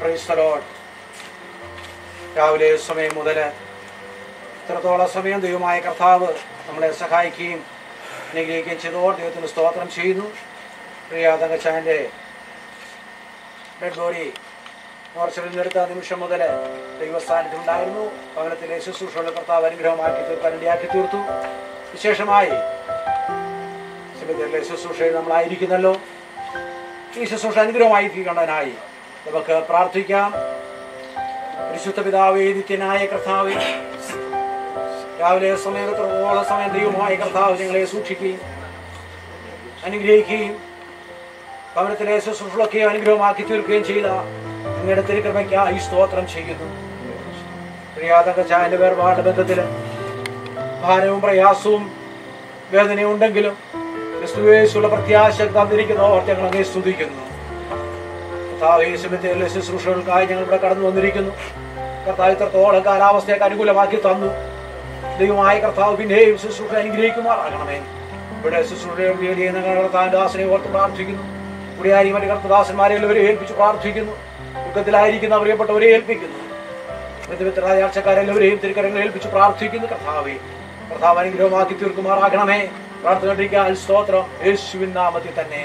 [SPEAKER 1] Praise the Lord. രാവിലെ സമയം മുതൽ ഇത്രത്തോളം സമയം ദൈവമായ കർത്താവ് നമ്മളെ സഹായിക്കുകയും അനുഗ്രഹിക്കുകയും ചെയ്തോർ ദൈവത്തിന് സ്തോത്രം ചെയ്യുന്നു. പ്രിയ തങ്കച്ചാൻ്റെ ഡെഡ് ബോഡി മോർച്ചറിൽ നിന്നെടുത്ത നിമിഷം മുതൽ ദൈവസ്ഥാനത്തിൽ ഉണ്ടായിരുന്നു. ഭവനത്തിലെ ശുശ്രൂഷകളുടെ കർത്താവ് അനുഗ്രഹമാക്കി തീർക്കാൻ ഇടയാക്കി തീർത്തു. വിശേഷമായി സെമിത്തേരിലെ ശുശ്രൂഷയിൽ നമ്മളായിരിക്കുന്നല്ലോ. ഈ ശുശ്രൂഷ അനുഗ്രഹമായി തീർക്കേണ്ടതിനായി നമുക്ക് പ്രാർത്ഥിക്കാം. പരിശുദ്ധ പിതാവേ, നിത്യനായ കർത്താവേ, രാവിലെ സമയത്തോളം സമയം ദൈവമായ കർത്താവ് ഞങ്ങളെ സൂക്ഷിക്കുകയും അനുഗ്രഹിക്കുകയും ഭവനത്തിലെ ശുശ്രൂഷകളൊക്കെ അനുഗ്രഹമാക്കി തീർക്കുകയും ചെയ്ത നിങ്ങളുടെ തിരുകൃപയ്ക്കായി സ്തോത്രം ചെയ്യുന്നു. പ്രിയാതങ്കച്ചായന്റെ വേർപാട് ബന്ധത്തില് ഭാരവും പ്രയാസവും വേദനയും ഉണ്ടെങ്കിലും ക്രിസ്തുവേശുള്ള പ്രത്യാശ തന്നിരിക്കുന്നവർ ഞങ്ങൾ അങ്ങേ സ്തുതിക്കുന്നു. കർത്താവ് യേശുവിന്റെ ശുശ്രൂഷകൾക്കായി ഞങ്ങൾ ഇവിടെ കടന്നു വന്നിരിക്കുന്നു. കർത്താവ് ഇത്രത്തോളം കാലാവസ്ഥയൊക്കെ അനുകൂലമാക്കി തന്നു. ദൈവമായ കർത്താവ് പിന്നെയും ശുശ്രൂഷ അനുഗ്രഹിക്കുമാറാകണമേ. ഇവിടെ ശുശ്രൂഷ കർത്താവിന്റെ ദാസനെ ഓർത്ത് പ്രാർത്ഥിക്കുന്നു. കുടിയാരി മറ്റു കർത്തദാസന്മാരെ എല്ലാവരും ഏൽപ്പിച്ച് പ്രാർത്ഥിക്കുന്നു. ദുഃഖത്തിലായിരിക്കുന്ന പ്രിയപ്പെട്ടവരെ ഏൽപ്പിക്കുന്നു. ബന്ധുമിത്രാചാരക്കാരെല്ലാവരെയും തിരുക്കരങ്ങൾ ഏൽപ്പിച്ച് പ്രാർത്ഥിക്കുന്നു. കർത്താവേ, കർത്താവ് അനുഗ്രഹമാക്കി തീർക്കുമാറാകണമേ. പ്രാർത്ഥന സ്തോത്രം യേശുവിൻ നാമത്തിൽ തന്നെ.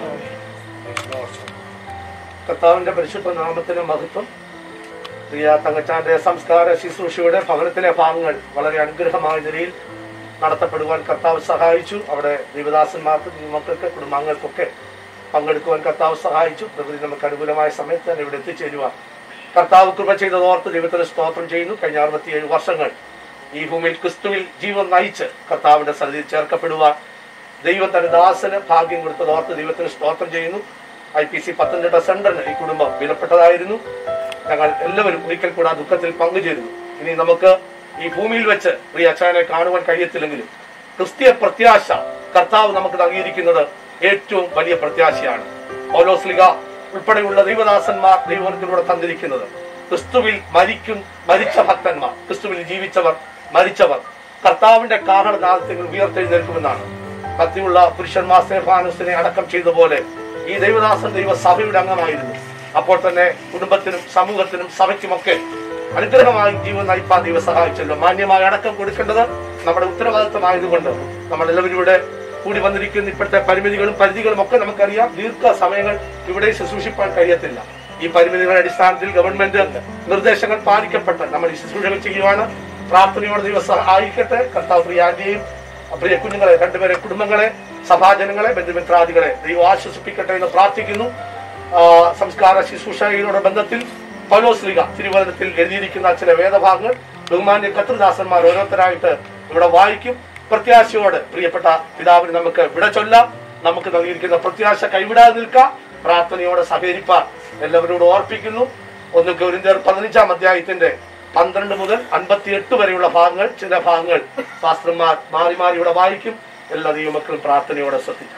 [SPEAKER 19] കർത്താവിന്റെ പരിശുദ്ധ നാമത്തിന് മഹത്വം. പ്രിയ തങ്കച്ചാന്റെ സംസ്കാര ശുശ്രൂഷയുടെ ഭവനത്തിലെ ഭാഗങ്ങൾ വളരെ അനുഗ്രഹമായ നിലയിൽ നടത്തപ്പെടുവാൻ കർത്താവ് സഹായിച്ചു. അവിടെ ദൈവദാസന്മാർക്ക്, മക്കൾക്ക്, കുടുംബാംഗങ്ങൾക്കൊക്കെ പങ്കെടുക്കുവാൻ കർത്താവ് സഹായിച്ചു. പ്രകൃതി നമുക്ക് അനുകൂലമായ സമയത്ത് തന്നെ ഇവിടെ എത്തിച്ചേരുവാൻ കർത്താവ് കൃപ ചെയ്തതോർത്ത് ദൈവത്തിന് സ്തോത്രം ചെയ്യുന്നു. കഴിഞ്ഞ അറുപത്തിയേഴ് വർഷങ്ങൾ ഈ ഭൂമിയിൽ ക്രിസ്തുവിൽ ജീവൻ നയിച്ച് കർത്താവിന്റെ സന്നിധിയിൽ ചേർക്കപ്പെടുവാൻ ദൈവം തന്റെ ദാസന് ഭാഗ്യം കൊടുത്തതോർത്ത് ദൈവത്തിന് സ്തോത്രം ചെയ്യുന്നു. ഐ പി സി പത്തനംതിട്ട സെന്ററിന് ഈ കുടുംബം വിലപ്പെട്ടതായിരുന്നു. ഞങ്ങൾ എല്ലാവരും ഒരിക്കൽ കൂടെ ആ ദുഃഖത്തിൽ പങ്കുചേരുന്നു. ഇനി നമുക്ക് ഈ ഭൂമിയിൽ വെച്ച് പ്രിയ അച്ഛനെ കാണുവാൻ കഴിയത്തില്ലെങ്കിലും ക്രിസ്തീയ പ്രത്യാശ കർത്താവ് നമുക്ക് നൽകിയിരിക്കുന്നത് ഏറ്റവും വലിയ പ്രത്യാശയാണ്. പൗലോസ്ലിഹ ഉൾപ്പെടെയുള്ള ദൈവദാസന്മാർ ദൈവത്തിലൂടെ തന്നിരിക്കുന്നത് ക്രിസ്തുവിൽ മരിക്കും മരിച്ച ഭക്തന്മാർ, ക്രിസ്തുവിൽ ജീവിച്ചവർ, മരിച്ചവർ കർത്താവിന്റെ കാഹളനാദത്തിൽ ഉയർത്തെഴുന്നേൽക്കുമെന്നാണ്. കത്തിയുള്ള പുരുഷന്മാർ സ്തെഫാനോസിനെ അടക്കം ചെയ്ത പോലെ ഈ ദൈവദാസൻ ദൈവസഭയുടെ അംഗമായിരുന്നു. അപ്പോൾ തന്നെ കുടുംബത്തിനും സമൂഹത്തിനും സഭയ്ക്കുമൊക്കെ അനുഗ്രഹമായി ജീവൻ നയിപ്പാൻ ദൈവം സഹായിച്ചല്ലോ. മാന്യമായി അടക്കം കൊടുക്കേണ്ടത് നമ്മുടെ ഉത്തരവാദിത്വമായതുകൊണ്ട് നമ്മളെല്ലാവരും ഇവിടെ കൂടി വന്നിരിക്കുന്ന ഇപ്പോഴത്തെ പരിമിതികളും പരിധികളും ഒക്കെ നമുക്കറിയാം. ദീർഘ സമയങ്ങൾ ഇവിടെ ശുശ്രൂഷിപ്പാൻ കഴിയത്തില്ല. ഈ പരിമിതികളുടെ അടിസ്ഥാനത്തിൽ ഗവൺമെന്റ് നിർദ്ദേശങ്ങൾ പാലിക്കപ്പെട്ട് നമ്മൾ ഈ ശുശ്രൂഷകൾ ചെയ്യുവാണ്. പ്രാർത്ഥനയോടെ ദൈവം സഹായിക്കട്ടെ. കർത്താവ് പ്രിയ ആന്റിയെയും പ്രിയ കുഞ്ഞുങ്ങളെ, രണ്ടുപേരെ കുടുംബങ്ങളെ, സഭാജനങ്ങളെ, ബന്ധുമിത്രാദികളെ ദൈവം ആശ്വസിപ്പിക്കട്ടെ എന്ന് പ്രാർത്ഥിക്കുന്നു. സംസ്കാര ശുശ്രൂഷയുടെ ബന്ധത്തിൽ പൗലോസ്ലിഹ തിരുവചനത്തിൽ എഴുതിയിരിക്കുന്ന ചില വേദഭാഗങ്ങൾ ബഹുമാന്യ കർത്തൃദാസന്മാർ ഓരോരുത്തരായിട്ട് ഇവിടെ വായിക്കും. പ്രത്യാശയോടെ പ്രിയപ്പെട്ട പിതാവിന് നമുക്ക് വിട ചൊല്ലാം. നമുക്ക് നൽകിയിരിക്കുന്ന പ്രത്യാശ കൈവിടാതെ നിൽക്കാം. പ്രാർത്ഥനയോടെ സഹകരിപ്പാൻ എല്ലാവരോടും ഓർപ്പിക്കുന്നു. ഒന്ന് കൊരിന്ത്യർ പതിനഞ്ചാം അധ്യായത്തിന്റെ പന്ത്രണ്ട് മുതൽ അൻപത്തി എട്ട് വരെയുള്ള ഭാഗങ്ങൾ, ചില ഭാഗങ്ങൾ ശാസ്ത്രന്മാർ മാറി മാറി ഇവിടെ വായിക്കും. എല്ലാ ദൈവമക്കളും പ്രാർത്ഥനയോടെ ശ്രദ്ധിക്കാം.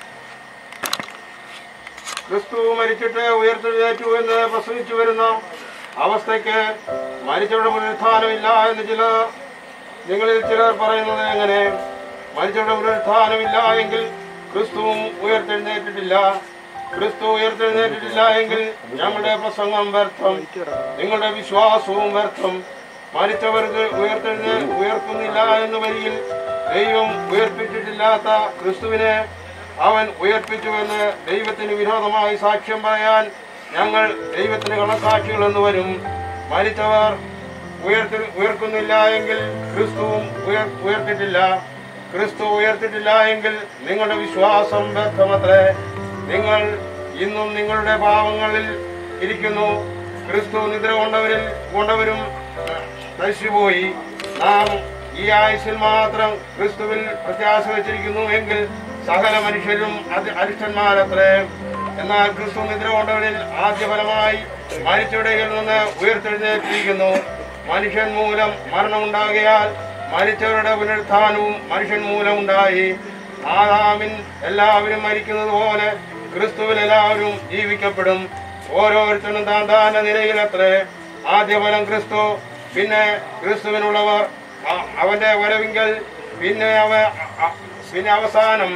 [SPEAKER 3] ക്രിസ്തു മരിച്ചിട്ട് ഉയർത്തെഴുന്നേറ്റു എന്ന് പ്രസംഗിച്ചു വരുന്ന അവസ്ഥയ്ക്ക് മരിച്ചവരുടെ പുനരുത്ഥാനമില്ല എന്ന് ചില നിങ്ങളിൽ ചിലർ പറയുന്നത് എങ്ങനെ? മരിച്ചവരുടെ പുനരുത്ഥാനമില്ല എങ്കിൽ ക്രിസ്തുവും ഉയർത്തെഴുന്നേറ്റിട്ടില്ല. ക്രിസ്തു ഉയർത്തെഴുന്നേറ്റിട്ടില്ല എങ്കിൽ ഞങ്ങളുടെ പ്രസംഗം വ്യർത്ഥം, നിങ്ങളുടെ വിശ്വാസവും വ്യർത്ഥം. മരിച്ചവർക്ക് ഉയർത്തെഴുന്നേ ഉയർത്തുന്നില്ല എന്ന് വരികിൽ ദൈവം ഉയർപ്പിച്ചിട്ടില്ലാത്ത ക്രിസ്തുവിനെ അവൻ ഉയർപ്പിച്ചുവെന്ന് ദൈവത്തിന് വിരോധമായി സാക്ഷ്യം പറയാൻ ഞങ്ങൾ ദൈവത്തിന് കണക്കാക്കികൾ എന്ന് വരും. മരിച്ചവർ ഉയർത്തി ഉയർക്കുന്നില്ല എങ്കിൽ ക്രിസ്തുവും ഉയർ ഉയർത്തിട്ടില്ല. ക്രിസ്തു ഉയർത്തിട്ടില്ല എങ്കിൽ നിങ്ങളുടെ വിശ്വാസം വ്യർത്ഥമത്രേ. നിങ്ങൾ ഇന്നും നിങ്ങളുടെ പാവങ്ങളിൽ ഇരിക്കുന്നു. ക്രിസ്തു നിദ്ര കൊണ്ടവരിൽ കൊണ്ടവരും നശിച്ചുപോയി. നാം ഈ ആയുസ്സിൽ മാത്രം ക്രിസ്തുവിൽ പ്രത്യാശ വെച്ചിരിക്കുന്നു എങ്കിൽ സകല മനുഷ്യരും അരിഷ്ടന്മാരത്രേ. എന്നാൽ ക്രിസ്തു നിദ്ര കൊണ്ടവരിൽ ആദ്യഫലമായി മരിച്ചവരിൽ നിന്ന് ഉയർത്തെഴുന്നേറ്റിരിക്കുന്നു. മനുഷ്യൻ മൂലം മരണമുണ്ടാകിയാൽ മരിച്ചവരുടെ പുനരുത്ഥാനവും മനുഷ്യൻ മൂലം ഉണ്ടായി. ആദാമിൻ എല്ലാവരും മരിക്കുന്നത് പോലെ ക്രിസ്തുവിൽ എല്ലാവരും ജീവിക്കപ്പെടും. ഓരോരുത്തരും താൻ താന്റെ നിലയിലത്രേ. ആദ്യഫലം ക്രിസ്തു, പിന്നെ ക്രിസ്തുവിനുള്ളവർ അവന്റെ വരവിങ്കൽ, പിന്നെ അവ പിന്നെ അവസാനം.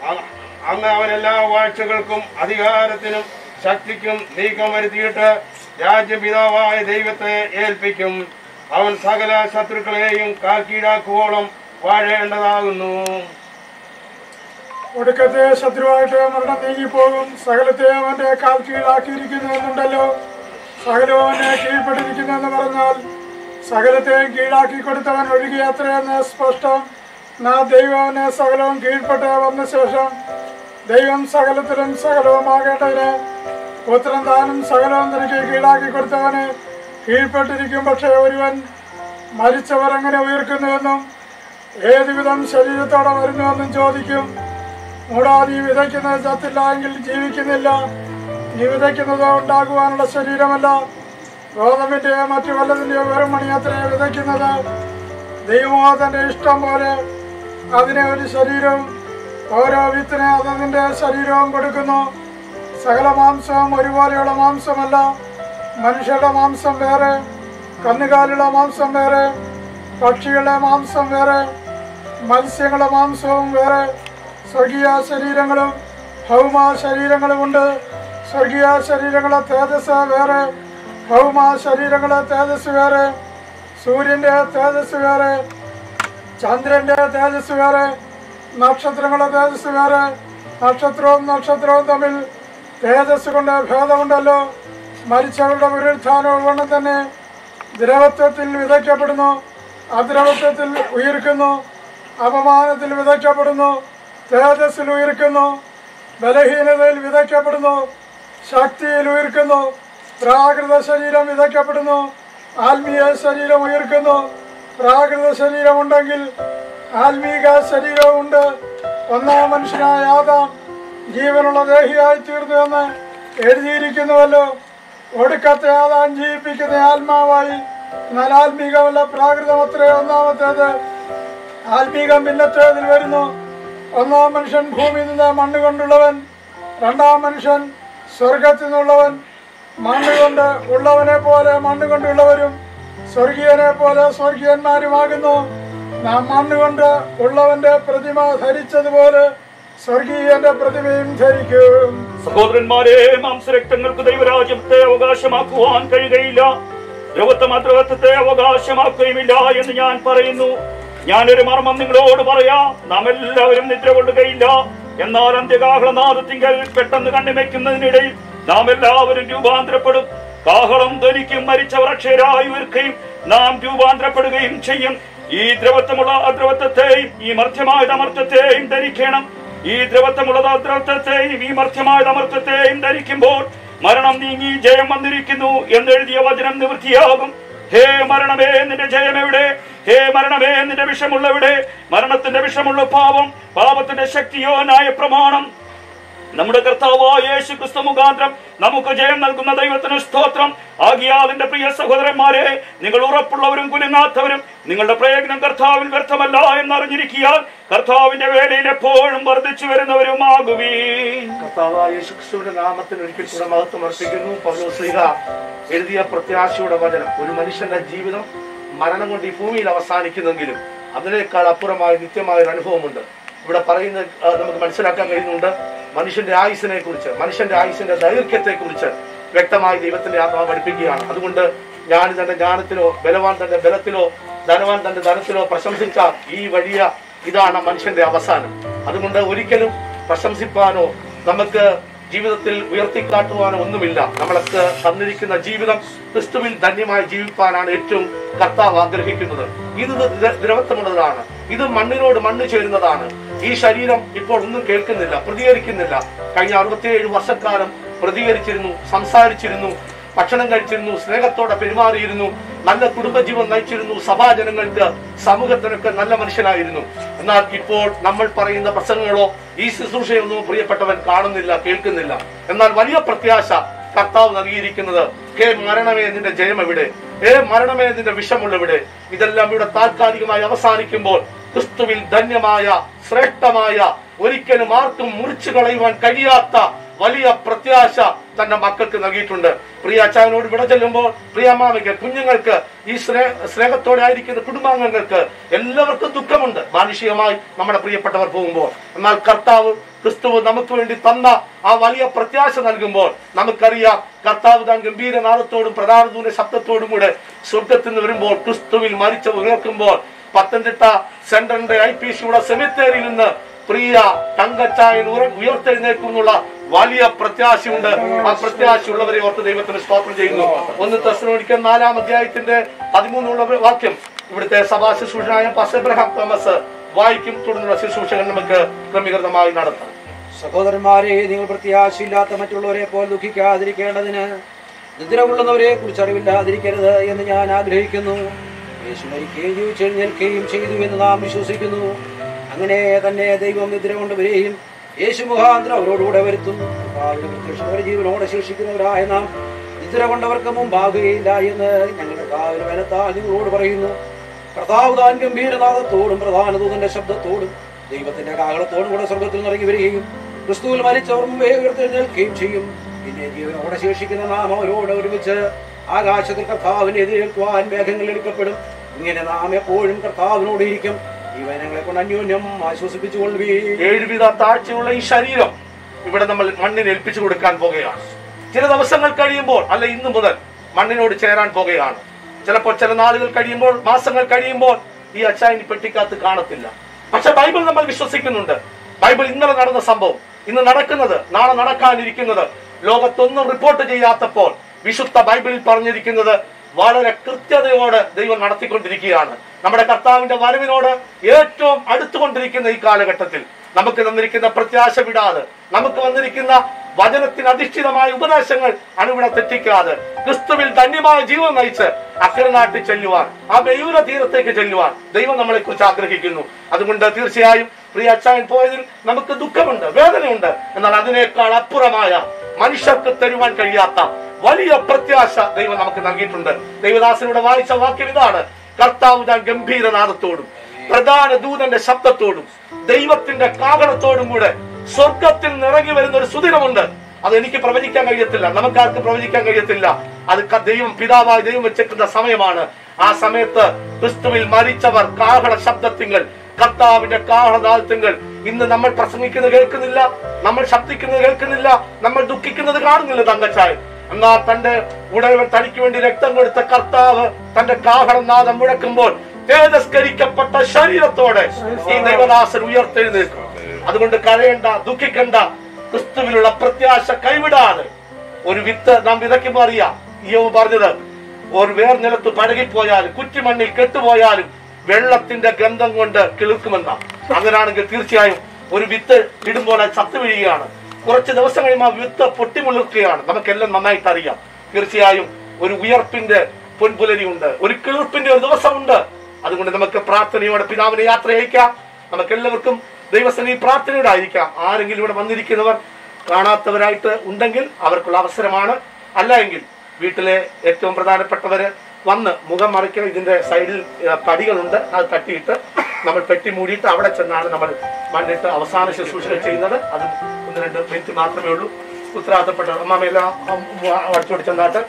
[SPEAKER 3] അന്ന് അവൻ എല്ലാ വാഴ്ചകൾക്കും അധികാരത്തിനും ശക്തിക്കും നീക്കം വരുത്തിയിട്ട് രാജ്യപിതാവായ ദൈവത്തെ ഏൽപ്പിക്കും. അവൻ സകല ശത്രുക്കളെയും കാൽക്കീഴാക്കുവോളം വാഴേണ്ടതാകുന്നു.
[SPEAKER 18] ഒടുക്കത്തെ ശത്രുവായിട്ട് മരണം നീങ്ങിപ്പോകും. സകലത്തെ അവന്റെ കാൽ കീഴാക്കിയിരിക്കുന്നു എന്നുണ്ടല്ലോ. സകലവും അവനെ കീഴ്പ്പെട്ടിരിക്കുന്നു എന്ന് പറഞ്ഞാൽ സകലത്തെയും കീഴാക്കി കൊടുത്തവൻ ഒഴുകി അത്രയെന്ന് സ്പഷ്ടം. നാ ദൈവം അവനെ സകലവും കീഴ്പ്പെട്ട് വന്ന ശേഷം ദൈവം സകലത്തിലും സകലവുമാകേണ്ടതിന് പുത്രൻ താനും സകലവും തനിക്ക് കീഴാക്കി കൊടുത്തവന് കീഴ്പ്പെട്ടിരിക്കും. പക്ഷേ ഒരുവൻ മരിച്ചവർ എങ്ങനെ ഉയർക്കുന്നുവെന്നും ഏതുവിധം ശരീരത്തോടെ വരുന്നുവെന്നും ചോദിക്കും. മൂടാ, നീ വിതയ്ക്കുന്നത് ചത്തില്ല എങ്കിൽ ജീവിക്കുന്നില്ല. നീ വിതയ്ക്കുന്നത് ഉണ്ടാകുവാനുള്ള ശരീരമല്ല, ഗോതമ്പിന്റെയോ മറ്റു വല്ലതിന്റെയോ വെറും മണി അത്രയെ വിതയ്ക്കുന്നത്. ദൈവമോ തന്റെ ഇഷ്ടം പോലെ അതിനെ ഒരു ശരീരവും ഓരോ വിത്തിന് അതതിന്റെ ശരീരവും കൊടുക്കുന്നു. സകല മാംസവും ഒരുപോലെയുള്ള മാംസമല്ല. മനുഷ്യരുടെ മാംസം വേറെ, കന്നുകാലിയുടെ മാംസം വേറെ, പക്ഷികളുടെ മാംസം വേറെ, മത്സ്യങ്ങളുടെ മാംസവും വേറെ. സ്വർഗീയ ശരീരങ്ങളും ഭൗമ ശരീരങ്ങളുമുണ്ട്. സ്വർഗീയ ശരീരങ്ങളെ തേജസ് വേറെ, ഭൗമ ശരീരങ്ങളെ തേജസ് വേറെ. സൂര്യന്റെ തേജസ് വേറെ, ചന്ദ്രന്റെ തേജസ് വേറെ, നക്ഷത്രങ്ങളുടെ തേജസ് വേറെ. നക്ഷത്രവും നക്ഷത്രവും തമ്മിൽ തേജസ് കൊണ്ട് ഭേദമുണ്ടല്ലോ. മരിച്ചവരുടെ പുനരുത്ഥാനവും കൊണ്ട് തന്നെ ദ്രവത്വത്തിൽ വിതയ്ക്കപ്പെടുന്നു, അദ്രവത്വത്തിൽ ഉയർക്കുന്നു. അപമാനത്തിൽ വിതയ്ക്കപ്പെടുന്നു, തേജസ്സിൽ ഉയർക്കുന്നു. ബലഹീനതയിൽ വിതയ്ക്കപ്പെടുന്നു, ശക്തിയിൽ ഉയർക്കുന്നു. പ്രാകൃത ശരീരം വിതയ്ക്കപ്പെടുന്നു, ആത്മീയ ശരീരം ഉയർക്കുന്നു. പ്രാകൃത ശരീരമുണ്ടെങ്കിൽ ആത്മീക ശരീരമുണ്ട്. ഒന്നാം മനുഷ്യനായ ആദാം ജീവനുള്ള ദേഹിയായി തീർന്നു എന്ന് എഴുതിയിരിക്കുന്നുവല്ലോ. ഒടുക്കത്തെ ആദാം ജീവിപ്പിക്കുന്ന ആത്മാവായി. എന്നാൽ ആത്മീകമല്ല, പ്രാകൃതമത്രേ ഒന്നാമത്തേത്. ആത്മീകം പിന്നത്തേതിൽ വരുന്നു. ഒന്നാം മനുഷ്യൻ ഭൂമിയിൽ നിന്ന് മണ്ണ് കൊണ്ടുള്ളവൻ, രണ്ടാം മനുഷ്യൻ സ്വർഗത്തിൽ നിന്നുള്ളവൻ. മണ്ണ് കൊണ്ട് ഉള്ളവനെ പോലെ മണ്ണ് കൊണ്ടുള്ളവരും സ്വർഗീയനെ പോലെ സ്വർഗീയന്മാരുമാകുന്നു. നാം മണ്ണ് കൊണ്ട് ഉള്ളവന്റെ പ്രതിമ ധരിച്ചതുപോലെ സ്വർഗീയന്റെ പ്രതിമയും ധരിക്കും.
[SPEAKER 10] സഹോദരന്മാരെ, മാംസരക്തങ്ങൾക്ക് ദൈവരാജ്യത്തെ അവകാശമാക്കുവാൻ കഴിയുകയില്ല, ദ്രവത്വമദ്രവത്വത്തെ അവകാശമാക്കുകയുമില്ല എന്ന് ഞാൻ പറയുന്നു. ഞാനൊരു മർമ്മം നിങ്ങളോട് പറയാം, നാം എല്ലാവരും നിദ്ര കൊള്ളുകയില്ല. എന്നാൽ അന്ത്യകാഹളനാദത്തിങ്കൽ പെട്ടെന്ന് കണ്ണിമയ്ക്കുന്നതിനിടയിൽ നാം എല്ലാവരും രൂപാന്തരപ്പെടും. കാഹളം ധ്വനിക്കും, മരിച്ചവർ അക്ഷയരായി ഉയർക്കുകയും നാം രൂപാന്തരപ്പെടുകയും ചെയ്യും. ഈ ദ്രവത്വമുള്ള അദ്രവത്വത്തെയും ഈ മർത്യമായ അമർത്യത്തെയും ധരിക്കണം. ഈ ദ്രവത്വമുള്ള അദ്രവത്വത്തെയും ഈ മർത്യമായ അമർത്യത്തെയും ധരിക്കുമ്പോൾ മരണം നീങ്ങി ജയം വന്നിരിക്കുന്നു എന്നെഴുതിയ വചനം നിവൃത്തിയാകും. ഹേ മരണമേ, നിന്റെ ജയം എവിടെ? ഹേ മരണമേ, നിന്റെ വിഷമുള്ളവിടെ? മരണത്തിന്റെ വിഷമുള്ള പാപം, പാപത്തിന്റെ ശക്തിയോ ന്യായ പ്രമാണം. നമ്മുടെ കർത്താവായ യേശു ക്രിസ്തു മുഖാന്തരം നമുക്ക് ജയം നൽകുന്ന ദൈവത്തിന് സ്തോത്രം. ആകിയാൽ എന്റെ പ്രിയ സഹോദരന്മാരെ, നിങ്ങൾ ഉറപ്പുള്ളവരും കുലുങ്ങാത്തവരും നിങ്ങളുടെ പ്രയത്നം കർത്താവിൽ വ്യർത്ഥമല്ല എന്നറിഞ്ഞിരിക്കാൻ കർത്താവിന്റെ വേലയിൽ എപ്പോഴും വർദ്ധിച്ചു വരുന്നവരുമാകുവീൻ.
[SPEAKER 19] കർത്താവായ യേശു ക്രിസ്തുവിന്റെ നാമത്തിൽ ഒരിക്കൽ കൂടെ മഹത്വം അർപ്പിക്കുന്നു. പൗലോസ്ലീഹ എഴുതിയ പ്രത്യാശയുടെ വചനം, ഒരു മനുഷ്യന്റെ ജീവിതം മരണം കൊണ്ട് ഈ ഭൂമിയിൽ അവസാനിക്കുന്നെങ്കിലും അതിനേക്കാൾ അപ്പുറമായ നിത്യമായ ഒരു അനുഭവമുണ്ട്. ഇവിടെ പറയുന്നത് നമുക്ക് മനസ്സിലാക്കാൻ കഴിയുന്നുണ്ട്. മനുഷ്യന്റെ ആയുസിനെ കുറിച്ച്, മനുഷ്യന്റെ ആയുസിന്റെ ദൈർഘ്യത്തെ കുറിച്ച് വ്യക്തമായി ദൈവത്തിന്റെ ആത്മാവ് പഠിപ്പിക്കുകയാണ്. അതുകൊണ്ട് ഞാൻ തന്റെ ജ്ഞാനത്തിലോ ബലവാൻ തന്റെ ബലത്തിലോ ധനവാൻ തന്റെ ധനത്തിലോ പ്രശംസിച്ചാൽ ഈ വലിയ ഇതാണ് മനുഷ്യന്റെ അവസാനം. അതുകൊണ്ട് ഒരിക്കലും പ്രശംസിപ്പാനോ നമുക്ക് ജീവിതത്തിൽ ഉയർത്തിക്കാട്ടുവാനോ ഒന്നുമില്ല. നമ്മൾക്ക് തന്നിരിക്കുന്ന ജീവിതം ക്രിസ്തുവിൽ ധന്യമായി ജീവിപ്പാനാണ് ഏറ്റവും കർത്താവ് ആഗ്രഹിക്കുന്നത്. ഇത് ദ്രവത്വമുള്ളതാണ്, ഇത് മണ്ണിനോട് മണ്ണ് ചേരുന്നതാണ്. ഈ ശരീരം ഇപ്പോൾ ഒന്നും കേൾക്കുന്നില്ല, പ്രതികരിക്കുന്നില്ല. കഴിഞ്ഞ അറുപത്തിയേഴ് വർഷക്കാലം പ്രതികരിച്ചിരുന്നു, സംസാരിച്ചിരുന്നു, ഭക്ഷണം കഴിച്ചിരുന്നു, സ്നേഹത്തോടെ പെരുമാറിയിരുന്നു, നല്ല കുടുംബജീവൻ നയിച്ചിരുന്നു, സഭാജനങ്ങൾക്ക് സമൂഹത്തിനൊക്കെ നല്ല മനുഷ്യനായിരുന്നു. എന്നാൽ ഇപ്പോൾ നമ്മൾ പറയുന്ന പ്രസംഗങ്ങളോ ഈ ശുശ്രൂഷയൊന്നും പ്രിയപ്പെട്ടവൻ കാണുന്നില്ല, കേൾക്കുന്നില്ല. എന്നാൽ വലിയ പ്രത്യാശ കർത്താവ് നൽകിയിരിക്കുന്നത്, ഹേ മരണമേ നിന്റെ ജയം എവിടെ? ഹേ മരണമേ നിന്റെ വിഷമുള്ളവിടെ? ഇതെല്ലാം ഇവിടെ താൽക്കാലികമായി അവസാനിക്കുമ്പോൾ ക്രിസ്തുവിൽ ധന്യമായ ശ്രേഷ്ഠമായ ഒരിക്കലും ആർക്കും മുറിച്ചു കളയുവാൻ കഴിയാത്ത വലിയ പ്രത്യാശ തന്റെ മക്കൾക്ക് നൽകിയിട്ടുണ്ട്. പ്രിയ അച്ചായനോട് വിട ചെല്ലുമ്പോൾ പ്രിയ അമ്മാമയ്ക്ക്, കുഞ്ഞുങ്ങൾക്ക്, ഈ സ്നേഹ സ്നേഹത്തോടെ ആയിരിക്കുന്ന കുടുംബാംഗങ്ങൾക്ക് എല്ലാവർക്കും ദുഃഖമുണ്ട് മാനുഷികമായി നമ്മുടെ പ്രിയപ്പെട്ടവർ പോകുമ്പോൾ. എന്നാൽ കർത്താവ് ക്രിസ്തുവ് നമുക്ക് വേണ്ടി തന്ന ആ വലിയ പ്രത്യാശ നൽകുമ്പോൾ നമുക്കറിയാം, കർത്താവ് താൻ ഗംഭീരനാദത്തോടും പ്രധാന ദൂത ശബ്ദത്തോടും കൂടെ സ്വർഗത്തിൽ നിന്ന് വരുമ്പോൾ ക്രിസ്തുവിൽ മരിച്ച ഉയർക്കുമ്പോൾ പത്തനംതിട്ട സെൻട്രലിന്റെ ഐ പി സിയുടെ സെമിത്തേരിയിൽ നിന്ന് പ്രിയ തങ്കച്ചായൻ ഉയർത്തെഴുന്നേക്കുന്നുള്ള വലിയ പ്രത്യാശയുണ്ട്. ആ പ്രത്യാശയുള്ളവരെ ഓർത്ത് ദൈവത്തിന് സ്തോത്രം ചെയ്യുന്നു. ഒന്ന് തെസ്സലോനിക്കർ നാലാം അധ്യായത്തിന്റെ പതിമൂന്നുള്ള വാക്യം ഇവിടുത്തെ സഭാ ശുശ്രൂഷനായ പാസ്റ്റർ എബ്രഹാം തോമസ് വായിക്കും. തുടർന്നുള്ള ശുശ്രൂഷകൾ നമുക്ക് ക്രമീകൃതമായി നടത്താം.
[SPEAKER 1] സഹോദരന്മാരെ, നിങ്ങൾ പ്രത്യാശയില്ലാത്ത മറ്റുള്ളവരെ പോലെ ദുഃഖിക്കാതിരിക്കേണ്ടതിന് നിദ്ര കൊള്ളുന്നവരെ കുറിച്ച് അറിവില്ലാതിരിക്കരുത് എന്ന് ഞാൻ ആഗ്രഹിക്കുന്നു. യേശു മരിക്കുകയും ജീവിച്ചെഴുന്നേൽക്കുകയും ചെയ്തു എന്ന് നാം വിശ്വസിക്കുന്നു. അങ്ങനെ തന്നെ ദൈവം നിദ്ര കൊണ്ടുവരെയും യേശു മുഖാന്തരം അവരോടുകൂടെ വരുത്തുന്നു. പ്രത്യക്ഷ ജീവനോടെ ശേഷിക്കുന്നവരായ നാം നിദ്ര കൊണ്ടവർക്ക് മുമ്പാകുകയില്ല എന്ന് ഞങ്ങളുടെ കാവൽ ബലത്താൽ നിങ്ങളോട് പറയുന്നു. കർത്താവ് താൻ ഗംഭീരനാദത്തോടും പ്രധാന ദൂതന്റെ ശബ്ദത്തോടും ദൈവത്തിന്റെ കാഹളത്തോടും കൂടെ സ്വർഗത്തിൽ നിറങ്ങി വരികയും ക്രിസ്തുവിൽ മരിച്ചവർ മുമ്പേ ഉയർത്തെഴുന്നേൽക്കുകയും ചെയ്യും. പിന്നെ ജീവനോടെ ശേഷിക്കുന്ന നാം അവരോട് ഒരുമിച്ച് ആകാശത്തിൽ കർത്താവിനെ എതിരേൽക്കുവാൻ മേഘങ്ങളിൽ എടുക്കപ്പെടും. ഇങ്ങനെ നാം എപ്പോഴും കർത്താവിനോട് ഇരിക്കും. ജീവനങ്ങളെ കൊണ്ട് അന്യോന്യം ആശ്വസിപ്പിച്ചുകൊള്ളുവീ.
[SPEAKER 19] ഏഴുവിധ താഴ്ചയുള്ള ഈ ശരീരം ഇവിടെ നമ്മൾ മണ്ണിന് ഏൽപ്പിച്ചു കൊടുക്കാൻ പോകുകയാണ്. ചില ദിവസങ്ങൾ കഴിയുമ്പോൾ, അല്ല ഇന്ന് മുതൽ മണ്ണിനോട് ചേരാൻ പോകുകയാണ്. ചിലപ്പോൾ ചില നാളുകൾ കഴിയുമ്പോൾ, മാസങ്ങൾ കഴിയുമ്പോൾ ഈ അച്ചായനി പെട്ടിക്കകത്ത് കാണത്തില്ല. പക്ഷെ ബൈബിൾ നമ്മൾ വിശ്വസിക്കുന്നുണ്ട്. ബൈബിൾ ഇന്നലെ നടന്ന സംഭവം, ഇന്ന് നടക്കുന്നത്, നാളെ നടക്കാനിരിക്കുന്നത് ലോകത്തൊന്നും റിപ്പോർട്ട് ചെയ്യാത്തപ്പോൾ വിശുദ്ധ ബൈബിളിൽ പറഞ്ഞിരിക്കുന്നത് വളരെ കൃത്യതയോടെ ദൈവം നടത്തിക്കൊണ്ടിരിക്കുകയാണ്. നമ്മുടെ കർത്താവിന്റെ വരവിനോട് ഏറ്റവും അടുത്തുകൊണ്ടിരിക്കുന്ന ഈ കാലഘട്ടത്തിൽ നമുക്ക് തന്നിരിക്കുന്ന പ്രത്യാശ വിടാതെ, നമുക്ക് വന്നിരിക്കുന്ന വചനത്തിന് അധിഷ്ഠിതമായ ഉപദേശങ്ങൾ അണുവിട തെറ്റിക്കാതെ ക്രിസ്തുവിൽ ധന്യമായ ജീവൻ നയിച്ച് അക്കരെ നാട്ടിൽ ചെല്ലുവാൻ, ആ മയൂര തീരത്തേക്ക് ചെല്ലുവാൻ ദൈവം നമ്മളെ കുറിച്ച് ആഗ്രഹിക്കുന്നു. അതുകൊണ്ട് തീർച്ചയായും പ്രിയ അച്ചായൻ പോയതിൽ നമുക്ക് ദുഃഖമുണ്ട്, വേദനയുണ്ട്. എന്നാൽ അതിനേക്കാൾ അപ്പുറമായ, മനുഷ്യർക്ക് തരുവാൻ കഴിയാത്ത വലിയ പ്രത്യാശ ദൈവം നമുക്ക് നൽകിയിട്ടുണ്ട്. ദൈവദാസനോട് വായിച്ച വാക്യം ഇതാണ്: കർത്താവ് താൻ ഗംഭീരനാദത്തോടും പ്രധാന ദൂതന്റെ ശബ്ദത്തോടും ദൈവത്തിന്റെ കാഹളത്തോടും കൂടെ സ്വർഗത്തിൽ നിറങ്ങി വരുന്ന ഒരു സുദിനമുണ്ട്. അത് എനിക്ക് പ്രവചിക്കാൻ കഴിയത്തില്ല, നമുക്കാർക്ക് പ്രവചിക്കാൻ കഴിയത്തില്ല. അത് ദൈവം, പിതാവായ ദൈവം വെച്ചിട്ടുള്ള സമയമാണ്. ആ സമയത്ത് ക്രിസ്തുവിൽ മരിച്ചവർ കാഹള ശബ്ദത്തിങ്കൽ, കർത്താവിന്റെ കാഹളനാദത്തിങ്കൽ, ഇന്ന് നമ്മൾ പ്രസംഗിക്കുന്നത് കേൾക്കുന്നില്ല, നമ്മൾ ശബ്ദിക്കുന്നത് കേൾക്കുന്നില്ല, നമ്മൾ ദുഃഖിക്കുന്നത് കാണുന്നില്ല തങ്കച്ചായൻ. എന്നാൽ തന്റെ ഉടയവൻ തനിക്ക് വേണ്ടി രക്തം കൊടുത്ത കർത്താവ് തന്റെ കാഹളനാദം മുഴക്കുമ്പോൾ തേജസ്കരിക്കപ്പെട്ട ശരീരത്തോടെ ഈ ദൈവദാസൻ ഉയർത്തെഴുന്നേൽക്കും. അതുകൊണ്ട് കരയണ്ട, ദുഃഖിക്കണ്ട. ക്രിസ്തുവിലുള്ള പ്രത്യാശ കൈവിടാതെ ഒരു വിത്ത് നാം വിതയ്ക്കുമ്പോൾ അറിയാം, യോബ് പറഞ്ഞത്, ഒരു വേർ നിലത്ത് പഴകിപ്പോയാലും കുറ്റിമണ്ണിൽ കെട്ടുപോയാലും വെള്ളത്തിന്റെ ഗന്ധം കൊണ്ട് കിളിർക്കുമെന്നാണ്. അങ്ങനെയാണെങ്കിൽ തീർച്ചയായും ഒരു വിത്ത് ഇടുമ്പോൾ അത് ചത്തു വീഴുകയാണ്. കുറച്ച് ദിവസം കഴിയുമ്പോൾ ആ വിത്ത് പൊട്ടിമുളിർക്കുകയാണ്. നമുക്കെല്ലാം നന്നായിട്ട് അറിയാം. തീർച്ചയായും ഒരു ഉയർപ്പിന്റെ പൊൻപുലരിയുണ്ട്, ഒരു കിളിർപ്പിന്റെ ഒരു ദിവസമുണ്ട്. അതുകൊണ്ട് നമുക്ക് പ്രാർത്ഥനയോടെ പിതാവിനെ യാത്ര അയക്കാം. നമുക്ക് എല്ലാവർക്കും ദൈവസന്നിധി പ്രാർത്ഥനയോടെ ആയിരിക്കാം. ആരെങ്കിലും ഇവിടെ വന്നിരിക്കുന്നവർ കാണാത്തവരായിട്ട് ഉണ്ടെങ്കിൽ അവർക്കുള്ള അവസരമാണ്. അല്ല എങ്കിൽ വീട്ടിലെ ഏറ്റവും പ്രധാനപ്പെട്ടവര് വന്ന് മുഖം മറിക്കുക. ഇതിന്റെ സൈഡിൽ പടികളുണ്ട്, അത് തട്ടിയിട്ട് നമ്മൾ പെട്ടി മൂടിയിട്ട് അവിടെ ചെന്നാണ് നമ്മൾ മണ്ണിട്ട് അവസാന ശുശ്രൂഷകൾ ചെയ്യുന്നത്. അത് ഒന്ന് രണ്ട് മിനിറ്റ് മാത്രമേ ഉള്ളൂ. ഉത്തരവാദിത്തപ്പെട്ട അമ്മാമയെല്ലാം അടിച്ചോടി ചെന്നാട്ട്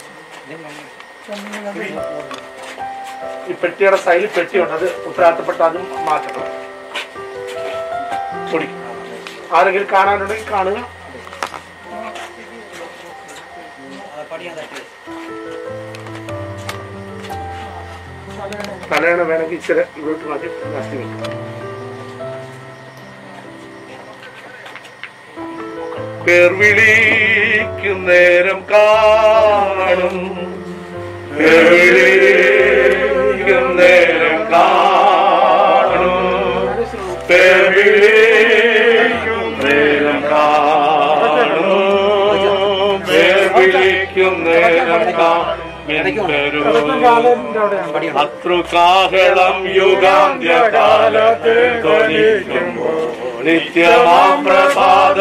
[SPEAKER 19] ഈ പെട്ടിയുടെ സൈഡിൽ പെട്ടിയുണ്ട്, അത് ഉത്തരവാദിത്തപ്പെട്ട അതും മാറ്റണം. പൊടി ആരെങ്കിലും കാണാനുണ്ടെങ്കിൽ കാണുക. തലയണ വേണമെങ്കിൽ ഇച്ചിരി ഇവിടോട്ട് മാറ്റി നഷ്ടി വെക്കാം. പേർ വിളിക്കും നേരം കാണും, പേർ വിളിക്കും നേരം കാണും, പേർ വിളിക്കും നേരം കാണും, പേർ വിളിക്കും നേരം കാണും. അത്രുകാഹളം യുഗാന്ത്യകാലത്ത് ധ്വനിക്കുമ്പോൾ നിത്യമാം പ്രഭാത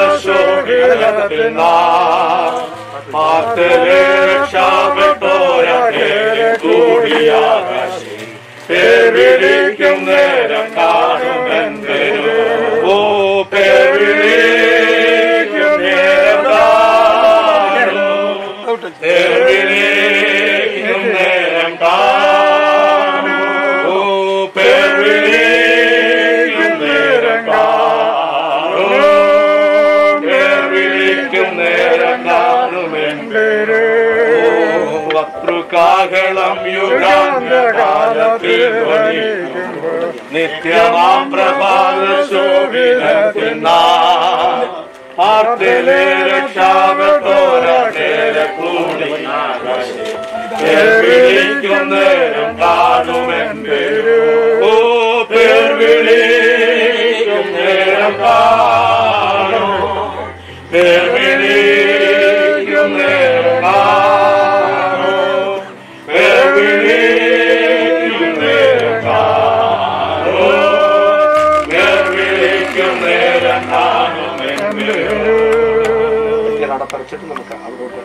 [SPEAKER 19] കൂടിയാകാശി പേരിളിക്കും നേരം കാണുമെന്തോ. ഓ പേരിളിക്കും നേരം
[SPEAKER 20] കാഹളം യുഗാന്തകാലത്തിൽ ധ്വനിക്കുമ്പോൾ നിത്യമാം പ്രഭാത ശോഭിതത്തിനാൾ ആർത്തിലെ രക്ഷാകത്തോരേറെ കൂടി വിളിക്കുന്നേരം കാണുമെന്ന് ഓ പേർ വിളിക്കുന്നേരം കാണും പേർ വിളിക്കുന്നേരം കാണും പേർ വിളിക്കുന്നേരം കാണും പേർ വിളിക്കുന്നേരം കാണുമെന്ന്
[SPEAKER 19] അടപ്പറിച്ചിട്ട് നമുക്ക് അവിടോട്ട്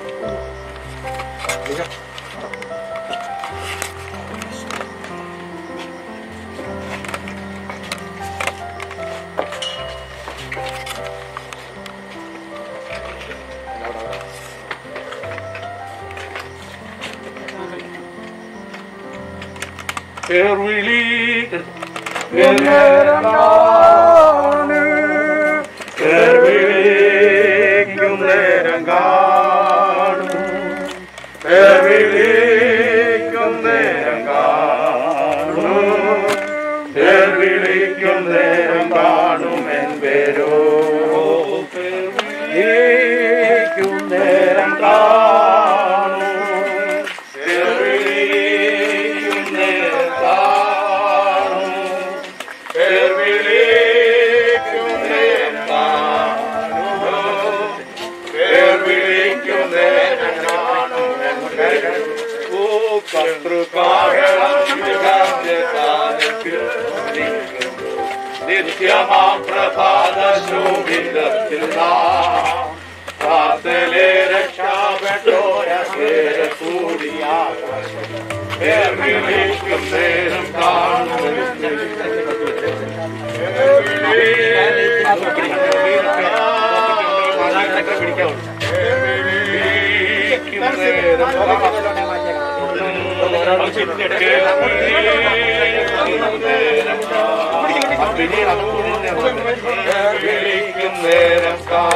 [SPEAKER 20] പേർവിളി പേർവിളിക്കും നേരം കാണും പേർവിളിക്കും നേരം കാണും പേർവിളിക്കും നേരം കാണും എൻ പേരോ പേർവിളിക്കും നേരം കാണും പേർവിളിക്കും നേരം കാണും പേർവിളിക്കും നേരം കാണും പേർവിളിക്കും നേരം കാണും എൻ പേരോ ഓ കർത്തൃകാഹളം നിത്യമാം പ്രഭാത ശോഭിതത്തിൽ കാത്തലെ രക്ഷാപ്പെട്ടോരേറെ കൂടിയാകും നേരം വിളിക്കും നേരം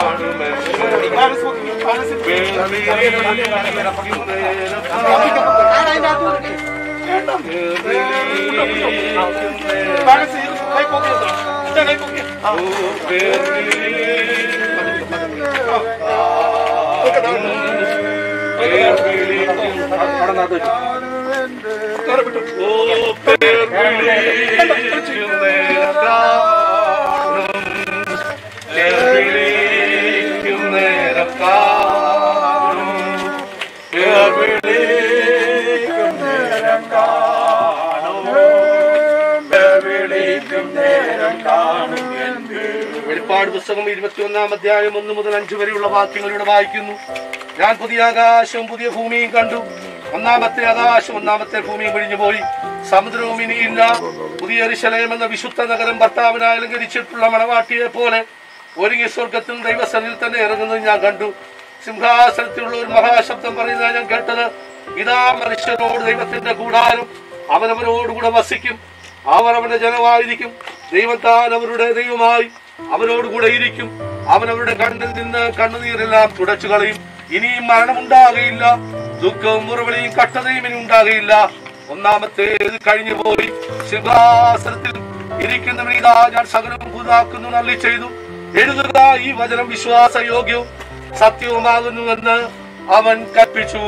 [SPEAKER 20] വെളിപ്പാട് പുസ്തകം ഇരുപത്തിയൊന്നാം അധ്യായം ഒന്ന് മുതൽ അഞ്ചു വരെയുള്ള വാക്യങ്ങളിലൂടെ വായിക്കുന്നു. ഞാൻ പുതിയ ആകാശവും പുതിയ ഭൂമിയും കണ്ടു. ഒന്നാമത്തെ ആകാശം ഒന്നാമത്തെ ഭൂമിയും കഴിഞ്ഞു പോയി, സമുദ്രവും ഇനിയില്ല. പുതിയ യെരൂശലേം എന്ന വിശുദ്ധ നഗരം ഭർത്താവിനായി അലങ്കരിച്ചിട്ടുള്ള മണവാട്ടിയെ പോലെ ഒരുങ്ങി സ്വർഗത്തിൽ ദൈവസന്നിധിയിൽ തന്നെ ഇറങ്ങുന്നത് ഞാൻ കണ്ടു. സിംഹാസനത്തിലുള്ള ഒരു മഹാശബ്ദം പറയുന്നത് ഞാൻ കേട്ടത്, ഇതാ മനുഷ്യരോട് ദൈവത്തിന്റെ കൂടാരം, അവനവരോടുകൂടെ വസിക്കും, അവർ അവന്റെ ജനമായിരിക്കും. ദൈവം താൻ അവരുടെ ദൈവമായി അവരോടുകൂടെ ഇരിക്കും. അവൻ അവരുടെ കണ്ണിൽ നിന്ന് കണ്ണുനീരെല്ലാം തുടച്ചു കളയും. ഇനിയും മരണമുണ്ടാകുകയില്ല, ദുഃഖവും മുറവിളിയും കട്ടതയും ഇനി ഉണ്ടാകുകയില്ല. ഒന്നാമത്തേത് കഴിഞ്ഞു പോയി. സിംഹാസനത്തിൽ ഇരിക്കുന്നവനിതാ ഞാൻ സകലവും പുതുതാക്കുന്നു നല്ലി ചെയ്തു. എഴുതുക, ഈ വചനം വിശ്വാസയോഗ്യവും സത്യവുമാകുന്നുവെന്ന് അവൻ കൽപ്പിച്ചു.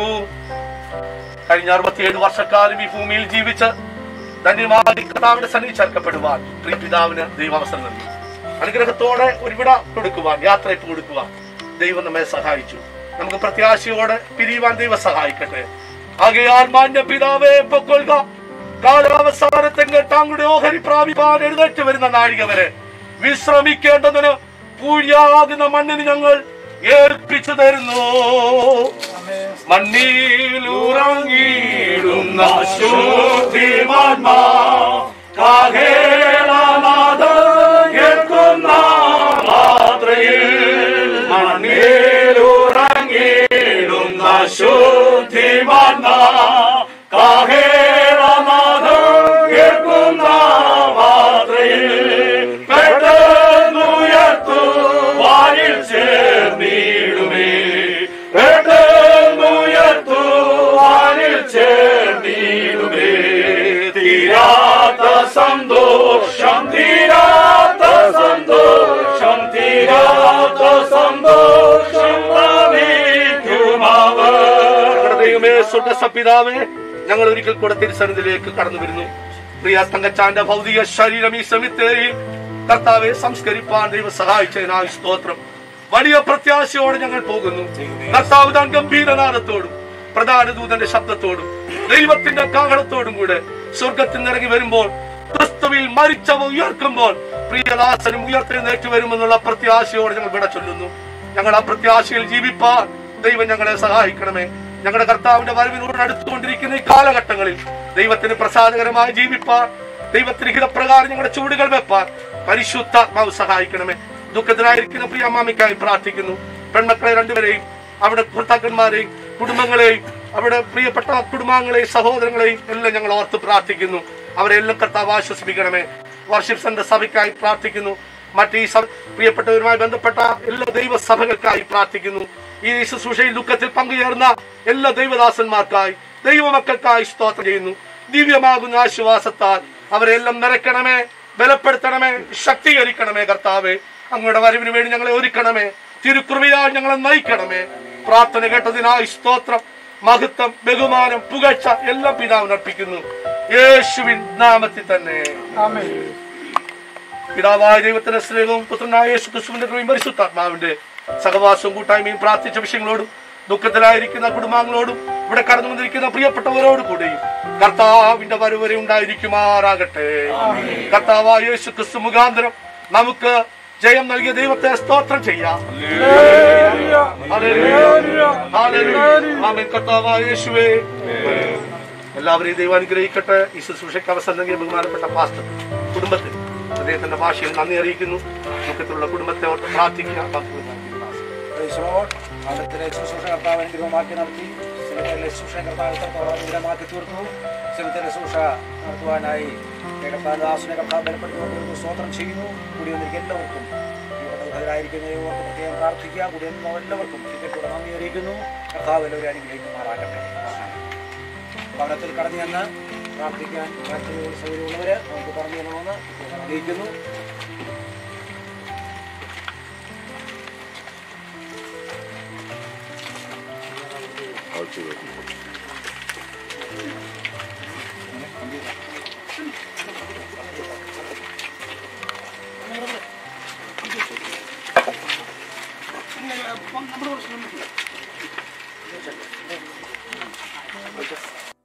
[SPEAKER 20] കഴിഞ്ഞ അറുപത്തിയേഴ് വർഷക്കാലം ഈ ഭൂമിയിൽ ജീവിച്ച് ധന്യമായി കർത്താവിന്റെ സന്നിധി ചേർക്കപ്പെടുവാൻ പ്രിയ പിതാവിന് ദൈവാവസരം നൽകി. അനുഗ്രഹത്തോടെ ഒരു വിട കൊടുക്കുവാൻ, യാത്രയ്ക്ക് കൊടുക്കുവാൻ ദൈവം നമ്മെ സഹായിച്ചു. നമുക്ക് പ്രത്യാശയോടെ പിരിയുവാൻ ദൈവം സഹായിക്കട്ടെ. ആകയാൽ മാന്യ പിതാവേ, പൊക്കൊള്ളുക. കാലാവസാനത്തെങ്കിൽ താങ്കളുടെ ഓഹരി പ്രാപിപ്പാൻ എഴുന്നേറ്റ് വരുന്ന നാഴിക വരെ വിശ്രമിക്കേണ്ടതിന് പൂഴിയാകുന്ന മണ്ണിന് ഞങ്ങൾ ഏൽപ്പിച്ചു തരുന്നു. മണ്ണിലുറങ്ങിയിടുന്ന ശുദ്ധിമാന്മാ കേൾക്കുന്ന മാത്രയിൽ മണ്ണിലുറങ്ങിയിടുന്ന ശുദ്ധിമാന്മാ കേൾക്കുന്ന മാത്രയിൽ പെട്ടെന്നുയർത്തു വാനിൽ ചേർന്നിടുമേ പെട്ടെന്നുയർത്തു വാനിൽ ചേർ
[SPEAKER 10] സന്തോഷം തീരാത്ത സന്തോഷം തീരാത്ത സന്തോഷം പ്രാപിക്കുമവർ. ദൈവമേ, സ്വർഗ്ഗപിതാവേ, ഞങ്ങൾ ഒരിക്കൽ കൂടെ തിരുസന്നിധിയിലേക്ക് കടന്നു വരുന്നു. പ്രിയ തങ്കച്ചാന്റെ ഭൗതിക ശരീരം ഈ സെമിത്തേരിയിൽ കർത്താവെ സംസ്കരിപ്പാൻ ദൈവം സഹായിച്ചതിനായി സ്തോത്രം. വലിയ പ്രത്യാശയോടെ ഞങ്ങൾ പോകുന്നു. കർത്താവ് താൻ ഗംഭീരനാദത്തോടും പ്രധാന ദൂതന്റെ ശബ്ദത്തോടും ദൈവത്തിന്റെ കാഹളത്തോടും കൂടെ സ്വർഗത്തിൽ നിറങ്ങി വരുമ്പോൾ, ക്രിസ്തുവിൽ മരിച്ചവ ഉയർക്കുമ്പോൾ പ്രിയദാസനും ഉയർത്തെഴുന്നേറ്റ് വരുമെന്നുള്ള പ്രത്യാശയോടെ ഞങ്ങൾ വിട ചൊല്ലുന്നു. ഞങ്ങൾ ആ പ്രത്യാശയിൽ ജീവിപ്പാൻ ദൈവം ഞങ്ങളെ സഹായിക്കണമേ. ഞങ്ങളുടെ കർത്താവിന്റെ വരവിനോട് അടുത്തുകൊണ്ടിരിക്കുന്ന ഈ കാലഘട്ടങ്ങളിൽ ദൈവത്തിന് പ്രസാദകരമായി ജീവിപ്പാൻ, ദൈവത്തിന് ഹിതപ്രകാരം ഞങ്ങളുടെ ചൂടുകൾ വെപ്പാൻ പരിശുദ്ധാത്മാവ് സഹായിക്കണമേ. ദുഃഖത്തിനായിരിക്കുന്ന പ്രിയ അമ്മാമിക്കായി പ്രാർത്ഥിക്കുന്നു. പെൺമക്കളെ രണ്ടുപേരെയും അവിടെ ഭർത്താക്കന്മാരെയും കുടുംബങ്ങളെയും അവിടെ പ്രിയപ്പെട്ട കുടുംബാംഗങ്ങളെയും സഹോദരങ്ങളെയും എല്ലാം ഞങ്ങൾ ഓർത്ത് പ്രാർത്ഥിക്കുന്നു. അവരെല്ലാം കർത്താവ് ആശ്വസിപ്പിക്കണമേ. വർഷിപ്പ് സെന്റർ സഭയ്ക്കായി പ്രാർത്ഥിക്കുന്നു. മറ്റ് ഈ പ്രിയപ്പെട്ടവരുമായി ബന്ധപ്പെട്ട എല്ലാ ദൈവസഭകൾക്കായി പ്രാർത്ഥിക്കുന്നു. ഈ ശുശ്രൂഷയിൽ ദുഃഖത്തിൽ പങ്കുചേർന്ന എല്ലാ ദൈവദാസന്മാർക്കായി, ദൈവമക്കൾക്കായി സ്തോത്രം ചെയ്യുന്നു. ദിവ്യമാകുന്ന ആശ്വാസത്താൽ അവരെല്ലാം നിറയ്ക്കണമേ, ബലപ്പെടുത്തണമേ, ശക്തീകരിക്കണമേ. കർത്താവേ, അങ്ങയുടെ വരവിന് വേണ്ടി ഞങ്ങളെ ഒരുക്കണമേ. തിരുകൃപയാൽ ഞങ്ങളെ നയിക്കണമേ. പ്രാർത്ഥന കേട്ടതിനായി സ്തോത്രം, മഹത്വം, ബഹുമാനം, പുകഴ്ച എല്ലാം പിതാവിന് അർപ്പിക്കുന്നു. യേശുവിൻ നാമത്തിൽ തന്നെ. പിതാവായ ദൈവത്തിന്റെ സ്നേഹവും പുത്രനായ യേശു ക്രിസ്തുവിന്റെ കൃപയും പരിശുദ്ധാത്മാവിന്റെ സഹവാസവും കൂട്ടായ്മയും പ്രാർത്ഥിച്ച വിഷയങ്ങളോടും ദുഃഖത്തിലായിരിക്കുന്ന കുടുംബാംഗങ്ങളോടും ഇവിടെ കടന്നു വന്നിരിക്കുന്ന പ്രിയപ്പെട്ടവരോട് കൂടെയും കർത്താവിന്റെ വരവരെ ഉണ്ടായിരിക്കുമാറാകട്ടെ. കർത്താവായ യേശു ക്രിസ്തു മുഖാന്തരം നമുക്ക് ജയം നൽകിയ ദൈവത്തെ സ്തോത്രം ചെയ്യാം. കർത്താവായ യേശുവേ, എല്ലാവരെയും ദൈവം അനുഗ്രഹിക്കട്ടെ. ഈ ശുശ്രൂഷയ്ക്ക് അവസരം നൽകിയ ബഹുമാനപ്പെട്ട പാസ്റ്റർ കുടുംബത്തിൽ അദ്ദേഹത്തിന്റെ ഭാഷയിൽ നന്ദി അറിയിക്കുന്നു. ദുഃഖത്തിലുള്ള കുടുംബത്തെ ഓർത്ത് പ്രാർത്ഥിക്കുക.
[SPEAKER 1] ശുശ്രൂഷ കർത്താവ് അനുഗ്രഹമാക്കി നടത്തി. സെമിത്തേരിലെ ശുശ്രൂഷ കർത്താവ് അനുഗ്രഹമാക്കി തീർത്തു. സെമിത്തേരിലെ ശുശ്രൂഷ നടത്തുവാനായി കർത്താദാസിനെ കർത്താവ് ബലപ്പെടുത്തിക്കൊണ്ട് സ്തോത്രം ചെയ്യുന്നു. കൂടി വന്നിരിക്കുന്ന എല്ലാവർക്കും ായിരിക്കുന്നവർക്ക് പ്രത്യേകം പ്രാർത്ഥിക്കുക. കൂടി വന്ന എല്ലാവർക്കും ക്രിക്കറ്റോടെ നന്ദി അറിയിക്കുന്നു. കർത്താവ് എല്ലാവരും അനുഗ്രഹിക്കുമാറാകട്ടെ. ഭവനത്തിൽ കടന്നു ചെന്ന് പ്രാർത്ഥിക്കാൻ സൗകര്യമുള്ളവര് നമുക്ക് പറഞ്ഞു തരണമെന്ന് അറിയിക്കുന്നു. നമ്മുടെ